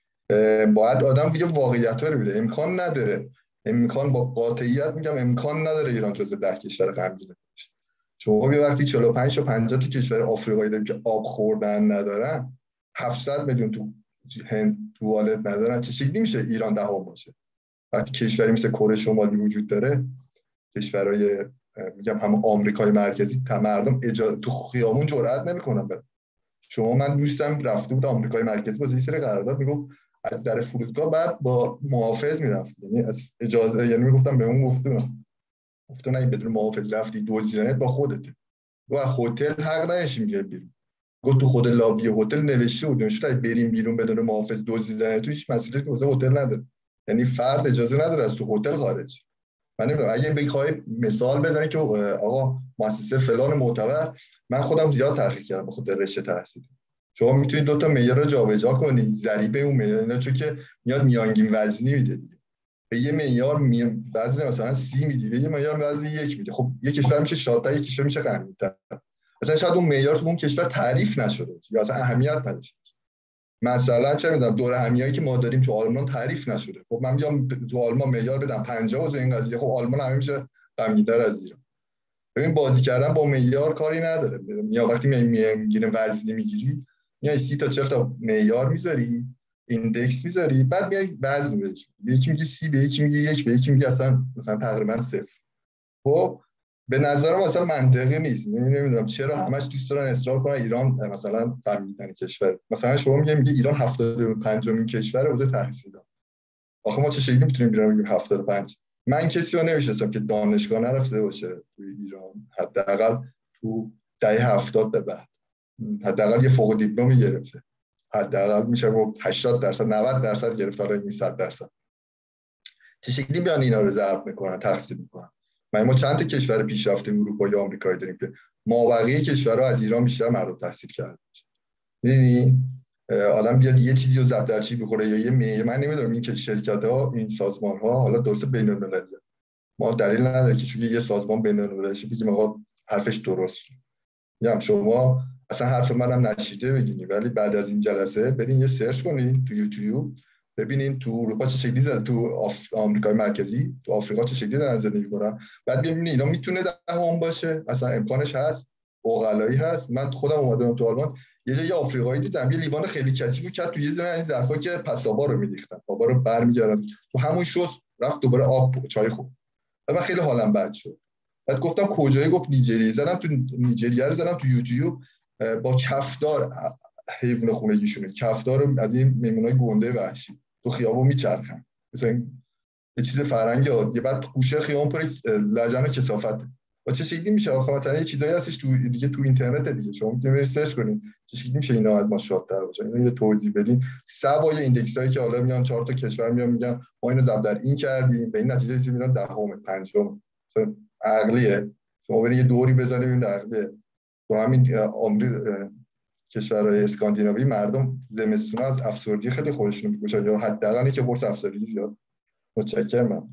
Speaker 8: باید آدم دیگه واقعیت‌ها رو ببینه. امکان نداره، امکان با قاطعیت میگم امکان نداره ایران جزو 10 کشور غمگین باشه. شما یه وقتی 45 تا 50 تا کشور آفریقایی داریم که آب خوردن ندارن، 700 میلیون تو هند توالت ندارن، چه شکلی میشه ایران دهم باشه؟ وقتی کشوری مثل کره شمالی وجود داره، کشورهای میگم هم آمریکای مرکزی، مردم تو خیابون جرئت نمیکنن برن. شما من دوستم رفته بود آمریکای مرکزی با یه سری قرارداد، میگفت از در فرودگاه بعد با محافظ میرفت، یعنی از اجازه، یعنی میگفتم به اون گفتن اگه بدون محافظ رفتی دزدیدنت با خودته. و هتل حق نداشتی میگه بیرون. گفت تو خود لابی هتل نوشته بود نمیشه بریم بیرون بدون محافظ دزدیدن تو هیچ مسئله که واسه هتل نداره، یعنی فرد اجازه نداره از تو هتل خارج. من نمیدونم اگه بخوای مثال بزنی که آقا مؤسسه فلان معتبر، من خودم زیاد تحقیق کردم به خاطر رشته تحصیل، شما میتونید دو تا معیار رو جابجا کنی، ضریب اون معیار اینا چون که میاد میانگین وزنی میده دیگه، به یه معیار وزن مثلا 30 میدی، به یه معیار وزن 1 میده. خب یه کشور میشه شادتر، یک کشور میشه غمگین‌تر. مثلا شاید اون معیار تو اون کشور تعریف نشده یا اصلا اهمیت نداشته. مثلا چه میدونم دوره همیایی که ما داریم تو آلمان تعریف نشده. خب من میگم تو آلمان معیار بدم 50 واسه این قضیه، خب آلمان همین میشه غمگین‌تر از ایران. ببین بازی کردن با معیار کاری نداره. یا وقتی میگیریم وزنی میگیری، میای 30 تا 40 تا معیار میذاری، ایندکس میذاری، بعد میای وزن بهش، به یکی میگی 30، به یکی میگی 1، به یکی میگی اصلا مثلا تقریبا 0. خب به نظرم اصلا منطقی نیست. نمیدونم چرا همش دوست دارن اصرار کنن ایران مثلا غمگین کشور. مثلا شما میگه ایران 75مین کشور حوزه تحصیل داره. آخه ما چه شکلی میتونیم ایران بگیم 75؟ من کسی رو نمیشناسم که دانشگاه نرفته باشه تو ایران، حداقل تو دهه 70 به بعد حداقل یه فوق دیپلمی گرفته، حداقل میشه گفت 80% 90% گرفته، حالا این 100%. چه شکلی بیان اینا رو ضرب میکنن، تقسیم میکنن؟ ما چند تا کشور پیشرفته اروپا یا آمریکایی داریم که مابقی کشورها از ایران بیشتر مردم تحصیل کرده. می‌بینی آدم بیاد یه چیزی رو ضبط در چی بخوره یا یه من نمیدونم این که شرکت‌ها این سازمان‌ها حالا درست بین‌المللی، ما دلیل نداره که چون یه سازمان بین‌المللی بگیم آقا حرفش درست. میگم شما اصلا حرف منم نشیده بگینی، ولی بعد از این جلسه برین یه سرچ کنین تو یوتیوب ببینین تو اروپا چه شکلی زدن، تو آمریکای مرکزی، تو آفریقا چه شکلی دارن زندگی کنن، بعد ببینین اینا میتونه دهم باشه، اصلا امکانش هست، عقلایی هست. من خودم اومدم تو آلمان یه آفریقایی دیدم یه لیوان خیلی کثیفو کرد تو یه زیر این ظرفا که پسابا رو میریختن، آبا رو برمیگردن تو همون شست، رفت دوباره آب چای خورد. من خیلی حالم بد شد. بعد گفتم کجایی؟ گفت نیجریه. زدم تو نیجریه رو زدم تو یوتیوب، با کفدار حیوان خونگیشونه، کفدار از این میمونای گنده وحشی تو خیابون میچرخن، مثلا یه چیز فرنگی یه بعد گوشه خیابون پر لجن و کثافت. با چه شکلی میشه آخه مثلا یه چیزایی هستش تو دیگه تو اینترنت دیگه، شما میتونید سرچ کنید چه شکلی میشه اینا از ما شادتر باشه. اینو یه توضیح بدین. سوای ایندکسایی که حالا میان 4 تا کشور میان میگن ما اینو ضرب در این کردیم، به این نتیجه رسیدیم میرن دهم پنجم. عقلیه؟ شما برید یه دوری بزنید ببینید عقلیه. تو همین کشورهای اسکاندیناوی مردم زمستون از افسردگی خیلی خودشون میکشن، یا حداقل که قرص افسردگی زیاد. متشکرم. من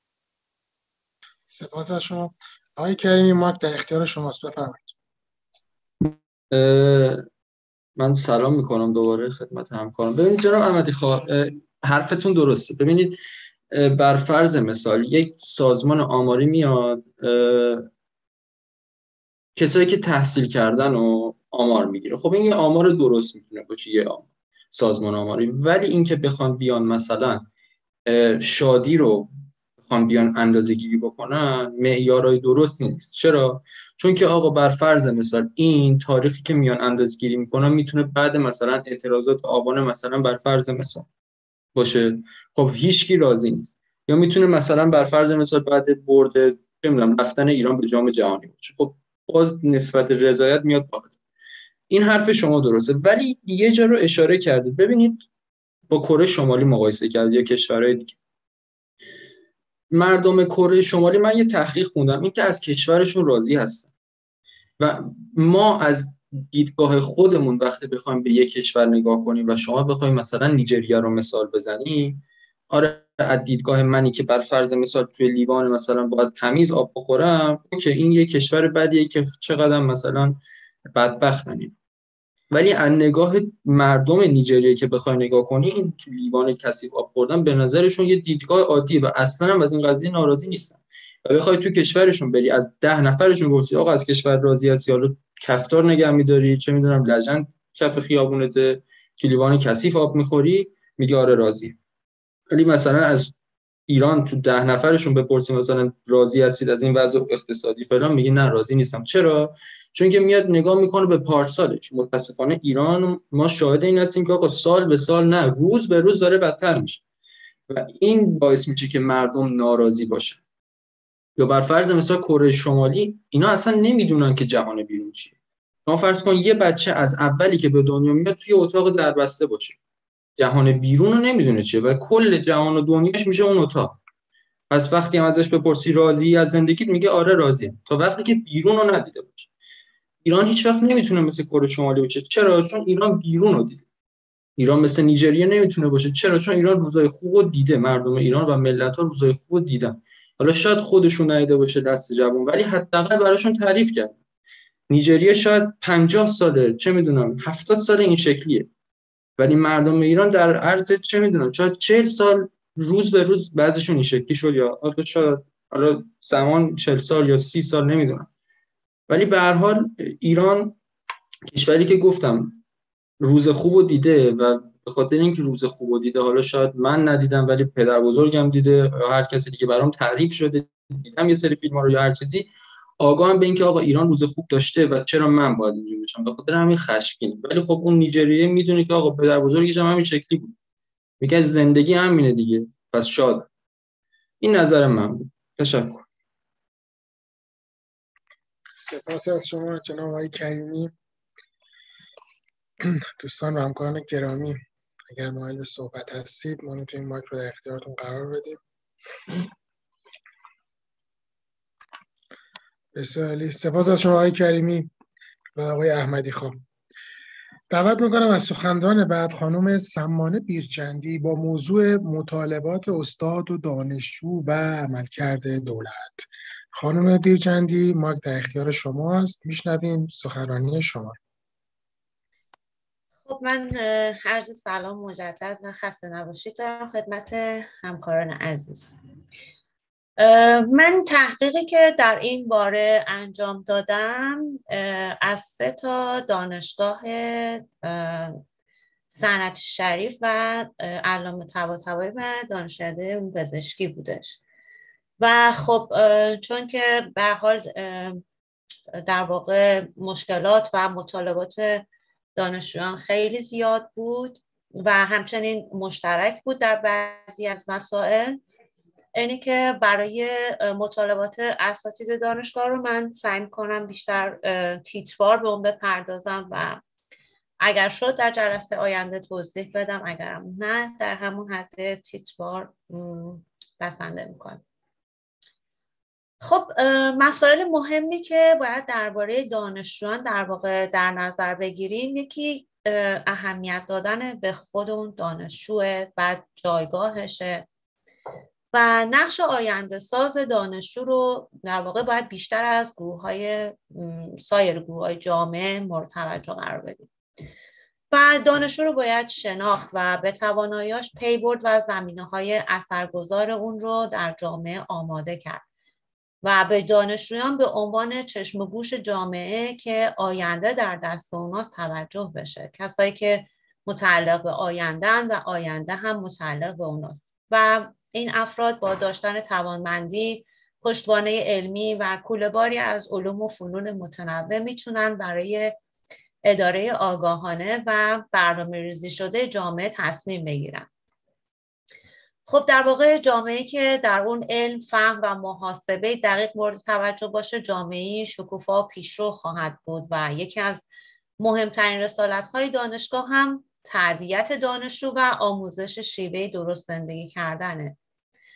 Speaker 2: سپاس از شما. آقای کریمی مارک در اختیار شماست، بفرمایید.
Speaker 9: من سلام میکنم دوباره خدمت همکاران. ببینید جناب احمدی خواه حرفتون درسته. ببینید بر فرض مثال یک سازمان آماری میاد کسایی که تحصیل کردن و آمار میگیره. خب این یه آمار درست میتونه باشه، یه آمار سازمان آماری، ولی این که بخوان بیان مثلا شادی رو بخوان بیان اندازه گیری بکنن معیارای درست نیست. چرا؟ چون که آقا بر فرض مثال این تاریخی که میان اندازه گیری میکنن میتونه بعد مثلا اعتراضات آبان مثلا بر فرض مثال باشه، خب هیچکی راضی نیست. یا میتونه مثلا بر فرض مثال بعد برد نمیدونم رفتن ایران به جام جهانی باشه، خب باز نسبت رضایت میاد بالا. این حرف شما درسته، ولی یه جا رو اشاره کردید. ببینید با کره شمالی مقایسه کرد یا کشورهای دیگه، مردم کره شمالی، من یه تحقیق خوندم این که از کشورشون راضی هستن و ما از دیدگاه خودمون وقتی بخوایم به یک کشور نگاه کنیم و شما بخوایم مثلا نیجریه رو مثال بزنیم، آره از دیدگاه منی که بر فرض مثال توی لیوان مثلا باید تمیز آب بخورم، که این یک کشور بدیه که چقدر مثلا بدبختنیم، ولی از نگاه مردم نیجریه که بخوای نگاه کنی این تو لیوان کثیف آب خوردن به نظرشون یه دیدگاه عادیه و اصلا هم از این قضیه ناراضی نیستن. و بخوای تو کشورشون بری از 10 نفرشون بپرسی آقا از کشور راضی هستی، حالا کفتار نگه می‌داری، چه میدونم لجن کف خیابونته، تو لیوان کثیف آب می‌خوری، میگه آره راضی. ولی مثلا از ایران تو 10 نفرشون بپرسیم مثلا راضی هستید از این وضع اقتصادی فلان، میگه نه راضی نیستم. چرا؟ چون که میاد نگاه میکنه به پارسالش. متاسفانه ایران ما شاهد این هستیم که آقا سال به سال نه روز به روز داره بدتر میشه و این باعث میشه که مردم ناراضی باشن. یا بر فرض مثلا کره شمالی، اینا اصلا نمیدونن که جهان بیرون چیه. شما فرض کن یه بچه از اولی که به دنیا میاد توی اتاق دربسته باشه، جهان بیرون رو نمیدونه چیه و کل جهان و دنیاش میشه اون اتاق. پس وقتی هم ازش بپرسی راضی از زندگیت، میگه آره راضیم، تا وقتی که بیرون رو ندیده باشه. ایران هیچ وقت نمیتونه مثل کره شمالی باشه. چرا؟ چون ایران بیرون رو دیده. ایران مثل نیجریه نمیتونه باشه. چرا؟ چون ایران روزای خوب رو دیده، مردم ایران و ملت‌ها روزای خوب رو دیدن. حالا شاید خودشون ندیده باشه دست جوون، ولی حداقل براشون تعریف کرد. نیجریه شاید 50 ساله، چه میدونم 70 ساله این شکلیه، ولی مردم ایران در عرض چه میدونم شاید 40 سال روز به روز بعضیشون این شکلی شد، یا حالا زمان 40 سال یا 30 سال نمیدونم. ولی به هر حال ایران کشوری که گفتم روز خوبو دیده و به خاطر اینکه روز خوبو دیده، حالا شاید من ندیدم ولی پدر بزرگم دیده یا هر کسی دیگه برام تعریف شده، دیدم یه سری فیلم‌ها رو یا هر چیزی، آگاهم به اینکه آقا ایران روز خوب داشته و چرا من باید اینجوری بشم، به خاطر همین خشمگین. ولی خب اون نیجریه میدونه که آقا پدر بزرگش هم همین شکلی بود، میگه زندگی همینه دیگه، پس شاد. این نظر من بود. تشکر.
Speaker 2: سپاس از شما جناب آقای کریمی. دوستان و همکاران گرامی، اگر مایل به صحبت هستید ما میتونیم مایک رو در اختیارتون قرار بدیم. بسیار عالی. سپاس از شما آقای کریمی و آقای احمدی خان. دعوت میکنم از سخنران بعد خانم سمانه بیرجندی با موضوع مطالبات استاد و دانشجو و عملکرد دولت. خانم بیرجندی مایک در اختیار شماست، میشنویم سخنرانی شما.
Speaker 6: خب من عرض سلام مجدد و خسته نباشید دارم خدمت همکاران عزیز. من تحقیقی که در این باره انجام دادم از 3 دانشگاه صنعتی شریف و علامه طباطبایی و دانشکده علوم پزشکی بودش و خب چون که به هر حال در واقع مشکلات و مطالبات دانشجویان خیلی زیاد بود و همچنین مشترک بود در بعضی از مسائل، اینی که برای مطالبات اساتید دانشگاه رو من سعی می‌کنم بیشتر تیتروار به اون بپردازم و اگر شد در جلسه آینده توضیح بدم، اگرم نه در همون حد تیتروار بسنده می‌کنم. خب مسائل مهمی که باید درباره دانشجویان در واقع در نظر بگیریم، یکی اهمیت دادن به خود اون دانشجوه، بعد جایگاهشه و نقش آینده ساز دانشجو رو در واقع باید بیشتر از سایر گروه‌های جامعه مورد توجه قرار بدیم و دانشجو رو باید شناخت و به توانایی‌اش پی برد و زمینه‌های اثرگذار اون رو در جامعه آماده کرد و به دانشجویان به عنوان چشم و گوش جامعه که آینده در دست اوناست توجه بشه، کسایی که متعلق به آینده‌اند و آینده هم متعلق به اوناست و این افراد با داشتن توانمندی، پشتوانه علمی و کوله‌باری از علوم و فنون متنوع میتونن برای اداره آگاهانه و برنامه‌ریزی شده جامعه تصمیم بگیرن. خب در واقع جامعه‌ای که در اون علم، فهم و محاسبه دقیق مورد توجه باشه، جامعه‌ای شکوفا و پیشرو خواهد بود و یکی از مهمترین رسالت‌های دانشگاه هم تربیت دانشجو و آموزش شیوه درست زندگی کردنه.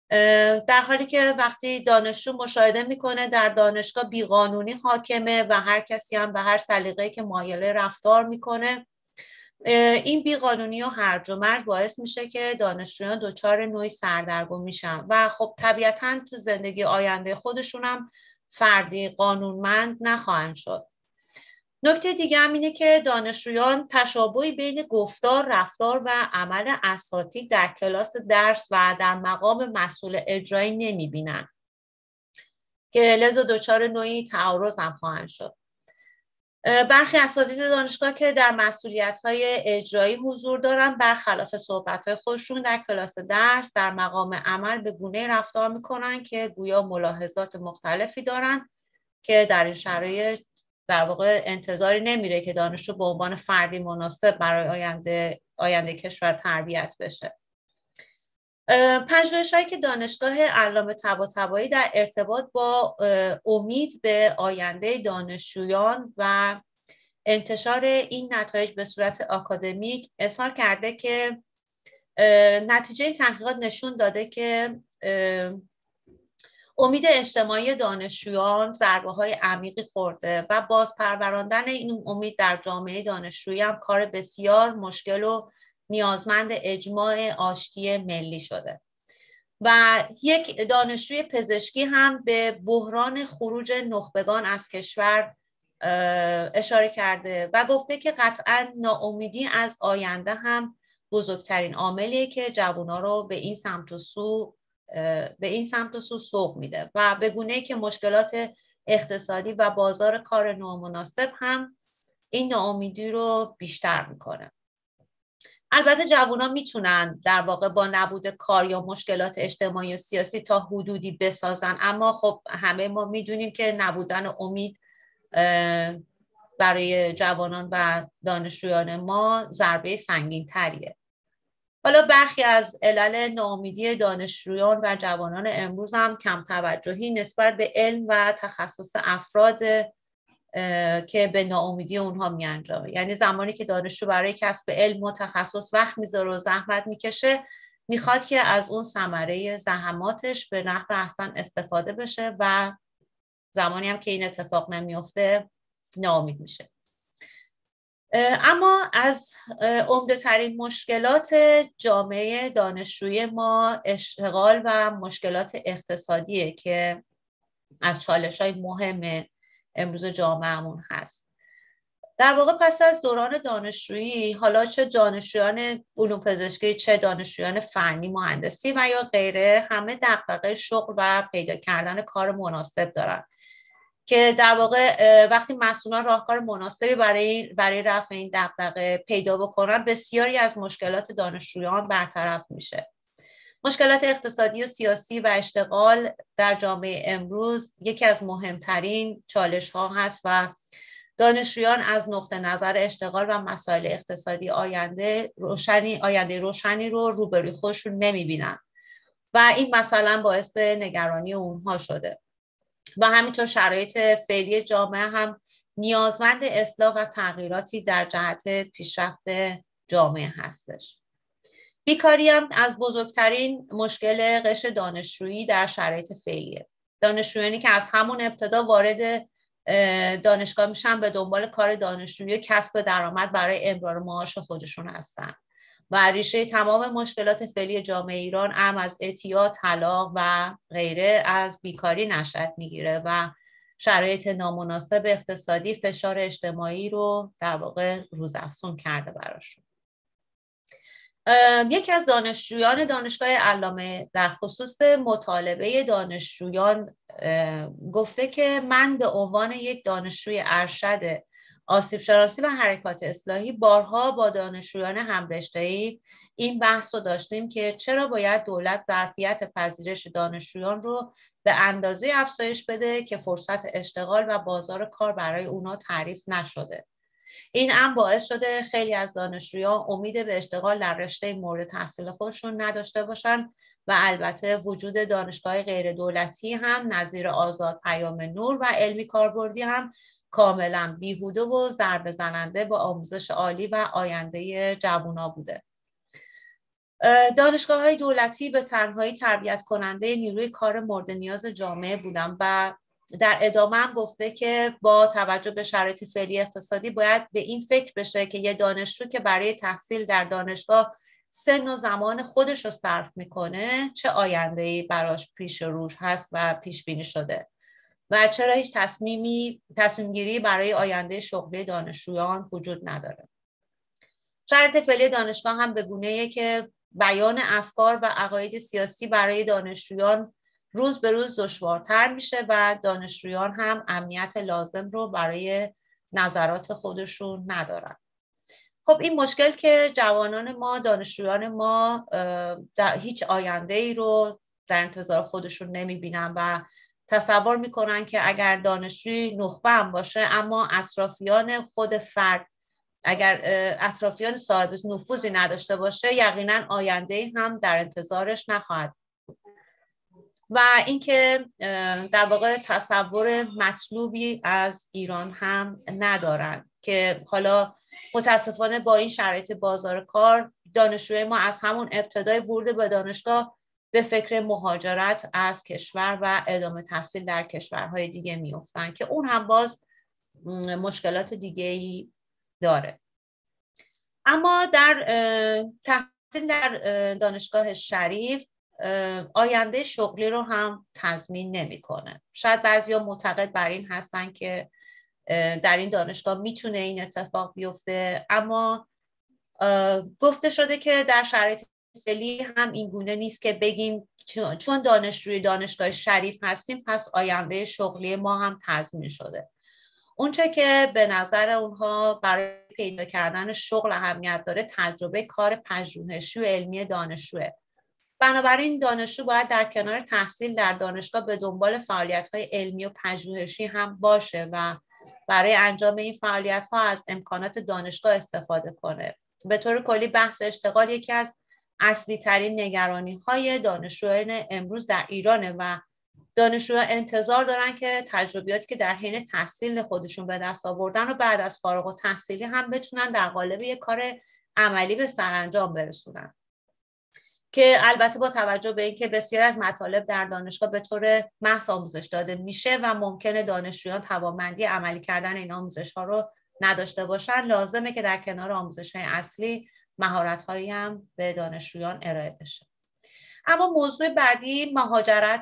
Speaker 6: در حالی که وقتی دانشجو مشاهده میکنه در دانشگاه بیقانونی حاکمه و هر کسی هم به هر سلیقه‌ای که مایله رفتار میکنه، این بیقانونی و هرج و مرج باعث میشه که دانشجویان دچار نوعی سردرگم میشن و خب طبیعتاً تو زندگی آینده خودشون هم فردی قانونمند نخواهند شد. نکته دیگه هم اینه که دانشجویان تشابهی بین گفتار، رفتار و عمل اساتید در کلاس درس و در مقام مسئول اجرایی نمیبینن که لذا دچار نوعی تعارض هم خواهند شد. برخی اساتید دانشگاه که در مسئولیت‌های اجرایی حضور دارن برخلاف صحبت‌های خودشون در کلاس درس در مقام عمل به گونه رفتار میکنن که گویا ملاحظات مختلفی دارن که در این شرایط در واقع انتظاری نمیره که دانشجو به عنوان فردی مناسب برای آینده کشور تربیت بشه. پژوهش‌هایی که دانشگاه علامه طباطبایی در ارتباط با امید به آینده دانشجویان و انتشار این نتایج به صورت آکادمیک اظهار کرده که نتیجه تحقیقات نشون داده که امید اجتماعی دانشجویان ضربه‌های عمیقی خورده و بازپروراندن این امید در جامعه دانشجویی هم کار بسیار مشکل و نیازمند اجماع آشتی ملی شده. و یک دانشجوی پزشکی هم به بحران خروج نخبگان از کشور اشاره کرده و گفته که قطعاً ناامیدی از آینده هم بزرگترین عاملیه که جوان‌ها رو به این سمت و سو سوق میده و به گونه‌ای که مشکلات اقتصادی و بازار کار نامناسب هم این ناامیدی رو بیشتر میکنه. البته جوانان میتونن در واقع با نبود کار یا مشکلات اجتماعی و سیاسی تا حدودی بسازن، اما خب همه ما میدونیم که نبودن امید برای جوانان و دانشجویان ما ضربه سنگین تریه. حالا برخی از علل ناامیدی دانشجویان و جوانان امروز هم کم توجهی نسبت به علم و تخصص افراد که به ناامیدی اونها می انجامه. یعنی زمانی که دانشجو برای کسب علم و تخصص وقت میذاره و زحمت میکشه، میخواد که از اون ثمره زحماتش به نحو احسن استفاده بشه و زمانی هم که این اتفاق نمیفته ناامید میشه. اما از عمده ترین مشکلات جامعه دانشجویی ما اشتغال و مشکلات اقتصادیه که از چالش‌های مهم امروز جامعهمون هست. در واقع پس از دوران دانشجویی، حالا چه دانشجویان علوم پزشکی، چه دانشجویان فنی، مهندسی و یا غیره، همه دغدغه شغل و پیدا کردن کار مناسب دارن که در واقع وقتی مسئولان راهکار مناسبی برای رفع این دغدغه پیدا بکنن، بسیاری از مشکلات دانشجویان برطرف میشه. مشکلات اقتصادی و سیاسی و اشتغال در جامعه امروز یکی از مهمترین چالش ها هست و دانشجویان از نقطه نظر اشتغال و مسائل اقتصادی آینده روشنی رو روبروی خودشون نمیبینن و این مثلا باعث نگرانی اونها شده. و همینطور شرایط فعلی جامعه هم نیازمند اصلاح و تغییراتی در جهت پیشرفت جامعه هستش. بیکاری هم از بزرگترین مشکل قشر دانشجویی در شرایط فعلیه. دانشجویانی که از همون ابتدا وارد دانشگاه میشن به دنبال کار دانشجویی و کسب درآمد برای امرار معاش خودشون هستن و ریشه تمام مشکلات فعلی جامعه ایران هم از اعتیاد، طلاق و غیره از بیکاری نشأت میگیره و شرایط نامناسب اقتصادی فشار اجتماعی رو در واقع روزافزون کرده براشون. یکی از دانشجویان دانشگاه علامه در خصوص مطالبه دانشجویان گفته که من به عنوان یک دانشجوی ارشد آسیب شناسی و حرکات اصلاحی بارها با دانشجویان همرشته‌ای این بحث رو داشتیم که چرا باید دولت ظرفیت پذیرش دانشجویان رو به اندازه افزایش بده که فرصت اشتغال و بازار کار برای اونا تعریف نشده. این امر باعث شده خیلی از دانشجویان امید به اشتغال در رشته مورد تحصیل خودشون نداشته باشن و البته وجود دانشگاه غیر دولتی هم نظیر آزاد، پیام نور و علمی کاربردی هم کاملا بیهوده و ضربه زننده با آموزش عالی و آینده جوونا بوده. دانشگاه‌های دولتی به تنهایی تربیت کننده نیروی کار مورد نیاز جامعه بودن و در ادامه هم گفته که با توجه به شرایط فعلی اقتصادی باید به این فکر بشه که یه دانشجو که برای تحصیل در دانشگاه سن و زمان خودش رو صرف میکنه چه آینده‌ای براش پیش روش هست و پیش بینی شده و چرا هیچ تصمیم گیری برای آینده شغلی دانشجویان وجود نداره. شرایط فعلی دانشگاه هم به گونه‌ایه که بیان افکار و عقاید سیاسی برای دانشجویان روز به روز دشوارتر میشه و دانشجویان هم امنیت لازم رو برای نظرات خودشون ندارن. خب این مشکل که جوانان ما، دانشجویان ما در هیچ آینده‌ای رو در انتظار خودشون نمیبینن و تصور میکنن که اگر دانشجوی نخبه هم باشه اما اطرافیان خود فرد اگر اطرافیان صاحب نفوذی نداشته باشه یقینا آینده‌ای هم در انتظارش نخواهد و اینکه در واقع تصور مطلوبی از ایران هم ندارن که حالا متاسفانه با این شرایط بازار کار دانشجوی ما از همون ابتدای ورود به دانشگاه به فکر مهاجرت از کشور و ادامه تحصیل در کشورهای دیگه میافتن که اون هم باز مشکلات دیگه‌ای داره. اما در تحصیل در دانشگاه شریف آینده شغلی رو هم تضمین نمیکنه. شاید بعضیا معتقد بر این هستن که در این دانشگاه میتونه این اتفاق بیفته، اما گفته شده که در شرایط فعلی هم این گونه نیست که بگیم چون دانشجوی دانشگاه شریف هستیم پس آینده شغلی ما هم تضمین شده. اونچه که به نظر اونها برای پیدا کردن شغل اهمیت داره تجربه کار پژوهشی و علمی دانشجوه. بنابراین دانشجو باید در کنار تحصیل در دانشگاه به دنبال فعالیت‌های علمی و پژوهشی هم باشه و برای انجام این فعالیت‌ها از امکانات دانشگاه استفاده کنه. به طور کلی بحث اشتغال یکی از اصلی ترین نگرانی‌های دانشجویان امروز در ایرانه و دانشجوها انتظار دارن که تجربیاتی که در حین تحصیل خودشون به دست آوردن و بعد از فارغ التحصیلی هم بتونن در قالب یک کار عملی به سرانجام برسونن. که البته با توجه به اینکه بسیار از مطالب در دانشگاه به طور محض آموزش داده میشه و ممکنه دانشجویان توانمندی عملی کردن این آموزش‌ها رو نداشته باشن، لازمه که در کنار آموزش‌های اصلی مهارت‌هایی هم به دانشجویان ارائه بشه. اما موضوع بعدی مهاجرت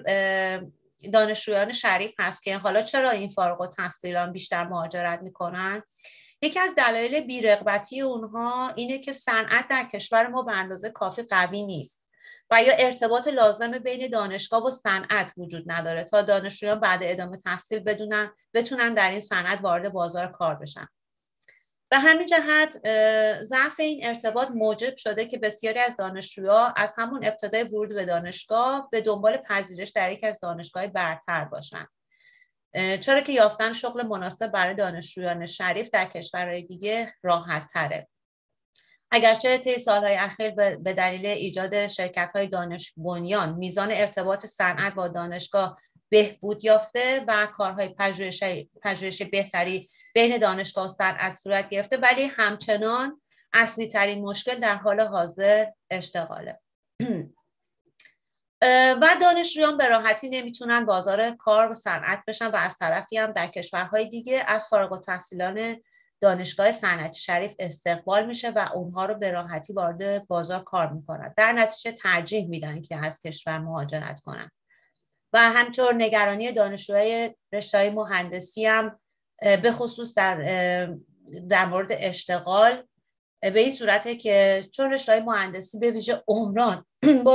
Speaker 6: دانشجویان شریف هست که حالا چرا این فارغ التحصیلان بیشتر مهاجرت میکنن؟ یکی از دلایل بی‌رغبتی اونها اینه که صنعت در کشور ما به اندازه کافی قوی نیست و یا ارتباط لازم بین دانشگاه و صنعت وجود نداره تا دانشجویان بعد ادامه تحصیل بتونن در این صنعت وارد بازار کار بشن. به همین جهت ضعف این ارتباط موجب شده که بسیاری از دانشجوها از همون ابتدای ورود به دانشگاه به دنبال پذیرش در یکی از دانشگاه برتر باشن، چرا که یافتن شغل مناسب برای دانشجویان شریف در کشورهای دیگه راحت تره. اگرچه طی سالهای اخیر به دلیل ایجاد شرکت‌های دانش بنیان میزان ارتباط صنعت با دانشگاه بهبود یافته و کارهای پژوهشی بهتری بین دانشگاه و صنعت صورت گرفته، ولی همچنان اصلی ترین مشکل در حال حاضر اشتغاله. و دانشجویان به راحتی نمیتونن بازار کار و صنعت بشن و از طرفی هم در کشورهای دیگه از فارغ التحصیلان دانشگاه صنعتی شریف استقبال میشه و اونها رو به راحتی وارد بازار کار میکنن. در نتیجه ترجیح میدن که از کشور مهاجرت کنن. و همچنین نگرانی دانشجوهای رشته‌های مهندسی هم به خصوص در مورد اشتغال به این صورته که چون رشته‌های مهندسی به ویژه عمران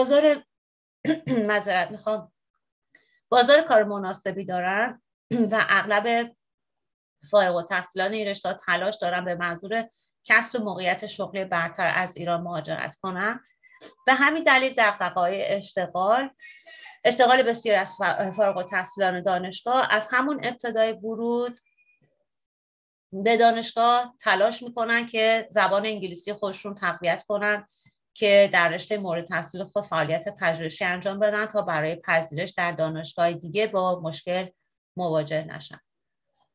Speaker 6: بازار کار مناسبی دارن و اغلب فارغ التحصیلان این رشته تلاش دارن به منظور کسب موقعیت شغلی برتر از ایران مهاجرت کنن. به همین دلیل دغدغه‌های اشتغال بسیار از فارغ التحصیلان دانشگاه از همون ابتدای ورود به دانشگاه تلاش میکنن که زبان انگلیسی خودشون تقویت کنن که در رشته مورد تحصیل خود فعالیت پژوهشی انجام بدن تا برای پذیرش در دانشگاه دیگه با مشکل مواجه نشن.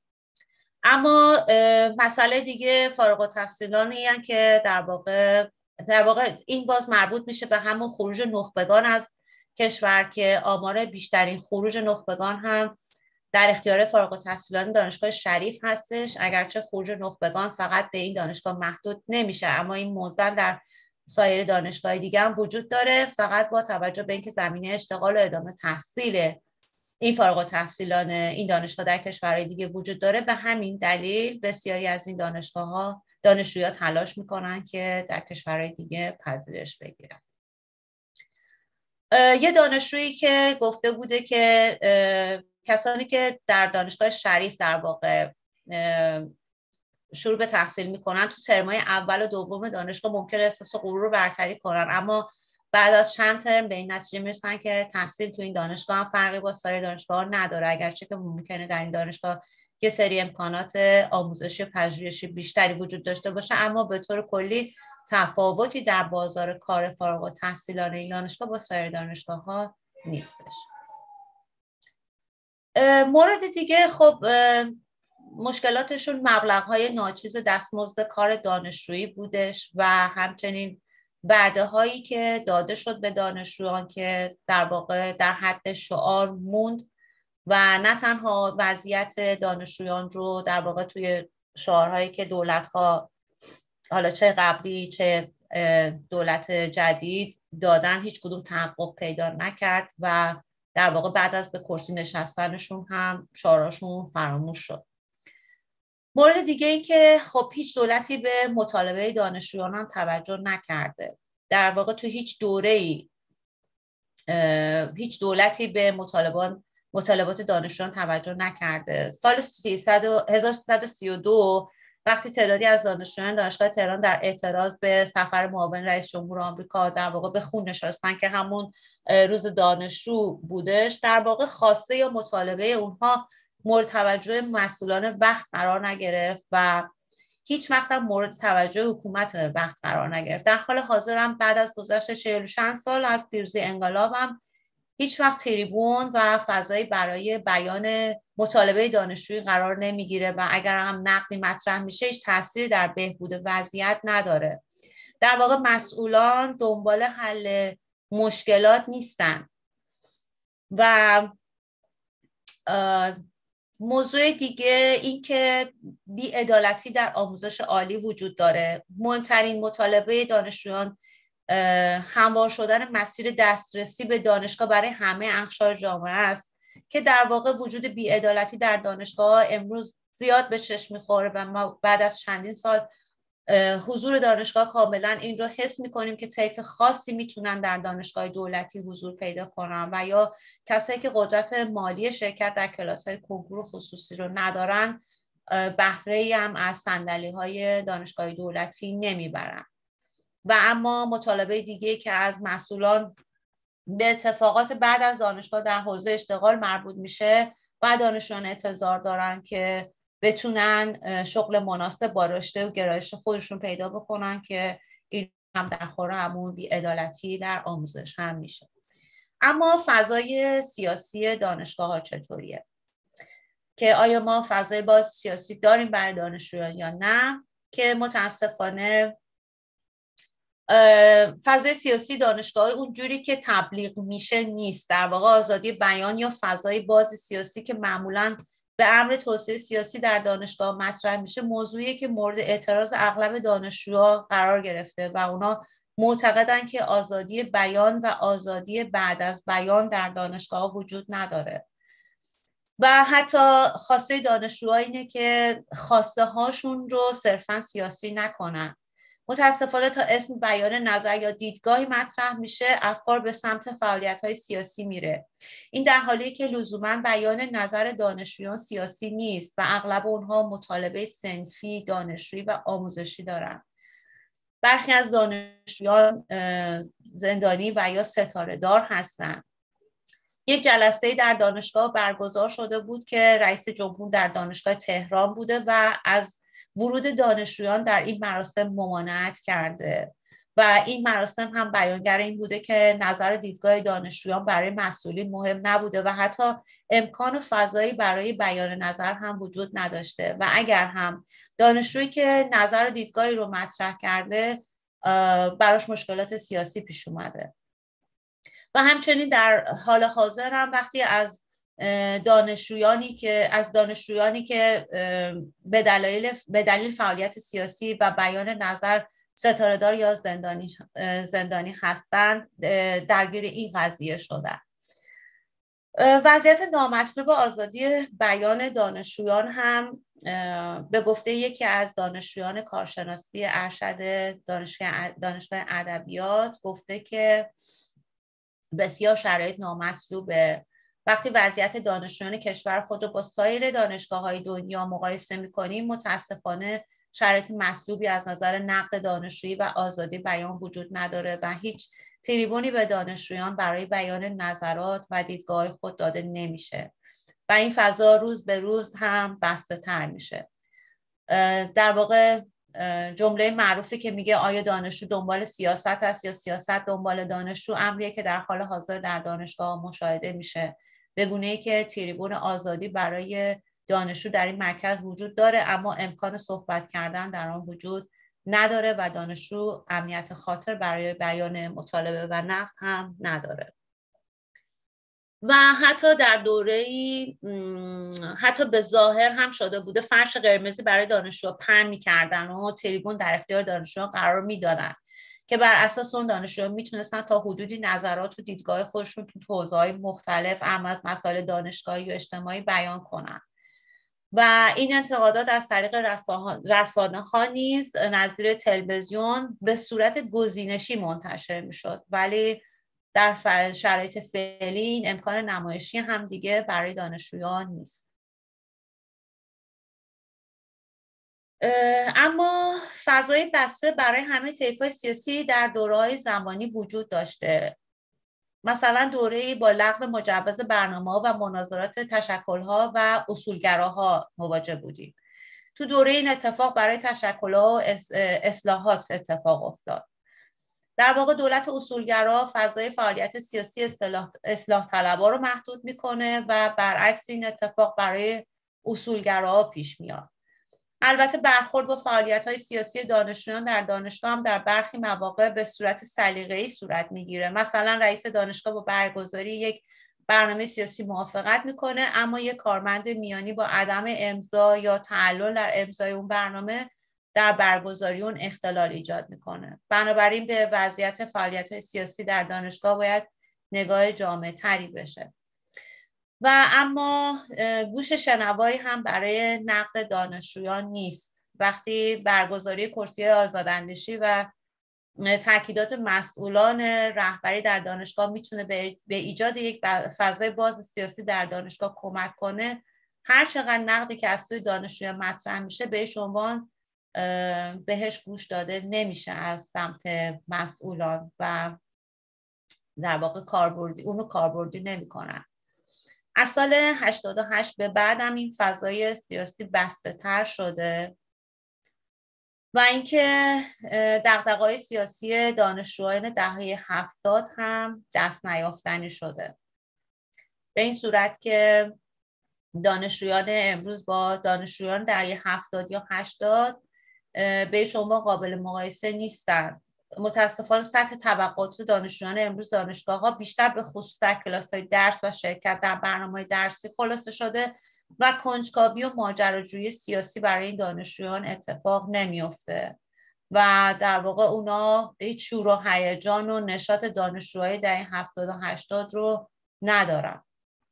Speaker 6: اما مسئله دیگه فارغ التحصیلانی هستند که در واقع در واقع این باز مربوط میشه به همون خروج نخبگان از کشور که آمار بیشترین خروج نخبگان هم در اختیار فارغ التحصیلان دانشگاه شریف هستش، اگرچه خروج نخبگان فقط به این دانشگاه محدود نمیشه، اما این موزل در سایر دانشگاه دیگه هم وجود داره، فقط با توجه به اینکه زمینه اشتغال و ادامه تحصیل این فارغ التحصیلان این دانشگاه در کشورهای دیگه وجود داره، به همین دلیل بسیاری از این دانشگاه‌ها دانشجویان تلاش میکنن که در کشورهای دیگه پذیرش بگیرن. یه دانشجویی که گفته بوده که کسانی که در دانشگاه شریف در واقع شروع به تحصیل میکنن تو ترمای اول و دوم دانشگاه ممکنه احساس غرور رو برطرف کنن، اما بعد از چند ترم به این نتیجه میرسن که تحصیل تو این دانشگاه هم فرقی با سایر دانشگاه نداره، اگرچه که ممکنه در این دانشگاه یه سری امکانات آموزشی و پژوهشی بیشتری وجود داشته باشه، اما به طور کلی تفاوتی در بازار کار فارغ التحصیلان این دانشگاه با سایر دانشگاه‌ها نیستش. مورد دیگه خب مشکلاتشون مبلغ‌های ناچیز دستمزد کار دانشجویی بودش و همچنین وعده‌هایی که داده شد به دانشجویان که در واقع در حد شعار موند و نه تنها وضعیت دانشجویان رو در واقع توی شعارهایی که دولت‌ها حالا چه قبلی چه دولت جدید دادن هیچ کدوم تحقق پیدا نکرد و در واقع بعد از به کرسی نشستنشون هم شعارشون فراموش شد. مورد دیگه این که خب هیچ دولتی به مطالبه دانشجویان هم توجه نکرده. در واقع تو هیچ دوره‌ای هیچ دولتی به مطالبات دانشجویان توجه نکرده. سال 1332 وقتی تعدادی از دانشجویان دانشگاه تهران در اعتراض به سفر معاون رئیس جمهور آمریکا در واقع به خون نشستن که همون روز دانشجو بودش، در واقع خواسته یا مطالبه اونها مورد توجه مسئولان وقت قرار نگرفت و هیچ وقت هم مورد توجه حکومت وقت قرار نگرفت. در حال حاضر هم بعد از گذشت 46 سال از پیروزی انقلاب هم هیچ وقت تریبون و فضایی برای بیان مطالبه دانشجویی قرار نمیگیره و اگر هم نقدی مطرح میشه هیچ تأثیری در بهبود وضعیت نداره. در واقع مسئولان دنبال حل مشکلات نیستن. و موضوع دیگه این که بی‌عدالتی در آموزش عالی وجود داره. مهمترین مطالبه دانشجویان هموار شدن مسیر دسترسی به دانشگاه برای همه اقشار جامعه است که در واقع وجود بی‌عدالتی در دانشگاه امروز زیاد به چشم می‌خوره و ما بعد از چندین سال حضور دانشگاه کاملا این رو حس می‌کنیم که طیف خاصی میتونن در دانشگاه دولتی حضور پیدا کنن و یا کسایی که قدرت مالی شرکت در کلاس‌های کنکور خصوصی رو ندارن بهره‌ای هم از صندلی‌های دانشگاه دولتی نمیبرن. و اما مطالبه دیگه که از مسئولان به اتفاقات بعد از دانشگاه در حوزه اشتغال مربوط میشه و دانشجویان انتظار دارن که بتونن شغل مناسب با رشته و گرایش خودشون پیدا بکنن که این هم در خور همون بی‌عدالتی در آموزش هم میشه. اما فضای سیاسی دانشگاه ها چطوریه؟ که آیا ما فضای باز سیاسی داریم برای دانشجویان یا نه؟ که متاسفانه فضای سیاسی دانشگاه اونجوری که تبلیغ میشه نیست. در واقع آزادی بیان یا فضای باز سیاسی که معمولاً به امر توسعه سیاسی در دانشگاه مطرح میشه موضوعیه که مورد اعتراض اغلب دانشجوها قرار گرفته و اونا معتقدن که آزادی بیان و آزادی بعد از بیان در دانشگاه وجود نداره و حتی خواسته دانشجوها اینه که خواسته هاشون رو صرفاً سیاسی نکنن. متاسفانه تا اسم بیان نظر یا دیدگاهی مطرح میشه افکار به سمت فعالیت‌های سیاسی میره. این در حالیه که لزوماً بیان نظر دانشجویان سیاسی نیست و اغلب اونها مطالبه صنفی، دانشجویی و آموزشی دارن. برخی از دانشجویان زندانی و یا ستاره‌دار هستن. یک جلسه در دانشگاه برگزار شده بود که رئیس جمهور در دانشگاه تهران بوده و از ورود دانشجویان در این مراسم ممانعت کرده و این مراسم هم بیانگر این بوده که نظر دیدگاه دانشجویان برای مسئولین مهم نبوده و حتی امکان فضایی برای بیان نظر هم وجود نداشته و اگر هم دانشجویی که نظر دیدگاهی رو مطرح کرده براش مشکلات سیاسی پیش اومده. و همچنین در حال حاضر هم وقتی از دانشجویانی که به دلیل فعالیت سیاسی و بیان نظر ستاره‌دار یا زندانی هستند درگیر این قضیه شدن. وضعیت نامطلوب آزادی بیان دانشجویان هم به گفته یکی از دانشجویان کارشناسی ارشد دانشگاه ادبیات گفته که بسیار شرایط نامطلوبه. وقتی وضعیت دانشجویان کشور خود رو با سایر دانشگاه‌های دنیا مقایسه می‌کنیم، متاسفانه شرایط مطلوبی از نظر نقد دانشجویی و آزادی بیان وجود نداره و هیچ تریبونی به دانشجویان برای بیان نظرات و دیدگاه خود داده نمیشه و این فضا روز به روز هم بسته تر میشه. در واقع جمله معروفی که میگه آیا دانشجو دنبال سیاست است یا سیاست دنبال دانشجو، امریه که در حال حاضر در دانشگاه مشاهده میشه، به گونه‌ای که تریبون آزادی برای دانشجو در این مرکز وجود داره اما امکان صحبت کردن در آن وجود نداره و دانشجو امنیت خاطر برای بیان مطالبه و نقد هم نداره. و حتی در دوره‌ای حتی به ظاهر هم شده بوده فرش قرمزی برای دانشجوها پهن می‌کردن و تریبون در اختیار دانشجوها قرار میدادن که بر اساس اون دانشجوها میتونستن تا حدودی نظرات و دیدگاه خودشون تو حوزه‌های مختلف اما از مسائل دانشگاهی و اجتماعی بیان کنن. و این انتقادات از طریق رسانه‌ها نیز نظیر تلویزیون به صورت گزینشی منتشر میشد، ولی در شرایط فعلی این امکان نمایشی هم دیگه برای دانشجویان نیست. اما فضای بسته برای همه طیف‌های سیاسی در دوره‌های زمانی وجود داشته. مثلا دوره‌ای با لغو مجوز برنامه‌ها و مناظرات تشکل‌ها و اصولگراها مواجه بودیم. تو دوره این اتفاق برای تشکل‌ها و اصلاحات اتفاق افتاد. در واقع دولت اصولگرا فضای فعالیت سیاسی اصلاح طلبها رو محدود میکنه و برعکس این اتفاق برای اصولگراها پیش میاد. البته برخورد با فعالیت‌های سیاسی دانشجویان در دانشگاه هم در برخی مواقع به صورت سلیقه‌ای صورت میگیره. مثلا رئیس دانشگاه با برگزاری یک برنامه سیاسی موافقت میکنه اما یک کارمند میانی با عدم امضا یا تعلل در امضای اون برنامه در برگزاری اون اختلال ایجاد میکنه. بنابراین به وضعیت فعالیت‌های سیاسی در دانشگاه باید نگاه جامع‌تری بشه. و اما گوش شنوایی هم برای نقد دانشجویان نیست. وقتی برگزاری کرسی آزاداندیشی و تاکیدات مسئولان رهبری در دانشگاه میتونه به ایجاد یک فضای باز سیاسی در دانشگاه کمک کنه، هر چقدر نقدی که از سوی دانشجویان مطرح میشه بهش گوش داده نمیشه از سمت مسئولان و در واقع کاربردی نمیکنن. از سال 88 به بعد هم این فضای سیاسی بسته تر شده و اینکه دغدغه‌های سیاسی دانشجویان دهه 70 هم دست نیافتنی شده. به این صورت که دانشجویان امروز با دانشجویان دهه 70 یا 80 به شما قابل مقایسه نیستن. متاسفانه سطح توقعات دانشجویان امروز دانشگاه‌ها بیشتر به خصوص در کلاس‌های درس و شرکت در برنامه‌های درسی خلاصه شده و کنجکاوی و ماجراجویی سیاسی برای این دانشجویان اتفاق نمیفته و در واقع اونا هیچ شور و هیجان و نشاط دانشجوهای دهه 70 و 80 رو ندارن.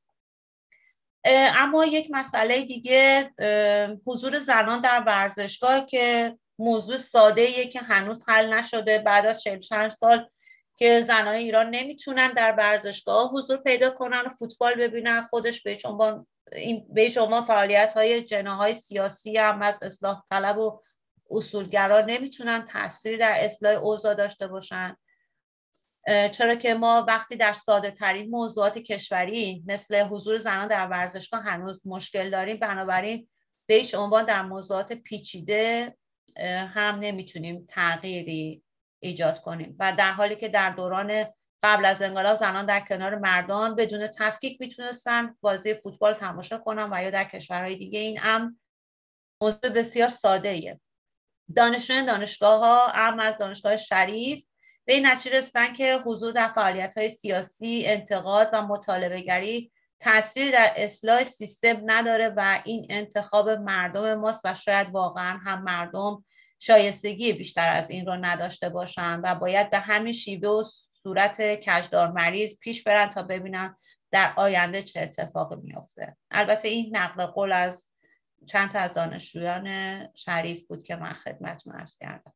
Speaker 6: اما یک مسئله دیگه حضور زنان در ورزشگاه که موضوع ساده‌ایه که هنوز حل نشده. بعد از 40 سال که زنان ایران نمیتونن در ورزشگاه حضور پیدا کنن و فوتبال ببینن، خودش به شما فعالیت‌های جناح‌های سیاسی هم از اصلاح طلب و اصولگرا نمیتونن تأثیری در اصلاح اوضاع داشته باشن. چرا که ما وقتی در ساده ترین موضوعات کشوری مثل حضور زنان در ورزشگاه هنوز مشکل داریم، بنابراین به هیچ عنوان در موضوعات پیچیده هم نمیتونیم تغییری ایجاد کنیم و در حالی که در دوران قبل از انقلاب زنان در کنار مردان بدون تفکیک میتونستن بازی فوتبال تماشا کنن و یا در کشورهای دیگه این هم موضوع بسیار ساده ایه. دانشجویان دانشگاه‌ها اما از دانشگاه شریف به این نتیجه رسیدن که حضور در فعالیت‌های سیاسی، انتقاد و مطالبه‌گری تأثیری در اصلاح سیستم نداره و این انتخاب مردم ماست و شاید واقعا هم مردم شایستگی بیشتر از این رو نداشته باشن و باید به همین شیوه و صورت کجدار مریض پیش برن تا ببینن در آینده چه اتفاقی میفته. البته این نقل قول از چند تا از دانشجویان شریف بود که من خدمتتون عرض کردم.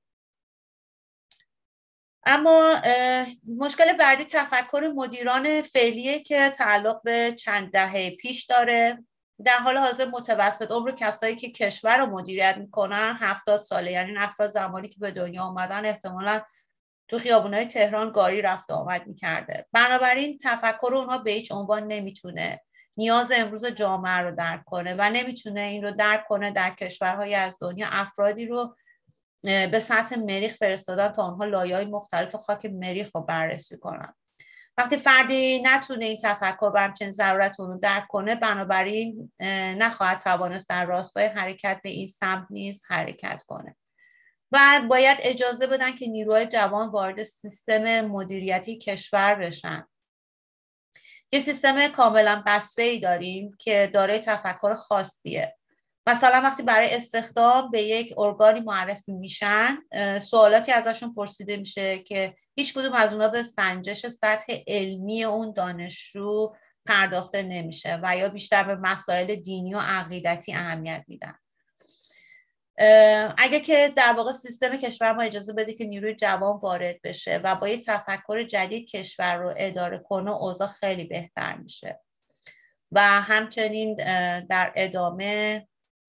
Speaker 6: اما مشکل بعدی تفکر مدیران فعلیه که تعلق به چند دهه پیش داره. در حال حاضر متوسط عمر کسایی که کشور رو مدیریت میکنن 70 ساله، یعنی افراد زمانی که به دنیا اومدن احتمالاً تو خیابونای تهران گاری رفت آمد میکرده. بنابراین تفکر اونها به هیچ عنوان نمیتونه نیاز امروز جامعه رو درک کنه و نمیتونه این رو درک کنه در کشورهای از دنیا افرادی رو به سطح مریخ فرستادن تا اونها لایه‌های مختلف خاک مریخ رو بررسی کنن. وقتی فردی نتونه این تفکر و همچنین ضرورت اون رو درک کنه، بنابراین نخواهد توانست در راستای حرکت به این سمت نیز حرکت کنه. و باید اجازه بدن که نیروهای جوان وارد سیستم مدیریتی کشور بشن. یه سیستم کاملا بسته‌ای داریم که دارای تفکر خاصیه. مثلا وقتی برای استخدام به یک ارگانی معرفی میشن، سوالاتی ازشون پرسیده میشه که هیچ کدوم از اونا به سنجش سطح علمی اون دانشجو پرداخته نمیشه و یا بیشتر به مسائل دینی و عقیدتی اهمیت میدن. اگه که در واقع سیستم کشور ما اجازه بده که نیروی جوان وارد بشه و با یه تفکر جدید کشور رو اداره کنه، اوضاع خیلی بهتر میشه. و همچنین در ادامه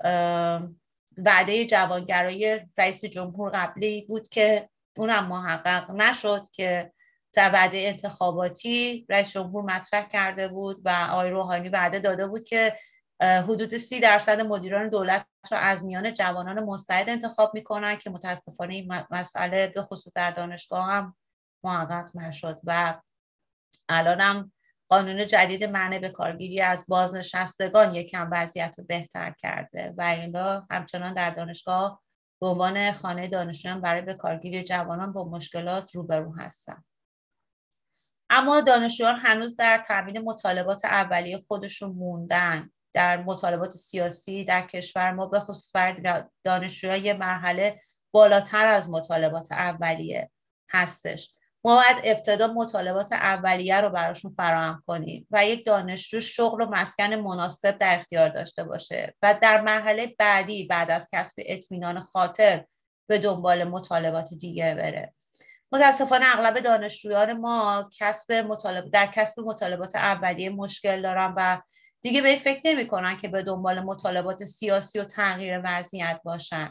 Speaker 6: وعده جوانگرایی رئیس جمهور قبلی بود که اونم محقق نشد، که در وعده انتخاباتی رئیس جمهور مطرح کرده بود و آقای روحانی وعده داده بود که حدود 30% مدیران دولت رو از میان جوانان مستعد انتخاب میکنن، که متاسفانه این مسئله به خصوص در دانشگاه هم محقق نشد و الانم قانون جدید منع به کارگیری از بازنشستگان یکم وضعیت رو بهتر کرده و اینا همچنان در دانشگاه به عنوان خانه دانشجویان برای به کارگیری جوانان با مشکلات روبرو هستن. اما دانشجویان هنوز در تامین مطالبات اولیه خودشون موندن. در مطالبات سیاسی در کشور ما به خصوص برای دانشجویان یه مرحله بالاتر از مطالبات اولیه هستش. ما باید ابتدا مطالبات اولیه رو براشون فراهم کنیم و یک دانشجو شغل و مسکن مناسب در اختیار داشته باشه و در مرحله بعدی بعد از کسب اطمینان خاطر به دنبال مطالبات دیگه بره. متاسفانه اغلب دانشجویان ما در کسب مطالبات اولیه مشکل دارن و دیگه به فکر نمی کنن که به دنبال مطالبات سیاسی و تغییر وضعیت باشن.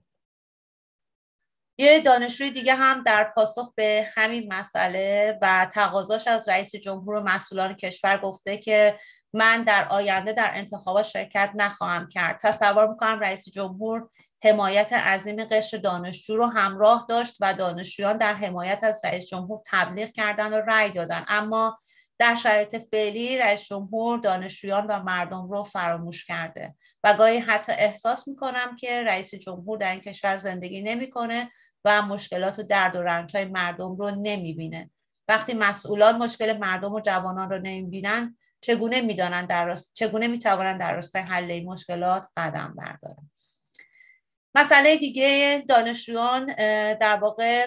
Speaker 6: یه دانشجوی دیگه هم در پاسخ به همین مسئله و تقاضاش از رئیس جمهور و مسئولان کشور گفته که من در آینده در انتخابات شرکت نخواهم کرد. تصور میکنم رئیس جمهور حمایت عظیم قشر دانشجو رو همراه داشت و دانشجویان در حمایت از رئیس جمهور تبلیغ کردن و رأی دادن، اما در شرایط فعلی رئیس جمهور دانشجویان و مردم رو فراموش کرده و گاهی حتی احساس میکنم که رئیس جمهور در این کشور زندگی نمیکنه و مشکلات و درد و رنج‌های مردم رو نمیبینه. وقتی مسئولان مشکل مردم و جوانان رو نمیبینن، چگونه میتوانند در راستای حل این مشکلات قدم بردارن؟ مسئله دیگه دانشجویان در واقع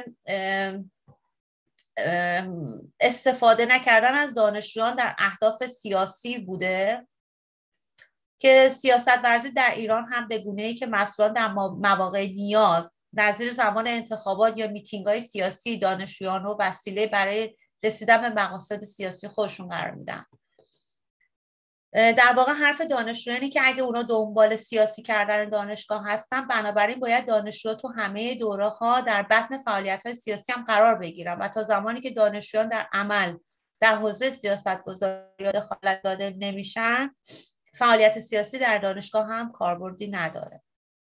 Speaker 6: استفاده نکردن از دانشجویان در اهداف سیاسی بوده که سیاست ورزی در ایران هم به گونه‌ای که مسئولان در مواقع نیاز نظیر زمان انتخابات یا میتینگ‌های سیاسی دانشجویان رو وسیله برای رسیدن به مقاصد سیاسی خودشون قرار میدن. در واقع حرف دانشجویانی که اگه اونا دنبال سیاسی کردن دانشگاه هستن، بنابراین باید دانشجو تو همه دوره‌ها در بطن فعالیت‌های سیاسی هم قرار بگیرن و تا زمانی که دانشجویان در عمل در حوزه سیاست‌گذاری دخالت داده نمیشن، فعالیت سیاسی در دانشگاه هم کاربردی نداره.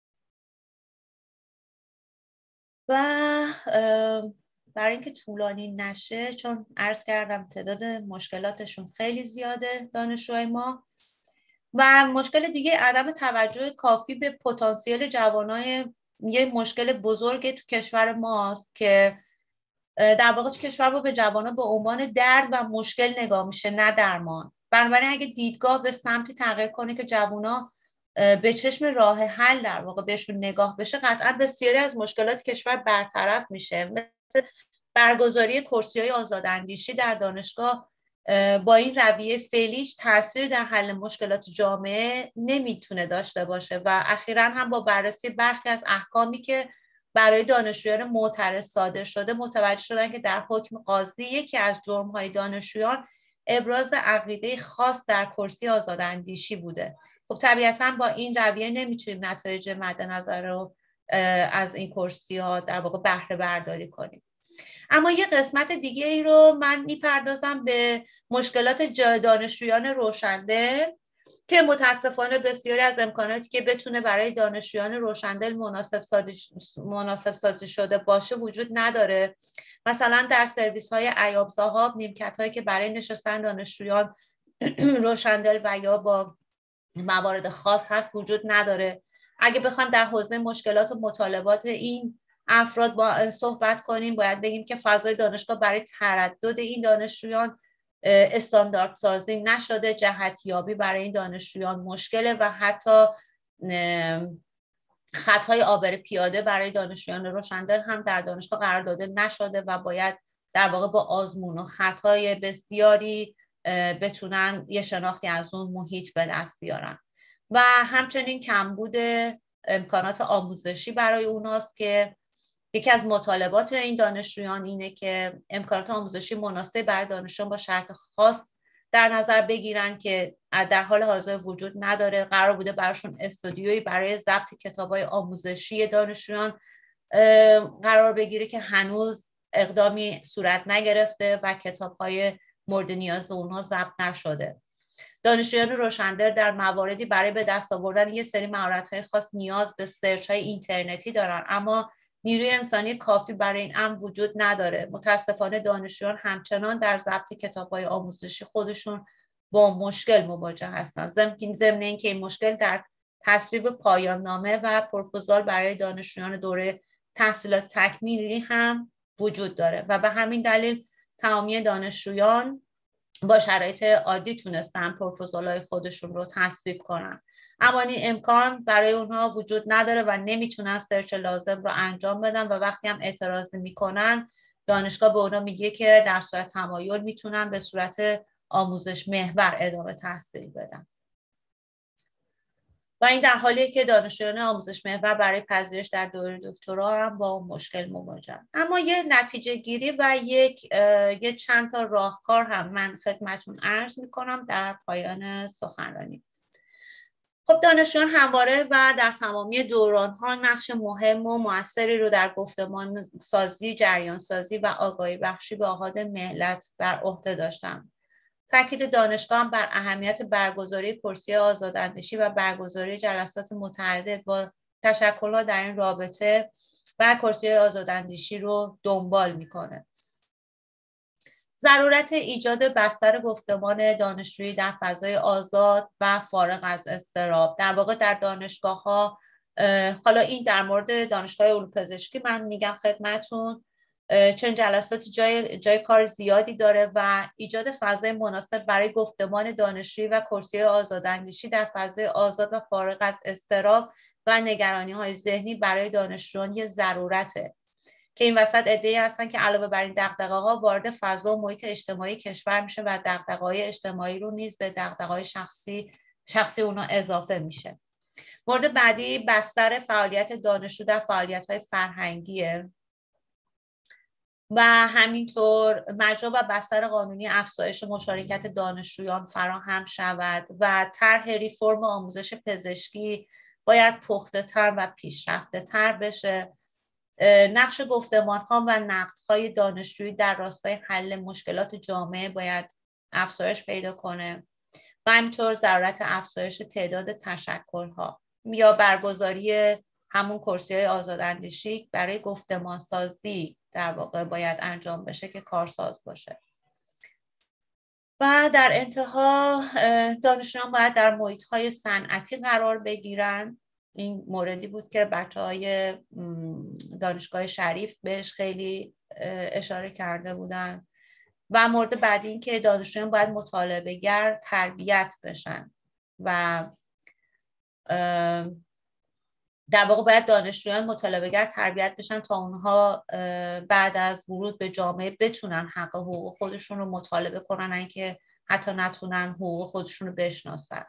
Speaker 6: و برای اینکه طولانی نشه، چون عرض کردم تعداد مشکلاتشون خیلی زیاده دانشجوهای ما، و مشکل دیگه عدم توجه کافی به پتانسیل جوانای یه مشکل بزرگ تو کشور ماست که در واقع تو کشور ما به جوانان به عنوان درد و مشکل نگاه میشه، نه درمان. بنابراین اگه دیدگاه به سمتی تغییر کنه که جوانا به چشم راه حل در واقع بهشون نگاه بشه، قطعا بسیاری از مشکلات کشور برطرف میشه. مثل برگزاری کرسی‌های آزاداندیشی در دانشگاه با این رویه فعلیش تأثیر در حل مشکلات جامعه نمیتونه داشته باشه و اخیراً هم با بررسی برخی از احکامی که برای دانشجویان معترض صادر شده متوجه شدن که در حکم قاضی یکی از جرم‌های دانشجویان ابراز عقیده خاص در کرسی آزاداندیشی بوده. خب طبیعتاً با این رویه نمیتونیم نتایج مد نظر رو از این کرسی‌ها در واقع بهره برداری کنیم. اما یه قسمت دیگه ای رو من میپردازم به مشکلات دانشجویان روشندل که متاسفانه بسیاری از امکاناتی که بتونه برای دانشجویان روشندل مناسب سازی شده باشه وجود نداره. مثلا در سرویس های ایاب صاحب نیمکت هایی که برای نشستن دانشجویان روشندل و یا با موارد خاص هست وجود نداره. اگه بخوام در حوزه مشکلات و مطالبات این افراد با صحبت کنیم، باید بگیم که فضای دانشگاه برای تردد این دانشجویان استاندارد سازی نشده، جهتیابی برای این دانشجویان مشکله و حتی خطهای عابر پیاده برای دانشجویان روشندل هم در دانشگاه قرار داده نشده و باید در واقع با آزمون و خطای بسیاری بتونن یه شناختی از اون محیط به دست بیارن و همچنین کمبود امکانات آموزشی برای اوناست که یکی از مطالبات این دانشجویان اینه که امکانات آموزشی مناسب برای دانشجویان با شرط خاص در نظر بگیرن که در حال حاضر وجود نداره. قرار بوده براشون استودیویی برای ضبط کتاب‌های آموزشی دانشجویان قرار بگیره که هنوز اقدامی صورت نگرفته و کتاب‌های مورد نیاز اونها ضبط نشده. دانشجویان روشندل در مواردی برای به دست آوردن یه سری مهارت‌های خاص نیاز به سرچ‌های اینترنتی دارن، اما نیروی انسانی کافی برای این امر وجود نداره. متاسفانه دانشجویان همچنان در ضبط کتاب‌های آموزشی خودشون با مشکل مواجه هستند. ضمن اینکه این مشکل در تصویب پایان نامه و پروپوزال برای دانشجویان دوره تحصیلات تکمیلی هم وجود داره و به همین دلیل تمامی دانشجویان با شرایط عادی تونستن پروپوزال‌های خودشون رو تصویب کنن، اما این امکان برای اونها وجود نداره و نمیتونن سرچ لازم رو انجام بدن و وقتی هم اعتراض میکنن دانشگاه به اونها میگه که در صورت تمایل میتونن به صورت آموزش محور ادامه تحصیل بدن و این در حالیه که دانشجویان آموزش محور برای پذیرش در دوره دکترا هم با مشکل مواجهن. اما یه نتیجه گیری و یه چند تا راهکار هم من خدمتتون عرض میکنم در پایان سخنرانی. خب دانشجویان همواره و در تمامی دوران‌ها نقش مهم و مؤثری رو در گفتمان سازی، جریان سازی و آگاهی بخشی به آحاد ملت بر عهده داشتند. تاکید دانشگاه هم بر اهمیت برگزاری کرسی آزاداندیشی و برگزاری جلسات متعدد با تشکل‌ها در این رابطه و کرسی آزاداندیشی رو دنبال میکنه. ضرورت ایجاد بستر گفتمان دانشجویی در فضای آزاد و فارغ از اضطراب. در واقع در دانشگاه‌ها، حالا این در مورد دانشگاه علوم پزشکی من میگم خدمتون، چند جلسات جای کار زیادی داره و ایجاد فضای مناسب برای گفتمان دانشجویی و کرسی آزاداندیشی در فضای آزاد و فارغ از اضطراب و نگرانی‌های ذهنی برای دانشجویان یه ضرورته که این وسط عده‌ای هستن که علاوه بر این دغدغه‌ها وارد فضا و محیط اجتماعی کشور میشه و دغدغه‌های اجتماعی رو نیز به دغدغه‌های شخصی اونا اضافه میشه. مورد بعدی بستر فعالیت دانشجو در فعالیت‌های فرهنگیه و همینطور مجرا و بستر قانونی افزایش مشارکت دانشجویان فراهم شود و طرح ریفرم آموزش پزشکی باید پخته‌تر و پیشرفته‌تر بشه. نقش گفتمان‌ها و نقدهای دانشجویی در راستای حل مشکلات جامعه باید افزایش پیدا کنه و همینطور ضرورت افزایش تعداد تشکل‌ها یا برگزاری همون کرسی‌های آزاداندیشی برای گفتمان سازی در واقع باید انجام بشه که کارساز باشه. و در انتها دانشجویان باید در محیط‌های صنعتی قرار بگیرن این موردی بود که بچه‌های دانشگاه شریف بهش خیلی اشاره کرده بودن. و مورد بعدی این که دانشجویان باید مطالبه‌گر تربیت بشن و در واقع باید دانشجویان مطالبه‌گر تربیت بشن تا اونها بعد از ورود به جامعه بتونن حق حقوق خودشون رو مطالبه کنن، اینکه حتی نتونن حقوق خودشون رو بشناسن.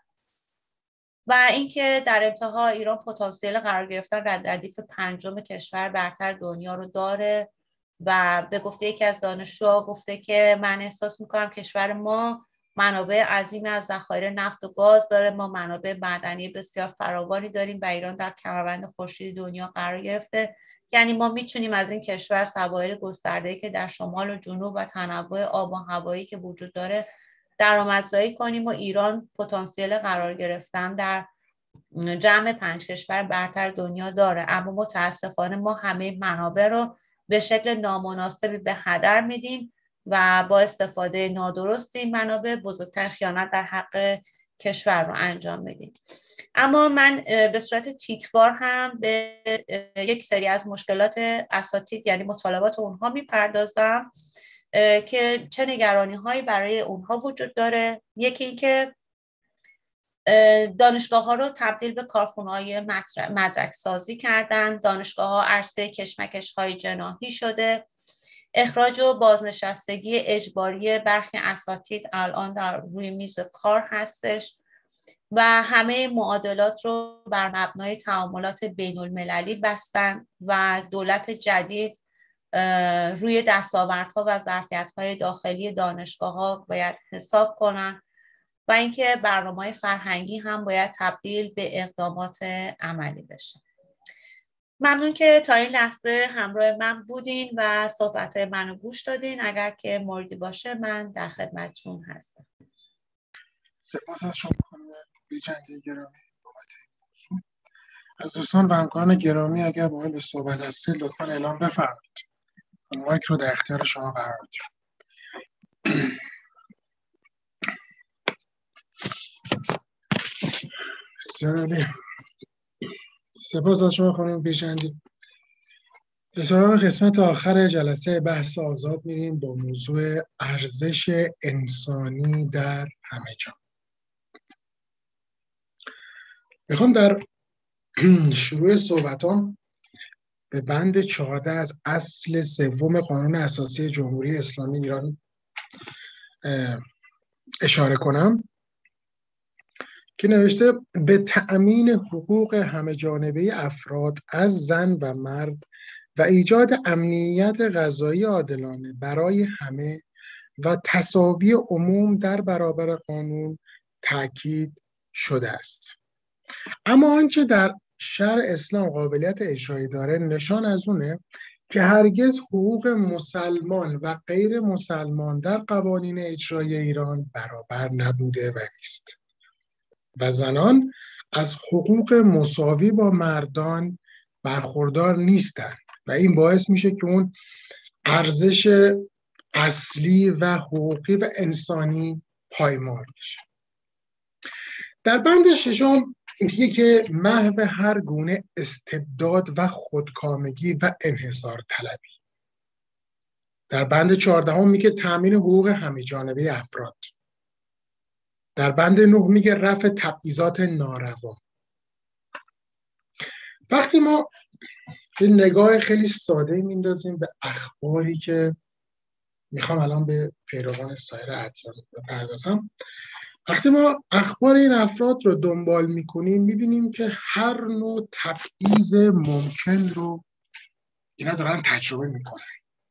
Speaker 6: و اینکه در انتها ایران پتانسیل قرار گرفتن در ردیف 5 کشور برتر دنیا رو داره و به گفته یکی از دانشجوها گفته که من احساس میکنم کشور ما منابع عظیمی از ذخایر نفت و گاز داره، ما منابع معدنی بسیار فراوانی داریم و ایران در کمربند خورشیدی دنیا قرار گرفته. یعنی ما میتونیم از این کشور سواحل گسترده‌ای که در شمال و جنوب و تنوع آب و هوایی که وجود داره درآمدزایی کنیم و ایران پتانسیل قرار گرفتن در جمع 5 کشور برتر دنیا داره. اما متاسفانه ما همه منابع رو به شکل نامناسبی به هدر میدیم و با استفاده نادرست این منابع بزرگترین خیانت در حق کشور رو انجام میدیم. اما من به صورت تیتوار هم به یک سری از مشکلات اساتید یعنی مطالبات اونها میپردازم که چه نگرانی هایی برای اونها وجود داره. یکی این که دانشگاه ها رو تبدیل به کارخونه های مدرک سازی کردن، دانشگاه ها عرصه کشمکش های جناحی شده، اخراج و بازنشستگی اجباری برخی اساتید الان در روی میز کار هستش و همه معادلات رو بر مبنای تعاملات بین المللی بستن و دولت جدید روی دستاوردها و ظرفیت‌های داخلی دانشگاه‌ها باید حساب کنن و اینکه برنامه‌های فرهنگی هم باید تبدیل به اقدامات عملی بشه. ممنون که تا این لحظه همراه من بودین و صحبت‌های منو گوش دادین. اگر که موردی باشه من در خدمتتون هستم.
Speaker 2: سپاس از شما خانم بیژنگ گرامی بابت این موضوع. از دوستان و همکاران گرامی اگر مایل به صحبت هستید لطفاً اعلام بفرمایید. مایک رو در اختیار شما قرار میدم. بسیار عالی. سپاس از شما خانم بیژنگ. به سراغ قسمت آخر جلسه بحث آزاد میریم با موضوع ارزش انسانی در همه جا. میخوام در شروع صحبتام به بند 14 از اصل 3 قانون اساسی جمهوری اسلامی ایران اشاره کنم که نوشته به تأمین حقوق همه جانبه افراد از زن و مرد و ایجاد امنیت غذایی عادلانه برای همه و تساوی عموم در برابر قانون تاکید شده است. اما آنچه در شرع اسلام قابلیت اجرایی داره نشان از اونه که هرگز حقوق مسلمان و غیر مسلمان در قوانین اجرایی ایران برابر نبوده و نیست و زنان از حقوق مساوی با مردان برخوردار نیستند و این باعث میشه که اون ارزش اصلی و حقوقی و انسانی پایمال بشه. در بند 6 میگه که محو هر گونه استبداد و خودکامگی و انحصار طلبی. در بند 14 میگه تامین حقوق همه جانبه افراد. در بند 9 میگه رفع تبعیضات ناروا. وقتی ما یه نگاه خیلی ساده میندازیم به اخباری که میخوام الان به پیروان سایر ادیان بپردازم، وقتی ما اخبار این افراد رو دنبال میکنیم میبینیم که هر نوع تبعیض ممکن رو اینا دارن تجربه میکنن.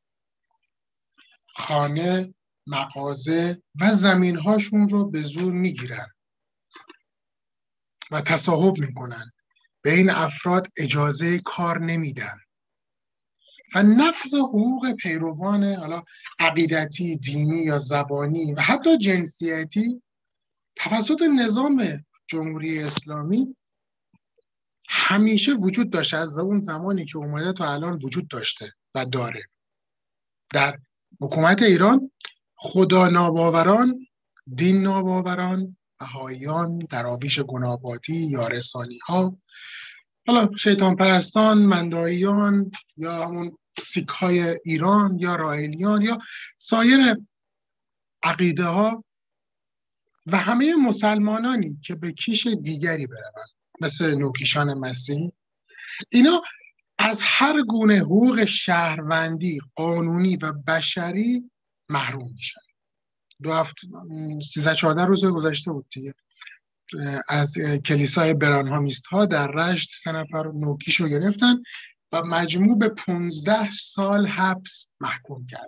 Speaker 2: خانه، مغازه و زمینهاشون رو به زور میگیرن و تصاحب میکنن. به این افراد اجازه کار نمیدن و نقض حقوق پیروان حالا عقیدتی، دینی یا زبانی و حتی جنسیتی توسط نظام جمهوری اسلامی همیشه وجود داشته. از اون زمانی که اومده تا الان وجود داشته و داره. در حکومت ایران خدا ناباوران، دین ناباوران، بهائیان، دراویش گنابادی، یارسانی ها حالا شیطان پرستان، منداییان یا همون سیک های ایران یا رائلیان یا سایر عقیده ها و همه مسلمانانی که به کیش دیگری بروند مثل نوکیشان مسیح، اینا از هر گونه حقوق شهروندی، قانونی و بشری محروم میشن. 13-14 روز گذشته بود دیگه، از کلیسای برانهامیست ها در رشت 3 نفر نوکیش رو گرفتن و مجموع به 15 سال حبس محکوم کردن.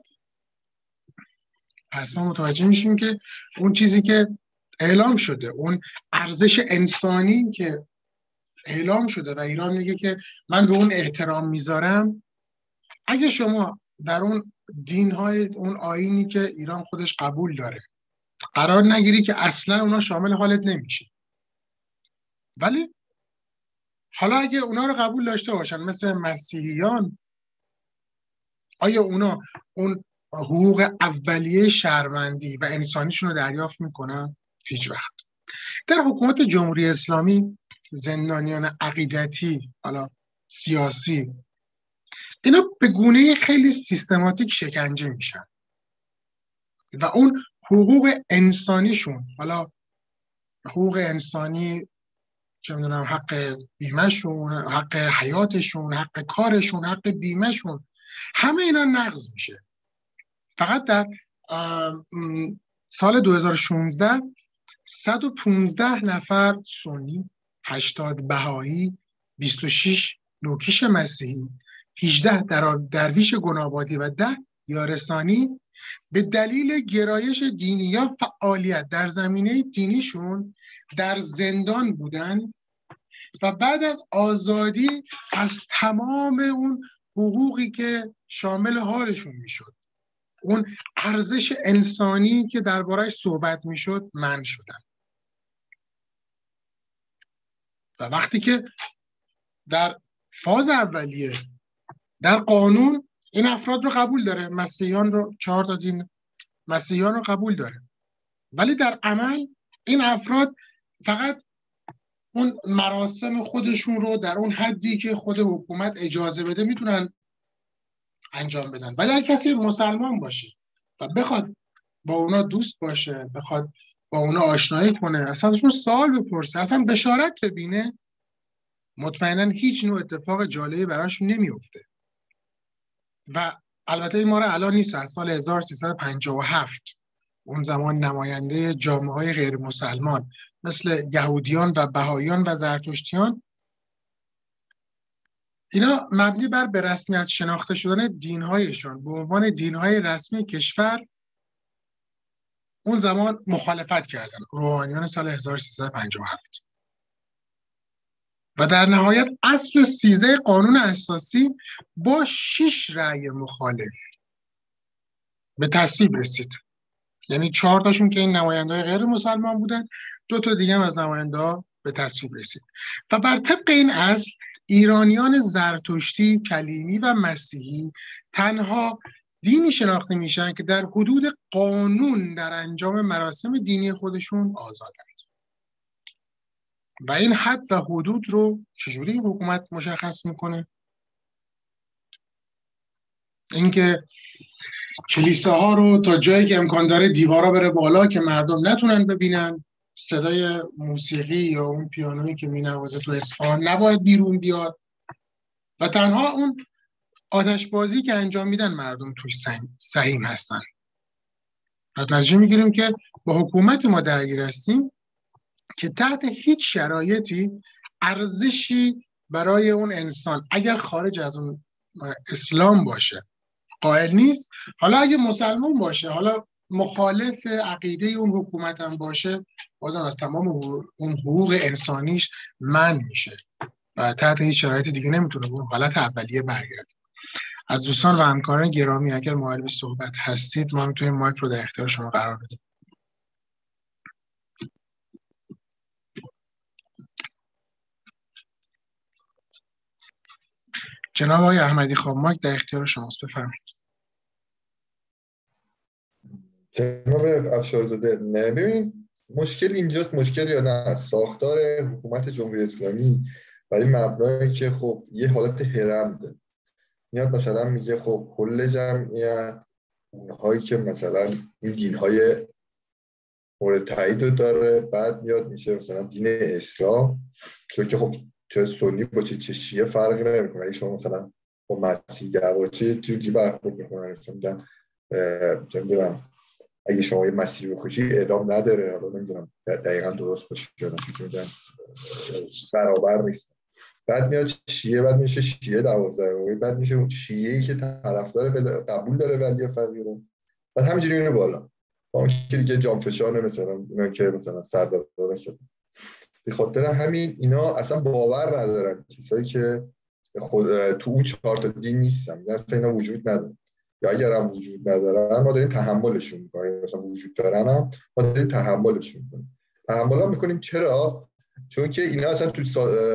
Speaker 2: پس ما متوجه میشیم که اون چیزی که اعلام شده، اون ارزش انسانی که اعلام شده و ایران میگه که من به اون احترام میذارم، اگه شما در اون دین‌های، اون آیینی که ایران خودش قبول داره قرار نگیری که اصلا اونا شامل حالت نمیشه، ولی حالا اگه اونا رو قبول داشته باشن مثل مسیحیان، آیا اونا اون حقوق اولیه شهروندی و انسانیشون رو دریافت میکنن؟ هیچ وقت. در حکومت جمهوری اسلامی زندانیان عقیدتی، حالا سیاسی، اینا به گونه خیلی سیستماتیک شکنجه میشن و اون حقوق انسانیشون، حالا حقوق انسانی چه میدونم، حق بیمهشون، حق حیاتشون، حق کارشون، حق بیمهشون، همه اینا نقض میشه. فقط در سال 2016 115 نفر سنی، 80 بهایی، 26 نوکیش مسیحی، 18 درویش گنابادی و 10 یارسانی به دلیل گرایش دینی یا فعالیت در زمینه دینیشون در زندان بودن و بعد از آزادی از تمام اون حقوقی که شامل حالشون میشد، اون ارزش انسانی که درباره‌اش صحبت میشد، منع شدن. و وقتی که در فاز اولیه در قانون این افراد رو قبول داره، مسیحیان رو 4 تا دین مسیحیان رو قبول داره، ولی در عمل این افراد فقط اون مراسم خودشون رو در اون حدی که خود حکومت اجازه بده میتونن انجام بدن. ولی اگه کسی مسلمان باشه و بخواد با اونا دوست باشه، بخواد با اونا آشنایی کنه، اصلا ازشون سوال بپرسه، اصلا بشارت ببینه، مطمئنا هیچ نوع اتفاق جالبی براشون نمیفته. و البته این ما رو الان نیست، از سال 1357 اون زمان نماینده جامعه‌های غیر مسلمان مثل یهودیان و بهاییان و زرتشتیان، اینا مبنی بر به رسمیت شناخته شدن دین‌هایشان به عنوان دین‌های رسمی کشور اون زمان مخالفت کردن، روحانیان سال 1357. و در نهایت اصل 13 قانون اساسی با 6 رأی مخالف به تصویب رسید. یعنی 4 تاشون که این نماینده‌های غیر مسلمان بودن، 2 تا دیگه هم از نماینده‌ها به تصویب رسید. و بر طبق این اصل ایرانیان زرتشتی، کلیمی و مسیحی تنها دینی شناخته میشن که در حدود قانون در انجام مراسم دینی خودشون آزادند. و این حد و حدود رو چجوری این حکومت مشخص میکنه؟ اینکه کلیساها رو تا جایی که امکان داره دیوارا بره بالا که مردم نتونن ببینن، صدای موسیقی یا اون پیانویی که مینوازه تو اصفهان نباید بیرون بیاد و تنها اون آتشبازی که انجام میدن مردم توش سهیم هستن. از نتیجه میگیریم که با حکومت ما درگیر هستیم که تحت هیچ شرایطی ارزشی برای اون انسان اگر خارج از اون اسلام باشه قائل نیست. حالا اگه مسلمان باشه، حالا مخالف عقیده اون حکومت هم باشه، بازم از تمام اون حقوق انسانیش منع میشه و تحت هیچ شرایطی دیگه نمیتونه به اون حالت اولیه برگرده. از دوستان و همکاران گرامی اگر مایل به صحبت هستید، ما میتونیم مایک رو در اختیار شما قرار بدیم. جناب آقای احمدی خواب، مایک در اختیار شماست، بفرمایید.
Speaker 8: جناب افشارزاده، ببین مشکل اینجاست، مشکل یا نه ساختار حکومت جمهوری اسلامی ولی مبنایی که خب یه حالت هرم ده میاد مثلا میگه خب کل جمعیت اونهایی که مثلا این دینهای مورد تایید رو داره، بعد میاد میشه مثلا دین اسلام، چون که خب چه سنی باشه چه شیعه فرقی نمیکنه. اگه شما مثلا با مسیحی باشه جوری برخورد میکنن، مثلا میگن اگه شما یه مسیحی بکشی اعدام نداره. حالا نمیدونم دقیقاً درست باشه یا نه، چون میگن برابر نیست. بعد میاد شیعه، بعد میشه شیعه 12، بعد میشه اون شیعه‌ای که طرفدار قبول داره ولی فقیر رو، بعد همینجوری میره بالا. اون که دیگه جانفشانه مثلا اینا که مثلا سردار شده. به خاطر همین اینا اصلا باور ندارن، کسایی که خود تو اون 4 تا دین نیستن، یعنی اصلا اینا وجود ندارن، یا اگر هم وجود ندارن ما داریم تحملشون میکنیم. مثلا وجود دارن هم ما داریم تحملشون میکنیم. تحمل هم میکنیم چرا؟ چون که اینا اصلا تو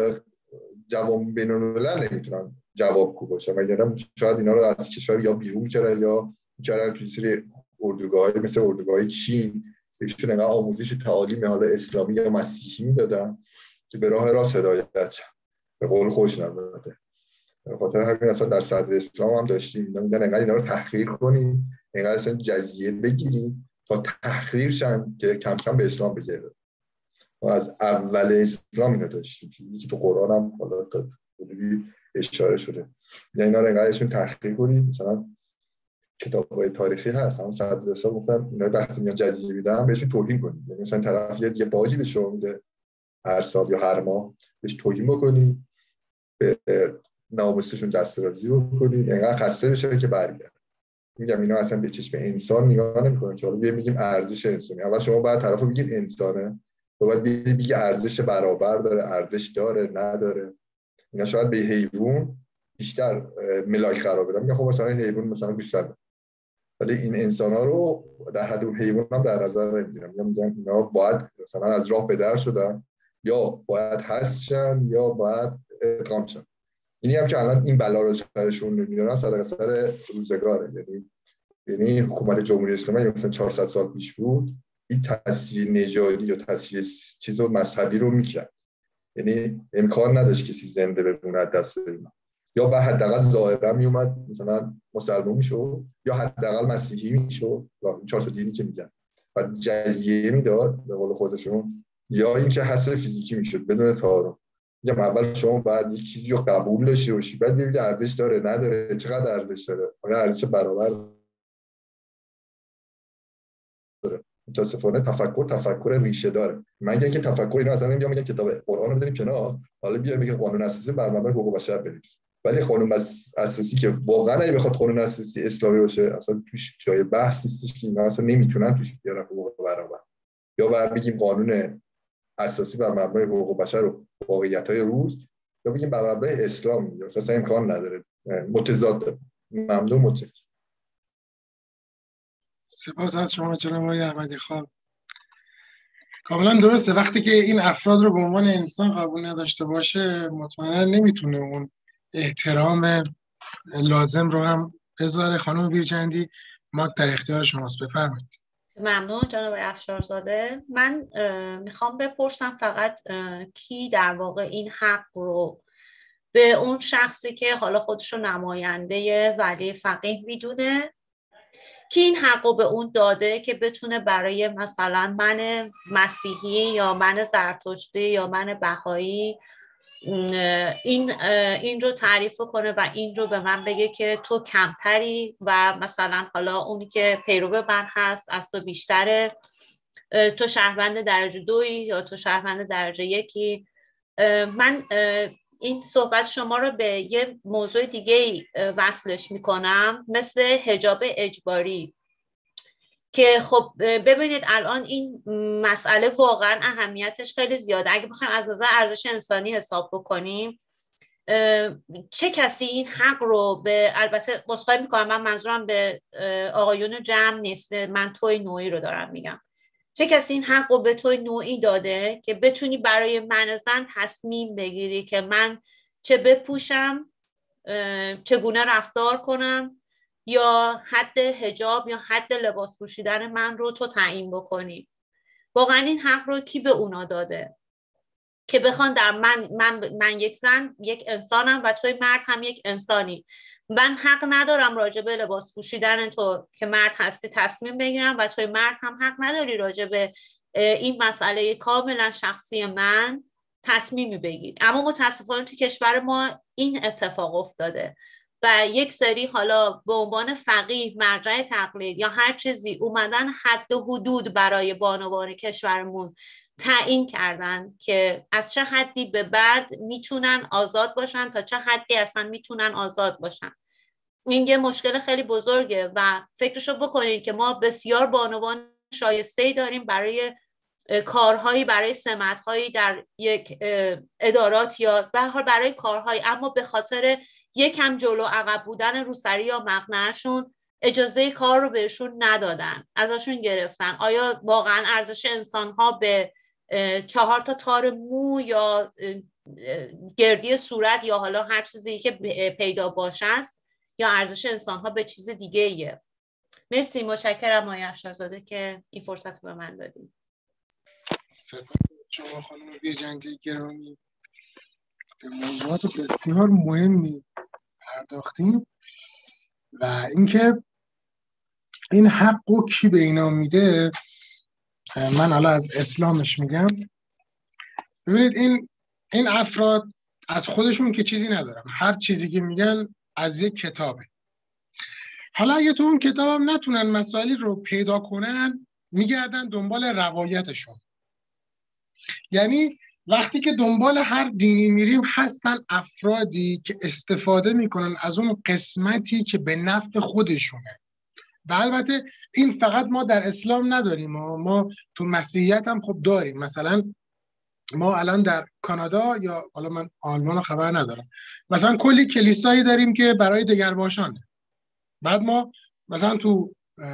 Speaker 8: جواب بین‌الملل نمیتونن جوابگو باشن، وگرنه شاید اینا رو از کشور یا بیرون می‌کردن یا می‌کردن توی سری اردوگاه‌های مثل اردوگاه چین، بهشون انقدر آموزش تعالیم حالا اسلامی یا مسیحی میدادن که به راه راست هدایت شن، به قول خودشون البته. به خاطر همین اصلا در صدر اسلام هم داشتیم میگن انقدر اینا رو تحقیر کنیم، انقدر اصلا جزیه بگیریم تا تحقیر شن که کم کم به اسلام بگیره. ما از اول اسلام اینو داشتیم که تو قرآن هم حالا تا حدودی اشاره شده، یعنی اینا رو انقدرشون تحقیق کنیم. مثلا کتاب‌های تاریخی هست همون صدر اسلام گفتن اینا وقتی میان جزیه میدن بهشون توهین کنیم، یعنی مثلا طرف یه باجی به شما میده هر سال یا هر ماه بهش توهین بکنی، به ناموسشون دسترسی بکنی، انقدر خسته بشه که برگرد. میگم اینا اصلا به چشم انسان نگاه نمی‌کنن که حالا میگیم ارزش انسانی. اول شما باید طرفو بگید انسانه، باید بگی ارزش برابر داره، ارزش داره نداره. اینا شاید به حیوان بیشتر ملاک قرار بدن، میگن خب مثلا حیوان مثلا بیشتر داره، ولی این انسان‌ها رو در حد اون حیوان هم در نظر نمیگیرن. میگن اینا باید مثلا از راه به در شدن، یا باید حذف شن یا باید ادغام شن. اینی هم که الان این بلا رو سرشون نمیارن صدق سر روزگاره. یعنی حکومت جمهوری اسلامی مثلا 400 سال پیش بود این تصفیه نژادی یا تصفیه چیز مذهبی رو میکرد، یعنی امکان نداشت کسی زنده بمونه دست اینا، یا به حداقل ظاهرا میومد مثلا مسلمان میشد یا حداقل مسیحی میشد، این 4 تا دینی که میگن، بعد جزیه میداد به قول خودشون، یا اینکه حذف فیزیکی میشد بدون تعارف. میگم اول شما بعد یک چیزی رو قبول داشته باشی، بعد ببینید ارزش داره نداره، چقدر ارزش داره، آیا ارزش برابر داره. متاسفانه تفکر ریشه داره. من که تفکر اینا اصلا نمیگم، میگم کتاب قرآن رو بزنیم کنار، حالا بیایم میگه قانون اساسی بر مبنای حقوق بشر بنویسیم. ولی قانون اساسی که واقعا اگه بخواد قانون اساسی اسلامی باشه اصلا توش جای بحث نیستش که اینا اصلا نمیتونن توش بیارن حقوق برابر، یا بعد بگیم قانون اساسی بر مبنای حقوق بشر و واقعیت‌های روز، یا بگیم بر مبنای اسلام، اصلا امکان نداره، متضاد. ممنون. متشکرم.
Speaker 2: سپاس از شما جناب آقای احمدی خواب. کاملا درسته، وقتی که این افراد رو به عنوان انسان قبول نداشته باشه مطمئنا نمیتونه اون احترام لازم رو هم بذاره. خانم بیرجندی ماک در اختیار شماست، بفرمایید.
Speaker 6: ممنون جناب افشارزاده. من میخوام بپرسم فقط کی در واقع این حق رو به اون شخصی که حالا خودش رو نماینده ولی فقیه میدونه، کی این حق رو به اون داده که بتونه برای مثلا من مسیحی یا من زرتشتی یا من بهایی این رو تعریف کنه و این رو به من بگه که تو کمتری و مثلا حالا اونی که پیرو من هست از تو بیشتره، تو شهروند درجه 2 یا تو شهروند درجه 1. من این صحبت شما رو به یه موضوع دیگه وصلش میکنم، مثل حجاب اجباری، که خب ببینید الان این مسئله واقعا اهمیتش خیلی زیاده. اگه بخوایم از نظر ارزش انسانی حساب بکنیم، چه کسی این حق رو به، البته عذرخواهی میکنم من منظورم به آقایون جمع نیست، من توی نوعی رو دارم میگم، چه کسی این حق رو به توی نوعی داده که بتونی برای من زن تصمیم بگیری که من چه بپوشم، چگونه رفتار کنم، یا حد حجاب یا حد لباس پوشیدن من رو تو تعیین بکنی؟ واقعا این حق رو کی به اونا داده؟ که بخوان در من یک زن یک انسانم و توی مرد هم یک انسانی، من حق ندارم راجع به لباس پوشیدن تو که مرد هستی تصمیم بگیرم و توی مرد هم حق نداری راجع به این مسئله کاملا شخصی من تصمیمی بگیر. اما متاسفانه تو کشور ما این اتفاق افتاده و یک سری حالا به عنوان فقیه، مرجع تقلید یا هر چیزی اومدن حد و حدود برای بانوان کشورمون تعیین کردن که از چه حدی به بعد میتونن آزاد باشن تا چه حدی اصلا میتونن آزاد باشن. این یه مشکل خیلی بزرگه و فکرشو بکنید که ما بسیار بانوان شایسته‌ای داریم برای کارهایی، برای سمت‌هایی در یک ادارات یا به هر حال برای کارهایی، اما به خاطر یکم جلو عقب بودن روسری یا مقنعه‌شون اجازه کار رو بهشون ندادن، ازشون گرفتن. آیا واقعا ارزش انسان‌ها به 4 تا تار مو یا گردی صورت یا حالا هر چیزی که پیدا باشه است، یا ارزش انسان‌ها به چیز دیگه ایه؟ مرسی، متشکرم آقای افشارزاده که این فرصت رو به من دادید.
Speaker 2: سپاس شما خانم بیرجندی گرامی، به موضوعات بسیار مهمی پرداختیم و اینکه این حق رو کی به اینا میده. من حالا از اسلامش میگم. ببینید این افراد از خودشون که چیزی ندارن، هر چیزی که میگن از یک کتابه. حالا اگه تو اون کتاب هم نتونن مسائلی رو پیدا کنن، میگردن دنبال روایتشون. یعنی وقتی که دنبال هر دینی میریم هستن افرادی که استفاده میکنن از اون قسمتی که به نفع خودشونه. و البته این فقط ما در اسلام نداریم، ما تو مسیحیت هم خب داریم. مثلا ما الان در کانادا یا حالا من آلمان رو خبر ندارم، مثلا کلی کلیسایی داریم که برای دگرباشانه. بعد ما مثلا تو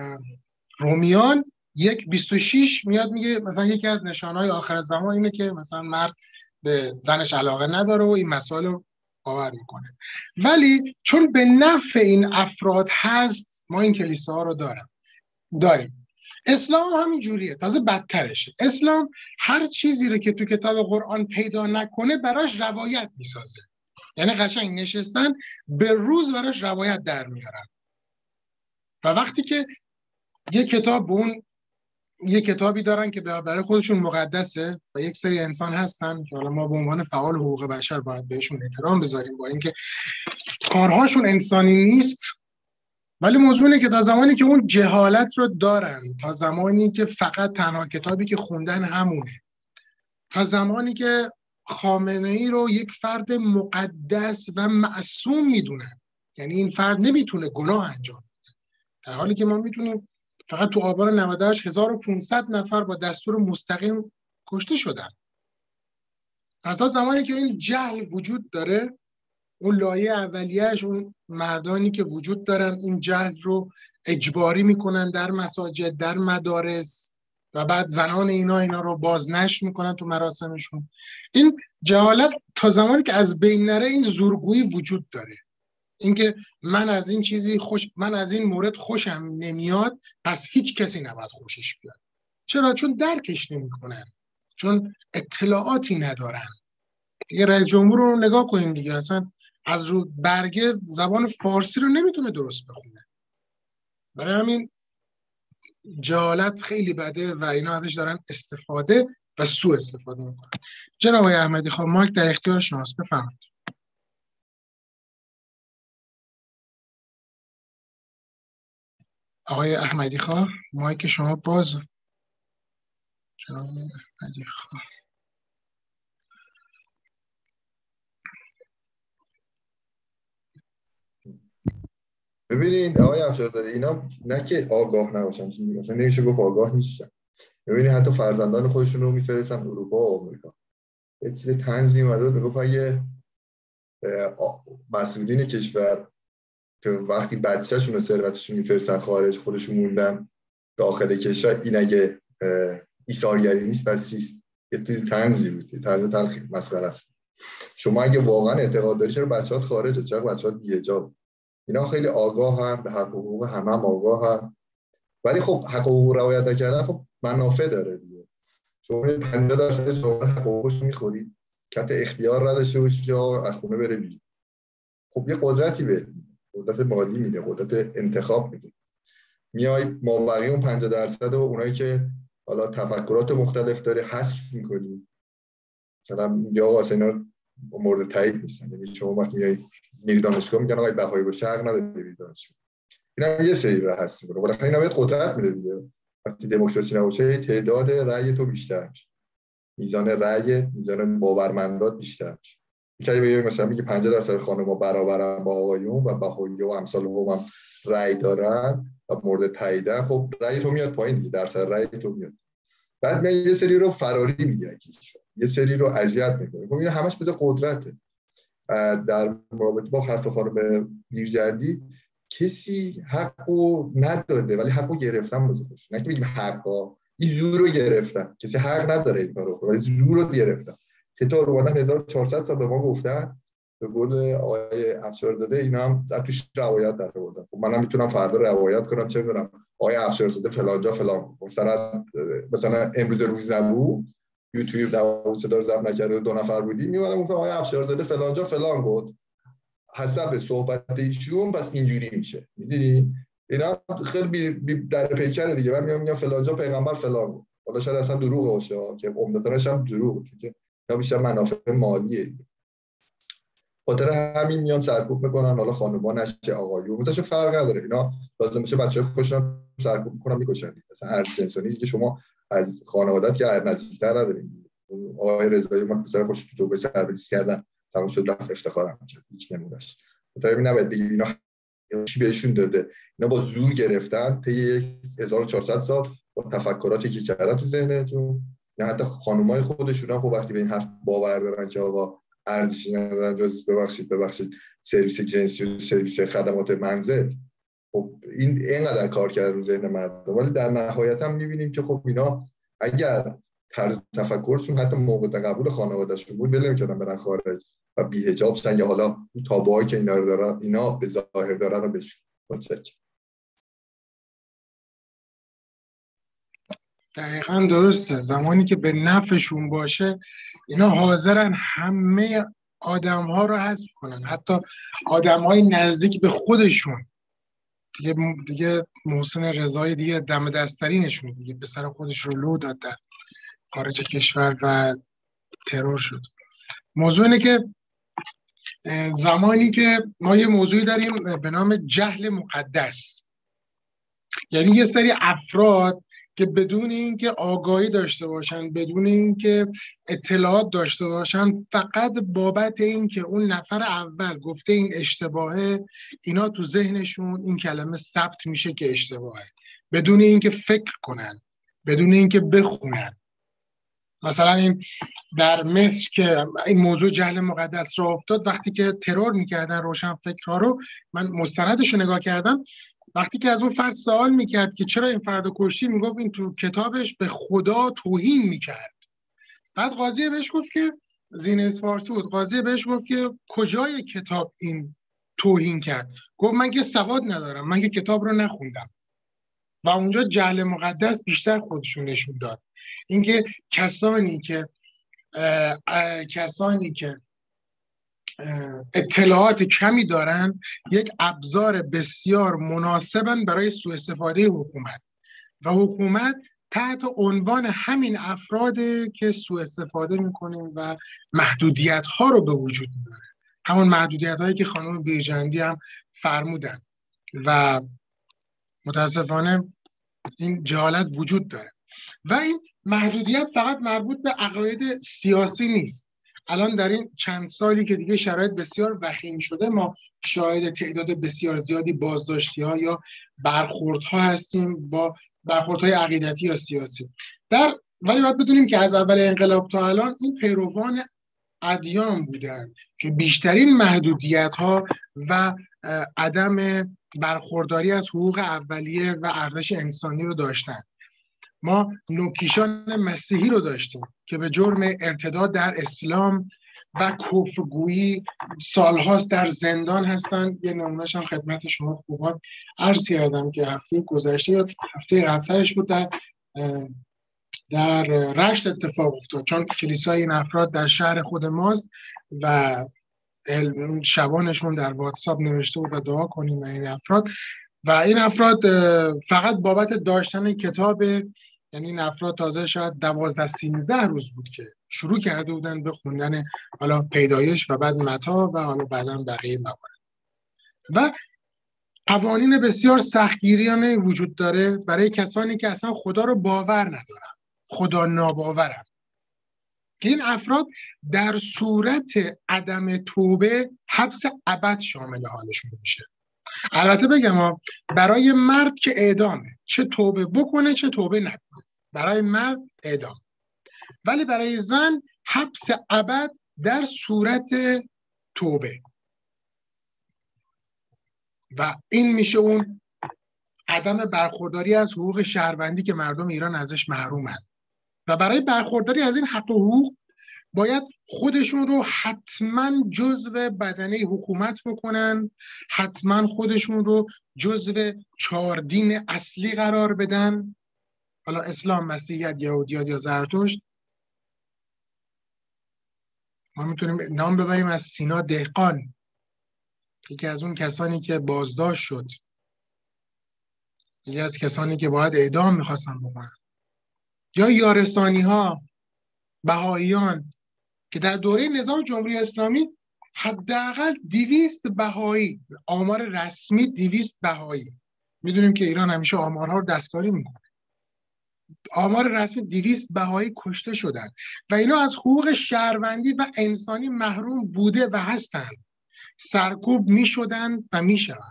Speaker 2: رومیان 1:26 میاد میگه مثلا یکی از نشانهای آخر زمان اینه که مثلا مرد به زنش علاقه نداره و این مسائل رو باور میکنه. ولی چون به نفع این افراد هست ما این کلیساها رو داریم. اسلام همین جوریه، تازه بدترشه. اسلام هر چیزی رو که تو کتاب قرآن پیدا نکنه براش روایت میسازه. یعنی قشنگ نشستن به روز براش روایت در میارن. و وقتی که یه کتابی دارن که برای خودشون مقدسه و یک سری انسان هستن که حالا ما به عنوان فعال حقوق بشر باید بهشون احترام بذاریم با اینکه کارهاشون انسانی نیست، ولی موضوع اینه که تا زمانی که اون جهالت رو دارن، تا زمانی که فقط تنها کتابی که خوندن همونه، تا زمانی که خامنه‌ای رو یک فرد مقدس و معصوم میدونن، یعنی این فرد نمیتونه گناه انجام بده، در حالی که ما میتونیم فقط تو آبان 98 1500 نفر با دستور مستقیم کشته شدن. پس تا زمانی که این جهل وجود داره، اون لایه اولیه‌اش، اون مردانی که وجود دارن این جهل رو اجباری میکنن در مساجد، در مدارس، و بعد زنان اینا رو بازنشر میکنن تو مراسمشون. این جهالت تا زمانی که از بین نره این زورگویی وجود داره، اینکه من از این مورد خوشم نمیاد پس هیچ کسی نباید خوشش بیاد. چرا؟ چون درکش نمیکنن، چون اطلاعاتی ندارن. دیگه رئیس جمهور رو نگاه کنیم دیگه، اصلا از رو برگه زبان فارسی رو نمیتونه درست بخونه. برای همین جهالت خیلی بده و اینا ازش دارن استفاده و سوء استفاده میکنن. جناب آقای احمدی خان، مایک در اختیار شماست، بفرمایید. آقای احمدی خان، مایک شما باز. جناب احمدی خان.
Speaker 8: ببینید آقای افشارزاده، اینا نه که آگاه نباشن، مثلا نمیشه گفت آگاه نیستن. ببینید حتی فرزندان خودشون رو میفرستن اروپا و آمریکا. یه چیز تنظیم اومده میگفت اگه مسئولین کشور که وقتی بچه‌شون و ثروتشون میفرستن خارج، خودشون موندن داخل کشور، این اگه ایثارگری نیست پس چیست؟ یه چیز تنظیم بود، طرز تلخ مسخره است. شما اگه واقعا اعتقاد داری چرا بچه‌هات خارجه، چرا بچه‌هات بی‌حجاب؟ اینا خیلی آگاهن، به حق و حقوق هم آگاهن، ولی خب حق و حقوق رعایت نکردن خب منافع داره دیگه. شما 50% شما حق و حقوقش میخورید، کت اختیار نداشته باشی که از خونه بره بیرون. خب یه قدرتی به قدرت مالی میده، قدرت انتخاب میده. میای مابقی اون 50% و اونایی که حالا تفکرات مختلف داره حذف میکنی. مثلا یا آقا اینا مورد تایید نیستن، یعنی شما وقتی میری دانشگاه میگن آقای بهایی باشه حق نداری بری دانشگاه، اینا یه سری رو حذف میکنه. بالاخره اینا بهت قدرت میده دیگه. وقتی دموکراسی نباشه تعداد رأی تو بیشتر میشه، میزان رأی، میزان باورمندات بیشتر میشه. میگه مثلا میگه 50% خانم‌ها برابرن با آقایون و بهایی و امثال هم رأی دارن و مورد تاییدن، خب رأی تو میاد پایین دیگه، درصد رأی تو میاد. بعد میاد یه سری رو فراری میگه، یه سری رو اذیت میکنه. خب این همش بده قدرته. در رابطه با حرف خانم میرجردی کسی حقو نداده ولی حقو گرفتن بزرگ خوش. نه که بگیم حقا، این زور رو گرفتن. کسی حق نداره این کارو کنه ولی زور رو گرفتن. ستا رو اومدن 1400 سال به ما گفتن، به قول آقای افشارزاده اینا هم توش روایت در آوردن. خب منم میتونم فردا روایت کنم، چه میدونم آقای افشارزاده فلان جا فلان، مثلا امروز روز نبود یوتیوب دعوا صدا رو ضبط نکرده 2 نفر بودیم، میومدم گفتم آقای افشارزاده فلان جا فلان گفت، حسب صحبت ایشون پس اینجوری میشه. میدونی اینا خیلی در پیکره دیگه. من میگم فلان جا پیغمبر فلان گفت، حالا شاید اصلا دروغ باشه که عمدتاش هم دروغه، چون اینا بیشتر منافع مالیه. خاطر همین میان سرکوب میکنن، حالا خانوما نشه آقایون، مثلا فرق نداره. اینا لازم میشه بچه‌ها خوشن سرکوب میکنن میکشن. مثلا هر انسانی که شما از خانواده‌ات که نزدیک‌تر ندارین. آقای رضایی من پسر خوش تو دوبه سربریز کردن، تمام شد رفت، افتخارم کرد، هیچ نمونهش. خاطر همین نباید بگیم اینا چی بهشون داده. اینا با زور گرفتن طی 1400 سال با تفکراتی که کردن تو ذهنشون. نه حتی خانمای خودشون هم خب وقتی به این حرف باور دارن که آقا ارزشی ندارن جز ببخشید سرویس جنسی و سرویس خدمات منزل، خب این اینقدر کار کرده رو ذهن مردم. ولی در نهایت هم می‌بینیم که خب اینا اگر طرز تفکرشون حتی موقع قبول خانواده‌شون بود ول نمی‌کردن برن خارج و بی‌حجاب شدن، یا حالا تابوهایی که اینا رو دارن، اینا به ظاهر دارن رو بشون.
Speaker 2: دقیقاً درسته. زمانی که به نفعشون باشه اینا حاضرن همه آدم‌ها رو حذف کنن، حتی آدم‌های نزدیک به خودشون. دیگه محسن رضایی دیگه دم دسترینشون دیگه به سر خودش رو لو داد در خارج کشور و ترور شد. موضوع اینه که زمانی که ما یه موضوعی داریم به نام جهل مقدس، یعنی یه سری افراد که بدون اینکه آگاهی داشته باشن، بدون اینکه اطلاعات داشته باشن، فقط بابت اینکه اون نفر اول گفته این اشتباهه، اینا تو ذهنشون این کلمه ثبت میشه که اشتباهه، بدون اینکه فکر کنن، بدون اینکه بخونن. مثلا این در مصر که این موضوع جهل مقدس را افتاد، وقتی که ترور میکردن روشنفکرها رو، من مستندش رو نگاه کردم، وقتی که از اون فرد سوال میکرد که چرا این فرد کشتی، میگفت این تو کتابش به خدا توهین میکرد. بعد قاضی بهش گفت که زینه فارسی بود، قاضی بهش گفت که کجای کتاب این توهین کرد؟ گفت من که سواد ندارم، من که کتاب رو نخوندم. و اونجا جهل مقدس بیشتر خودشون نشون داد. اینکه کسانی که اطلاعات کمی دارن یک ابزار بسیار مناسبن برای سوء استفاده حکومت، و حکومت تحت عنوان همین افراد که سوء استفاده میکنه و محدودیت ها رو به وجود میاره، همون محدودیت هایی که خانم بیرجندی هم فرمودن. و متاسفانه این جهالت وجود داره. و این محدودیت فقط مربوط به عقاید سیاسی نیست. الان در این چند سالی که دیگه شرایط بسیار وخیم شده، ما شاهد تعداد بسیار زیادی بازداشتی‌ها یا برخوردها هستیم، با برخوردهای عقیدتی یا سیاسی. ولی باید بدونیم که از اول انقلاب تا الان این پیروان ادیان بودن که بیشترین محدودیت‌ها و عدم برخورداری از حقوق اولیه و ارزش انسانی رو داشتن. ما نوکیشان مسیحی رو داشتیم که به جرم ارتداد در اسلام و کفرگویی سالهاست در زندان هستن. یه نمونهش هم خدمت شما خوبان عرض کردم که هفته گذشته یا هفته قبلش بود، در در رشت اتفاق افتاد، چون کلیسای این افراد در شهر خود ماست و شبانشون در واتساپ نوشته بود و دعا کنیم و این افراد فقط بابت داشتن کتاب، یعنی این افراد تازه شاید 12-13 روز بود که شروع کرده بودن به خوندن حالا پیدایش و بعد متی و حالا بعداً بقیه موارد. و قوانین بسیار سختگیرانه وجود داره برای کسانی که اصلا خدا رو باور ندارن، خدا ناباورن، که این افراد در صورت عدم توبه حبس ابد شامل حالشون میشه. البته بگم برای مرد که اعدامه، چه توبه بکنه چه توبه نکنه، برای مرد اعدام، ولی برای زن حبس ابد در صورت توبه. و این میشه اون عدم برخورداری از حقوق شهروندی که مردم ایران ازش محرومن. و برای برخورداری از این حق و حقوق باید خودشون رو حتما جزو بدنه حکومت بکنن، حتما خودشون رو جزو 4 دین اصلی قرار بدن، حالا اسلام، مسیحیت، یهودیت یا زرتشت. ما میتونیم نام ببریم از سینا دهقان، یکی از اون کسانی که بازداشت شد، یکی از کسانی که باید اعدام میخواستن بکنن، یا یارستانی ها، بهاییان که در دوره نظام جمهوری اسلامی حداقل 200 بهایی، آمار رسمی 200 بهایی، میدونیم که ایران همیشه آمارها رو دستکاری میکنه، آمار رسمی 200 بهایی کشته شدن و اینا از حقوق شهروندی و انسانی محروم بوده و هستن، سرکوب میشدن و میشون.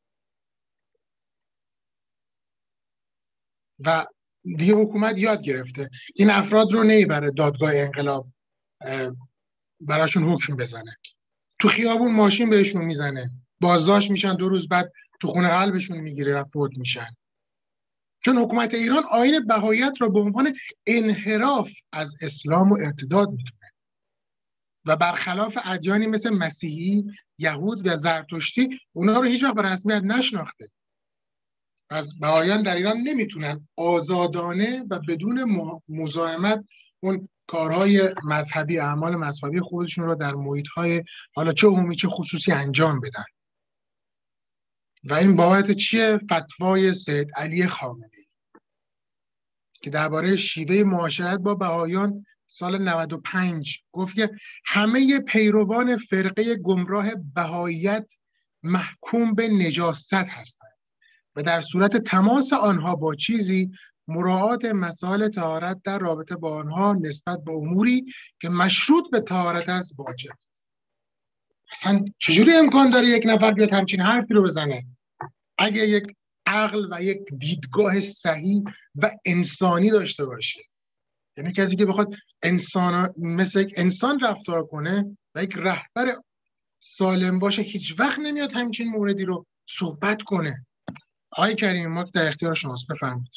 Speaker 2: و دیگه حکومت یاد گرفته این افراد رو نمیبره دادگاه انقلاب براشون حکم بزنه، تو خیابون ماشین بهشون میزنه، بازداشت میشن، 2 روز بعد تو خونه قلبشون میگیره و فوت میشن. چون حکومت ایران آیین بهاییت را به عنوان انحراف از اسلام و ارتداد میتونه و برخلاف ادیانی مثل مسیحی، یهود و زرتشتی اونا رو هیچ وقت به رسمیت نشناخته. از بهاییان در ایران نمیتونن آزادانه و بدون مزاحمت اون کارهای مذهبی، اعمال مذهبی خودشون رو در محیط‌های حالا چه عمومی چه خصوصی انجام بدن. و این بابت چیه؟ فتوای سید علی خامنه‌ای که درباره شیوه معاشرت با بهاییان سال 95 گفت که همه پیروان فرقه گمراه بهاییت محکوم به نجاست هستند و در صورت تماس آنها با چیزی مراعات مسائل طهارت در رابطه با آنها نسبت به اموری که مشروط به طهارت است واجب است. اصلا چجوری امکان داره یک نفر بیاد همچین حرفی رو بزنه؟ اگه یک عقل و یک دیدگاه صحیح و انسانی داشته باشه، یعنی کسی که بخواد مثل یک انسان رفتار کنه و یک رهبر سالم باشه، هیچ وقت نمیاد همچین موردی رو صحبت کنه. آقای کریم، ما در اختیار شماست، بفرمایید.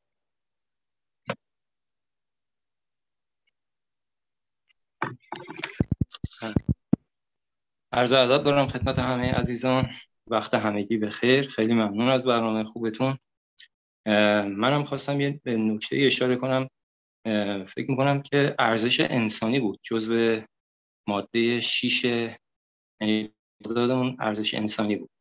Speaker 9: عرض ادب دارم خدمت همه عزیزان، وقت همگی بخیر. خیلی ممنون از برنامه خوبتون. منم خواستم یه نکته اشاره کنم. فکر میکنم که ارزش انسانی بود، جزو ماده 6، یعنی دادمون ارزش انسانی بود.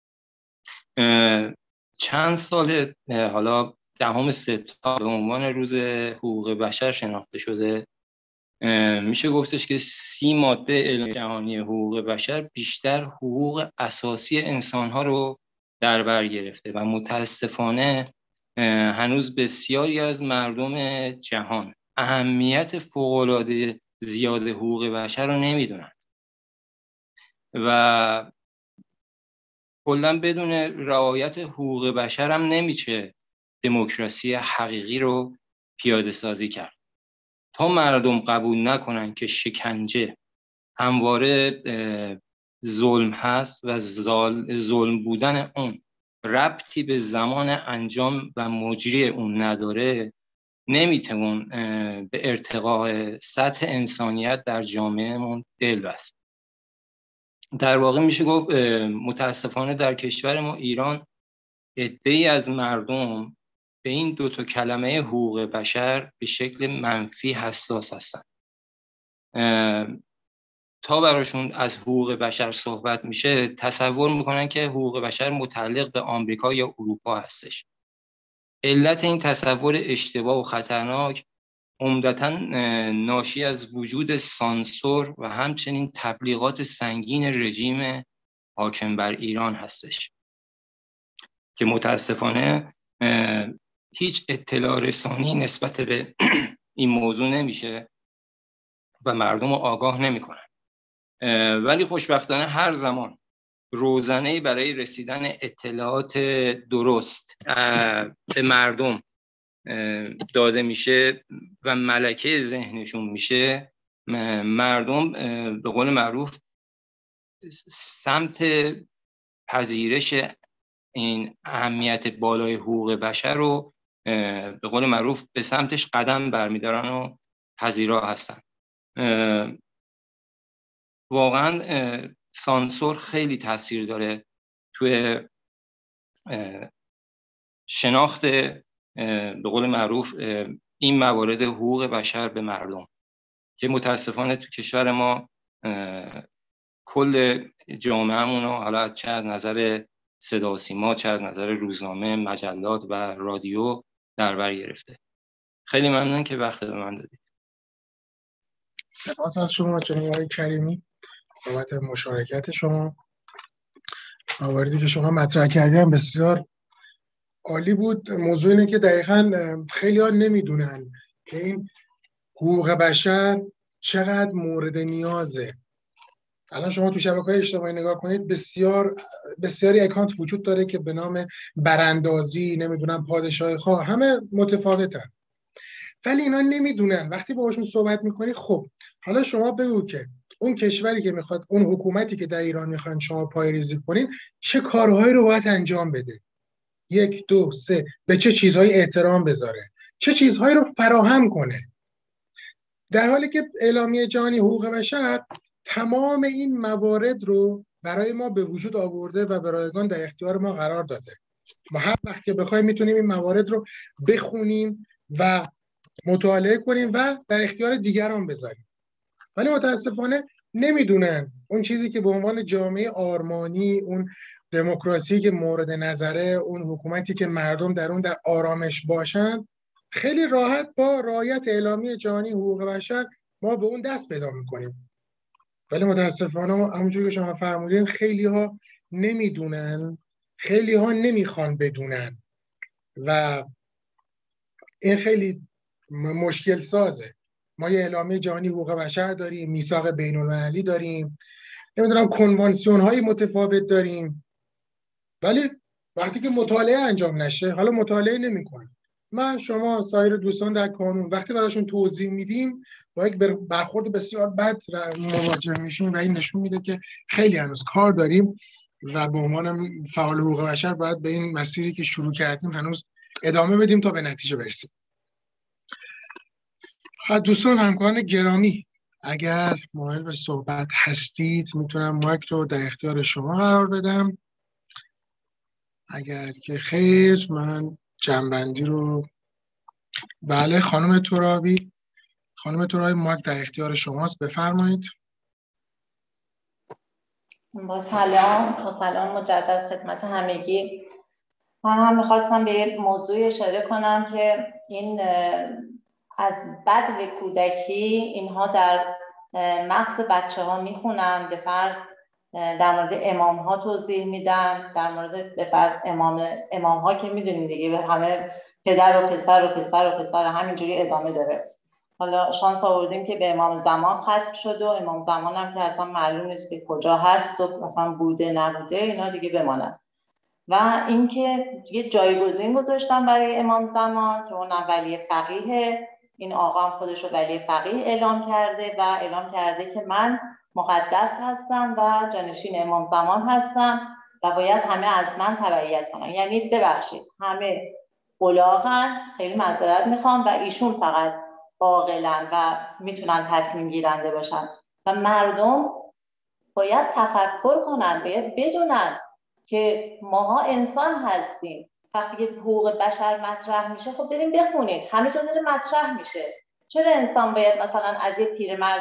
Speaker 9: چند سال حالا 10 سپتامبر به عنوان روز حقوق بشر شناخته شده. میشه گفتش که 30 ماده اعلام جهانی حقوق بشر بیشتر حقوق اساسی انسانها رو در بر گرفته و متاسفانه هنوز بسیاری از مردم جهان اهمیت فوق‌العاده زیاد حقوق بشر رو نمیدونند و کلاً بدون رعایت حقوق بشر هم نمیشه دموکراسی حقیقی رو پیاده سازی کرد. تا مردم قبول نکنن که شکنجه همواره ظلم هست و ظلم بودن اون ربطی به زمان انجام و مجری اون نداره، نمیتون به ارتقاء سطح انسانیت در جامعهمون دل بست. در واقع میشه گفت متاسفانه در کشور ما ایران عده‌ای از مردم
Speaker 10: به این دو تا کلمه حقوق بشر به شکل منفی حساس هستن. تا براشون از حقوق بشر صحبت میشه تصور میکنن که حقوق بشر متعلق به آمریکا یا اروپا هستش. علت این تصور اشتباه و خطرناک عمدتاً ناشی از وجود سانسور و همچنین تبلیغات سنگین رژیم حاکم بر ایران هستش که متاسفانه هیچ اطلاع رسانی نسبت به این موضوع نمیشه و مردم رو آگاه نمیکنن. ولی خوشبختانه هر زمان روزانه‌ای برای رسیدن اطلاعات درست به مردم داده میشه و ملکه ذهنشون میشه، مردم به قول معروف سمت پذیرش این اهمیت بالای حقوق بشر رو به قول معروف به سمتش قدم برمیدارن و پذیرا هستن. واقعا سانسور خیلی تاثیر داره توی شناخت به قول معروف این موارد حقوق بشر به مردم که متاسفانه تو کشور ما کل جامعه‌مون حالا چه از نظر صدا و سیما، چه از نظر روزنامه، مجلات و رادیو در بر گرفته. خیلی ممنون که وقت به من دادید.
Speaker 2: سپاس از شما جناب آقای کریمی بابت مشارکت شما. مواردی که شما مطرح کردین بسیار عالی بود. موضوع اینه که دقیقاً خیلی‌ها نمیدونن که این حقوق بشر چقدر مورد نیازه. الان شما تو شبکه‌های اجتماعی نگاه کنید، بسیاری اکانت وجود داره که به نام براندازی، نمیدونم پادشاهی خواه، همه متفاوتن. ولی اینا نمیدونن. وقتی باهاشون صحبت میکنی، خب حالا شما بگو که اون کشوری که میخواد، اون حکومتی که در ایران میخوان شما پایه‌ریزی کنین، چه کارهایی رو باید انجام بده؟ 1 2 3 به چه چیزهایی احترام بذاره، چه چیزهایی رو فراهم کنه. در حالی که اعلامیه جهانی حقوق بشر تمام این موارد رو برای ما به وجود آورده و به رایگان در اختیار ما قرار داده. ما هر وقت که بخوایم میتونیم این موارد رو بخونیم و مطالعه کنیم و در اختیار دیگران بذاریم. ولی متاسفانه نمیدونن اون چیزی که به عنوان جامعه آرمانی، اون دموکراسی که مورد نظره، اون حکومتی که مردم در اون در آرامش باشن، خیلی راحت با رعایت اعلامیه جهانی حقوق بشر ما به اون دست پیدا میکنیم. ولی متاسفانه همونجوری که شما فرمودین خیلی ها نمیدونن، خیلی ها نمیخوان بدونن و این خیلی مشکل سازه. ما یه اعلامیه جهانی حقوق بشر داریم، میثاق بین‌المللی داریم، نمیدونم کنوانسیون های متفاوت داریم، ولی وقتی که مطالعه انجام نشه، حالا مطالعه نمی‌کنیم. من، شما، سایر دوستان در کانون وقتی براشون توضیح میدیم با یک برخورد بسیار بد مواجه میشیم و این نشون میده که خیلی هنوز کار داریم و به عنوان فعال حقوق بشر باید به این مسیری که شروع کردیم هنوز ادامه بدیم تا به نتیجه برسیم. دوستان همکاران گرامی، اگر مایل به صحبت هستید میتونم مایک رو در اختیار شما قرار بدم. اگر که خیر، من جنبندی رو... بله خانم ترابی مایک در اختیار شماست، بفرمایید.
Speaker 1: با سلام مجدد خدمت همگی. من هم میخواستم به یک موضوع اشاره کنم که این از بدو کودکی اینها در مغز بچه ها میخونن، به فرض در مورد امام ها توضیح میدن، در مورد به فرض امام ها که میدونیم دیگه، به همه پدر و پسر و پسر و پسر همینجوری ادامه داره. حالا شانس آوردیم که به امام زمان ختم شد و امام زمان هم که اصلا معلوم نیست که کجا هست و مثلا بوده نبوده، اینا دیگه بماند. و اینکه یه جایگزین گذاشتن برای امام زمان که اون ولی فقیه. این آقا هم خودش رو ولی فقیه اعلام کرده و اعلام کرده که من مقدس هستم و جانشین امام زمان هستم و باید همه از من تبعیت کنن. یعنی ببخشید همه الاغن، خیلی معذرت میخوام، و ایشون فقط عاقلن و میتونن تصمیم گیرنده باشن و مردم باید تفکر کنن، باید بدونن که ماها انسان هستیم وقتی که حقوق بشر مطرح میشه خب بریم بخونید، همه جا داره مطرح میشه. چرا انسان باید مثلا از یه پیرمرد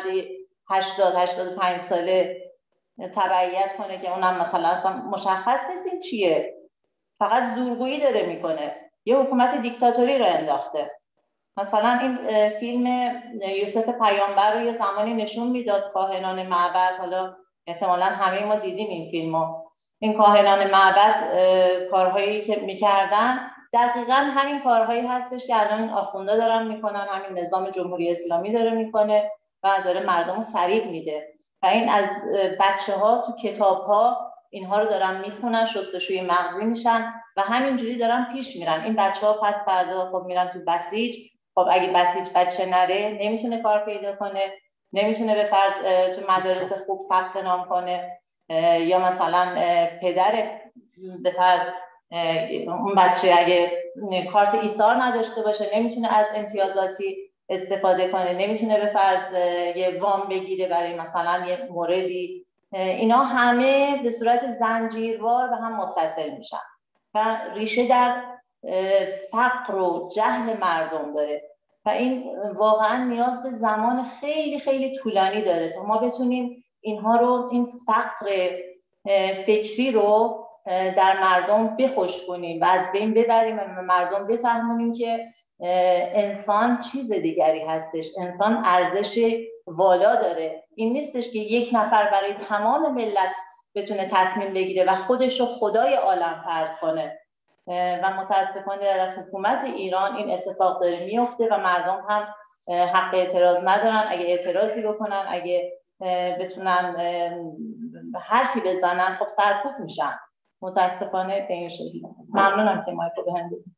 Speaker 1: 80-85 ساله تبعیت کنه که اونم مثلا اصلا مشخص نیست این چیه، فقط زورگویی داره میکنه، یه حکومت دیکتاتوری رو انداخته. مثلا این فیلم یوسف پیامبر رو یه زمانی نشون میداد، کاهنان معبد، حالا احتمالاً همه ما دیدیم این فیلمو. این کاهنان معبد کارهایی که میکردن دقیقاً همین کارهایی هستش که الان آخوندا دارن میکنن، همین نظام جمهوری اسلامی داره میکنه و داره مردم رو فریب میده. و این از بچه‌ها تو کتاب‌ها اینها رو دارن میخونن، شستشوی مغزی میشن و همینجوری دارن پیش میرن. این بچه‌ها پس فردا خب میرن تو بسیج. خب اگه بسیج بچه نره نمیتونه کار پیدا کنه، نمیتونه به فرض تو مدارس خوب ثبت نام کنه، یا مثلا پدر به فرض اون بچه اگه کارت ایثار نداشته باشه نمیتونه از امتیازاتی استفاده کنه، نمیتونه به فرض یه وام بگیره برای مثلا یه موردی. اینا همه به صورت زنجیروار به هم متصل میشن و ریشه در فقر و جهل مردم داره و این واقعا نیاز به زمان خیلی خیلی طولانی داره تا ما بتونیم اینها رو، این فقر فکری رو در مردم بخشکنیم و از بین ببریم و مردم بفهمونیم که انسان چیز دیگری هستش، انسان ارزش والا داره. این نیستش که یک نفر برای تمام ملت بتونه تصمیم بگیره و خودش رو خدای عالم فرض کنه و متاسفانه در حکومت ایران این اتفاق داره میفته و مردم هم حق اعتراض ندارن. اگه اعتراضی بکنن، اگه بتونن حرفی بزنن، خب سرکوب میشن. متاسفانه به این شکل. ممنونم که مایکو بهم دادید.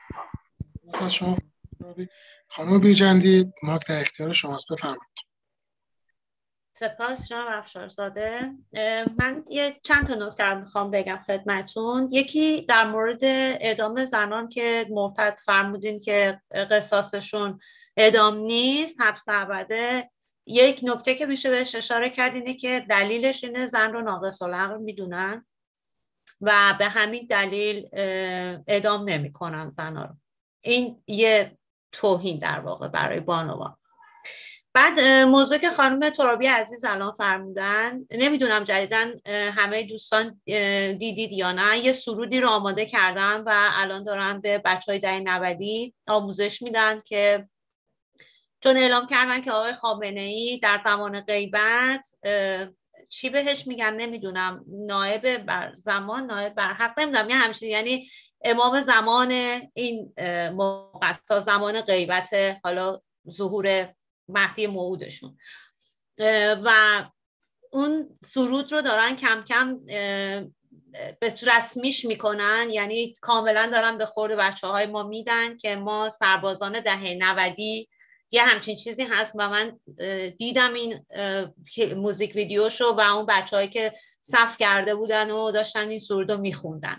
Speaker 2: شما خانم بیرجندی، مایک در اختیار شماست، بفرمایید.
Speaker 6: سپاس جناب افشارزاده. من یه چند تا نکته رو میخوام بگم خدمتون. یکی در مورد اعدام زنان که مرتد فرمودین که قصاصشون اعدام نیست، حبس ابده. یک نکته که میشه بهش اشاره کرد اینه که دلیلش اینه زن رو ناقص العقل میدونن و به همین دلیل اعدام نمیکنن زنا رو. این یه توهین در واقع برای بانوان. بعد موضوع که خانم ترابی عزیز الان فرمودن، نمیدونم جدیدن همه دوستان دیدید یا نه، یه سرودی رو آماده کردم و الان دارن به بچهای دهه 90 آموزش میدن که چون اعلام کردن که آقای خامنه‌ای در زمان غیبت چی بهش میگن نمیدونم، نائب بر زمان، نائب بر حق، نمیدونم یه همچین، یعنی امام زمان این مقصا، زمان غیبت حالا ظهور مهدی موعودشون، و اون سرود رو دارن کم کم به رسمیش میکنن، یعنی کاملا دارن به خورد بچه‌های ما میدن که ما سربازان دهه 90 یه همچین چیزی هست و من دیدم این موزیک ویدیوشو و اون بچه‌هایی که صف کرده بودن و داشتن این سرود رو میخوندن.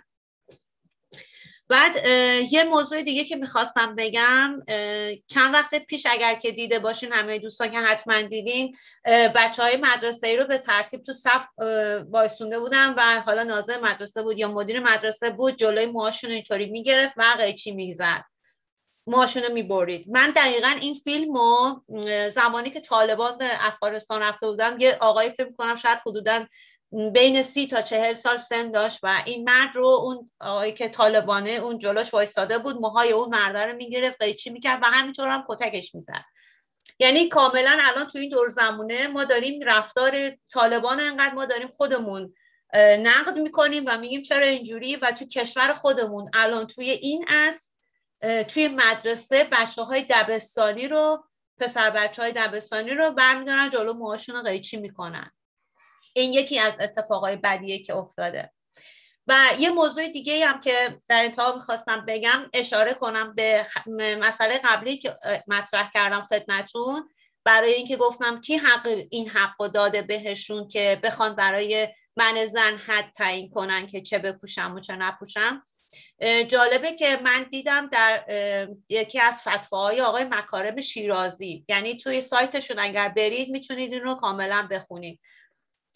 Speaker 6: بعد یه موضوع دیگه که میخواستم بگم، چند وقت پیش اگر که دیده باشین همه دوستان که حتما دیدین، بچه‌های مدرسه‌ای رو به ترتیب تو صف وایسونده بودن و حالا ناظر مدرسه بود یا مدیر مدرسه بود، جلوی موهاشون اینطوری میگرفت و قیچی میزد، موهاشون رو میبرید. من دقیقاً این فیلمو زمانی که طالبان به افغانستان رفته بودم، یه آقای فیلم کنم شاید حدوداً بین 30 تا 40 سال سن داشت و این مرد رو اون آقایی که طالبانه اون جلوش وایساده بود، موهای اون مرد رو میگرفت، قیچی میکرد و همینطور هم کتکش میزد. یعنی کاملا الان تو این دور زمونه ما داریم رفتار طالبان انقدر ما داریم خودمون نقد میکنیم و میگیم چرا اینجوری، و تو کشور خودمون الان توی این عصر توی مدرسه بچه‌های دبستانی رو، پسر بچه‌های دبستانی رو برمیدارن جلو موهاشون رو قیچی میکنن. این یکی از اتفاقای بدیه که افتاده. و یه موضوع دیگه هم که در انتها میخواستم بگم، اشاره کنم به مسئله قبلی که مطرح کردم خدمتون، برای اینکه گفتم کی این حقو داده بهشون که بخوان برای من زن حد تعیین کنن که چه بپوشم و چه نپوشم. جالبه که من دیدم در یکی از فتواهای آقای مکارم شیرازی، یعنی توی سایتشون اگر برید میتونید این رو کاملا بخونید،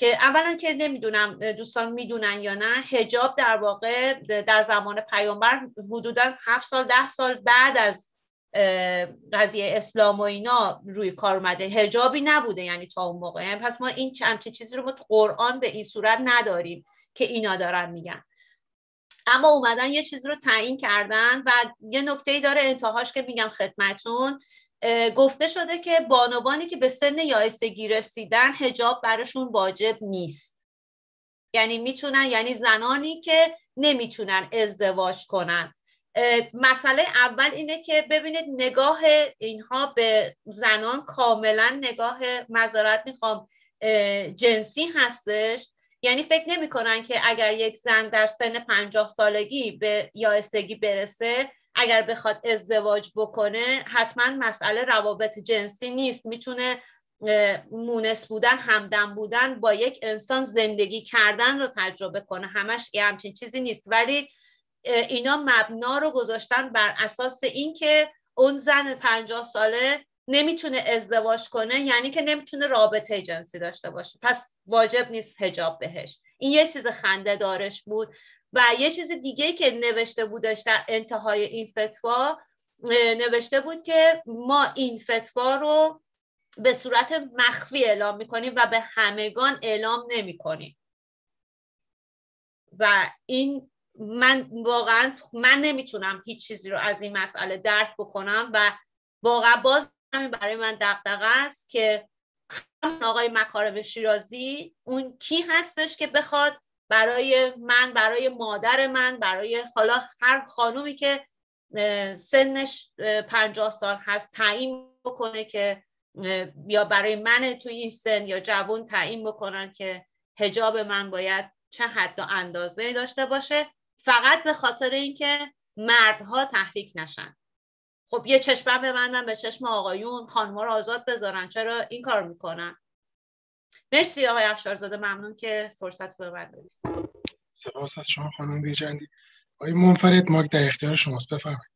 Speaker 6: که اولا که نمیدونم دوستان میدونن یا نه، حجاب در واقع در زمان پیامبر حدوداً 7 سال 10 سال بعد از قضیه اسلام و اینا روی کار اومده، حجابی نبوده یعنی تا اون موقع. یعنی پس ما این همچین چیزی رو ما تو قرآن به این صورت نداریم که اینا دارن میگن. اما اومدن یه چیزی رو تعیین کردن و یه نکته‌ای داره انتهاش که میگم خدمتون. گفته شده که بانوانی که به سن یائسگی رسیدن حجاب براشون واجب نیست. یعنی میتونن، یعنی زنانی که نمیتونن ازدواج کنن. مسئله اول اینه که ببینید نگاه اینها به زنان کاملا نگاه، معذرت میخوام، جنسی هستش. یعنی فکر نمی کنن که اگر یک زن در سن 50 سالگی به یائسگی برسه، اگر بخواد ازدواج بکنه حتما مسئله روابط جنسی نیست، میتونه مونس بودن، همدم بودن با یک انسان، زندگی کردن رو تجربه کنه. همش یه همچین چیزی نیست. ولی اینا مبنا رو گذاشتن بر اساس این که اون زن 50 ساله نمیتونه ازدواج کنه، یعنی که نمیتونه رابطه جنسی داشته باشه، پس واجب نیست حجاب بهش. این یه چیز خنده دارش بود. و یه چیز دیگه که نوشته بودش در انتهای این فتوا، نوشته بود که ما این فتوا رو به صورت مخفی اعلام میکنیم و به همگان اعلام نمیکنیم. و این من واقعا نمیتونم هیچ چیزی رو از این مسئله درک بکنم و واقعا باز همین برای من دغدغه است که آقای مکارم شیرازی اون کی هستش که بخواد برای من، برای مادر من، برای حالا هر خانومی که سنش 50 سال هست تعیین بکنه که، یا برای من توی این سن یا جوان تعیین بکنن که حجاب من باید چه حد و اندازه داشته باشه، فقط به خاطر اینکه مردها تحریک نشن. خب یه چشمم ببندن به چشم آقایون، خانم‌ها رو آزاد بذارن، چرا این کار میکنن؟ مرسی آقای افشارزاده، ممنون که فرصت به من دادید.
Speaker 2: سپاس از شما خانم بیجندی. آقای منفرد مایک در اختیار شماست، بفرمایید.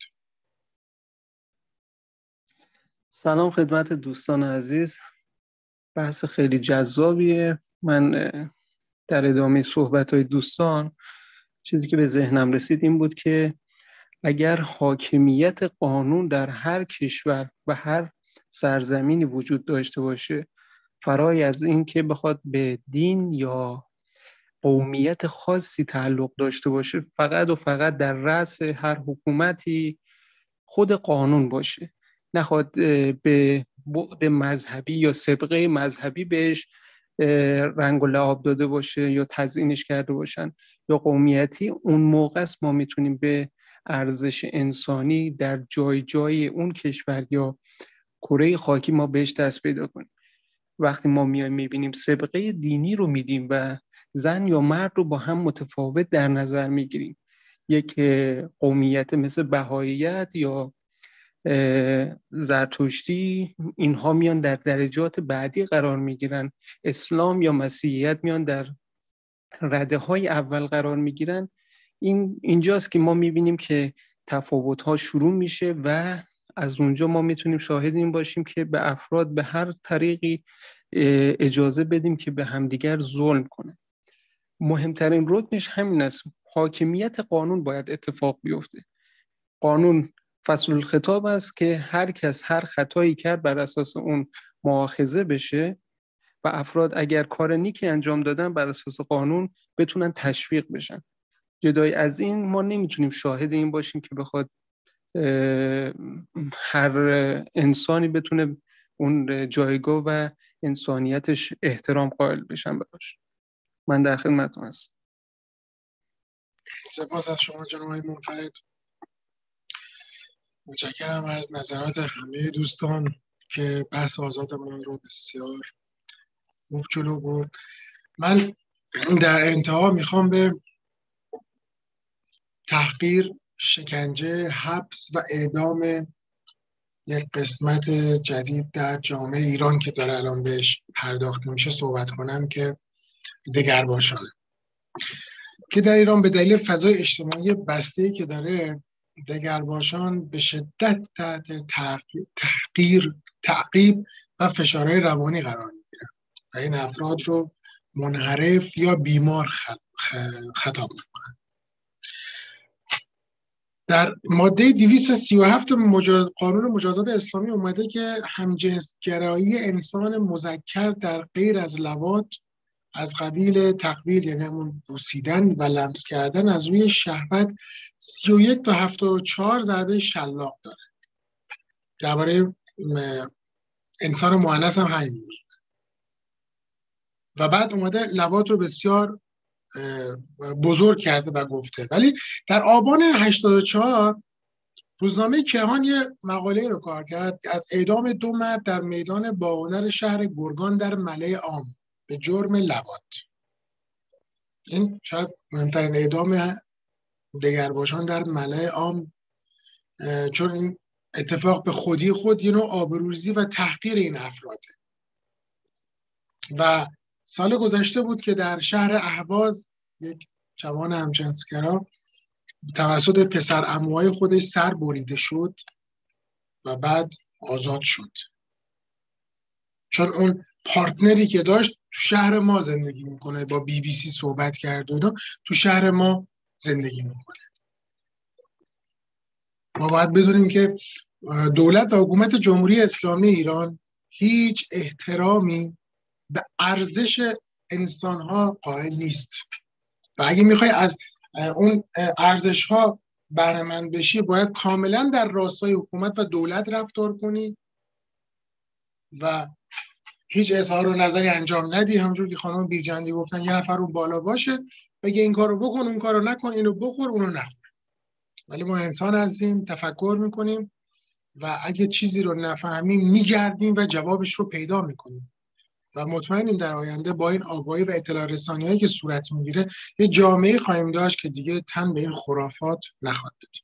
Speaker 11: سلام خدمت دوستان عزیز. بحث خیلی جذابیه. من در ادامه صحبت‌های دوستان چیزی که به ذهنم رسید این بود که اگر حاکمیت قانون در هر کشور و هر سرزمینی وجود داشته باشه، فرای از این که بخواد به دین یا قومیت خاصی تعلق داشته باشه، فقط و فقط در رأس هر حکومتی خود قانون باشه، نخواد به بعد مذهبی یا سابقه مذهبی بهش رنگ و لعاب داده باشه یا تزیینش کرده باشن یا قومیتی، اون موقع است ما میتونیم به ارزش انسانی در جای جای اون کشور یا کره خاکی ما بهش دست پیدا کنیم. وقتی ما میایم میبینیم سابقه دینی رو میدیم و زن یا مرد رو با هم متفاوت در نظر میگیریم، یک قومیت مثل بهاییت یا زرتشتی اینها میان در درجات بعدی قرار میگیرن، اسلام یا مسیحیت میان در رده های اول قرار میگیرن. اینجاست که ما میبینیم که تفاوت ها شروع میشه و از اونجا ما میتونیم شاهد این باشیم که به افراد به هر طریقی اجازه بدیم که به همدیگر ظلم کنن. مهمترین رکنش همین است، حاکمیت قانون باید اتفاق بیفته. قانون فصل الخطاب است که هر کس هر خطایی کرد بر اساس اون مؤاخذه بشه و افراد اگر کار نیکی انجام دادن بر اساس قانون بتونن تشویق بشن. جدای از این ما نمیتونیم شاهد این باشیم که بخواد هر انسانی بتونه اون جایگاه و انسانیتش احترام قائل بشن براش. من در خدمتتون هستم.
Speaker 2: سپاس از شما جناب آقای منفرد. متشکرم از نظرات همه دوستان که بحث آزادمان رو بسیار خوب جلو برد. من در انتها میخوام به تحقیر، شکنجه، حبس و اعدام یک قسمت جدید در جامعه ایران که داره الان بهش پرداخت میشه صحبت کنم که دگرباشانه، که در ایران به دلیل فضای اجتماعی بسته‌ای که داره، دگرباشان به شدت تحت تحقیر، تعقیب و فشارهای روانی قرار میگیرن و این افراد رو منحرف یا بیمار خطاب میکنن. در ماده 237 قانون مجازات اسلامی اومده که همجنسگرایی انسان مذکر در غیر از لواط از قبیل تقبیل، یعنی همون بوسیدن و لمس کردن، از روی شهوت 31 تا 74 ضربه شلاق داره. درباره انسان مؤنث هم همین موضوع. و بعد اومده لواط رو بسیار بزرگ کرده و گفته. ولی در آبان 84 روزنامه کیهان یه مقاله رو کار کرد از اعدام 2 مرد در میدان باهنر شهر گرگان در ملأ عام به جرم لواط. این شاید مهمترین اعدام دگرباشان در ملأ عام، چون این اتفاق به خودی خود یه نوع آبروریزی و تحقیر این افراده. و سال گذشته بود که در شهر اهواز یک جوان همجنسگرا توسط پسر عموهای خودش سر بریده شد و بعد آزاد شد، چون اون پارتنری که داشت تو شهر ما زندگی میکنه، با BBC صحبت کرد و تو شهر ما زندگی میکنه. ما باید بدونیم که دولت و حکومت جمهوری اسلامی ایران هیچ احترامی به ارزش انسان‌ها قائل نیست و اگه میخوای از اون ارزش‌ها بهره مند بشی باید کاملا در راستای حکومت و دولت رفتار کنی و هیچ اظهار و نظری انجام ندی. همونجور که خانم بیرجندی گفتن یه نفر اون بالا باشه بگه این کارو بکن، اون کارو نکن، اینو بخور، اونو نخور. ولی ما انسان هستیم، تفکر میکنیم و اگه چیزی رو نفهمیم میگردیم و جوابش رو پیدا میکنیم و مطمئنیم در آینده با این آگاهی و اطلاع رسانی‌هایی که صورت میگیره یه جامعه خواهیم داشت که دیگه تن به این خرافات نخواهد داد.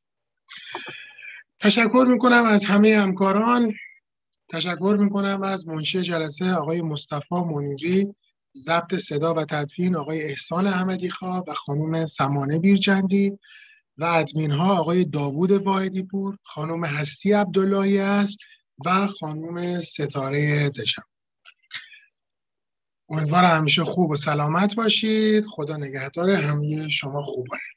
Speaker 2: تشکر میکنم از همه همکاران. تشکر میکنم از منشی جلسه آقای مصطفی منیری، ضبط صدا و تدوین آقای احسان احمدی‌خواه و خانم سمانه بیرجندی و ادمین ها آقای داوود واحدی پور، خانم هستی عبداللهی است و خانم ستاره دشم. امیدوارم همیشه خوب و سلامت باشید. خدا نگهدار همه شما خوبان.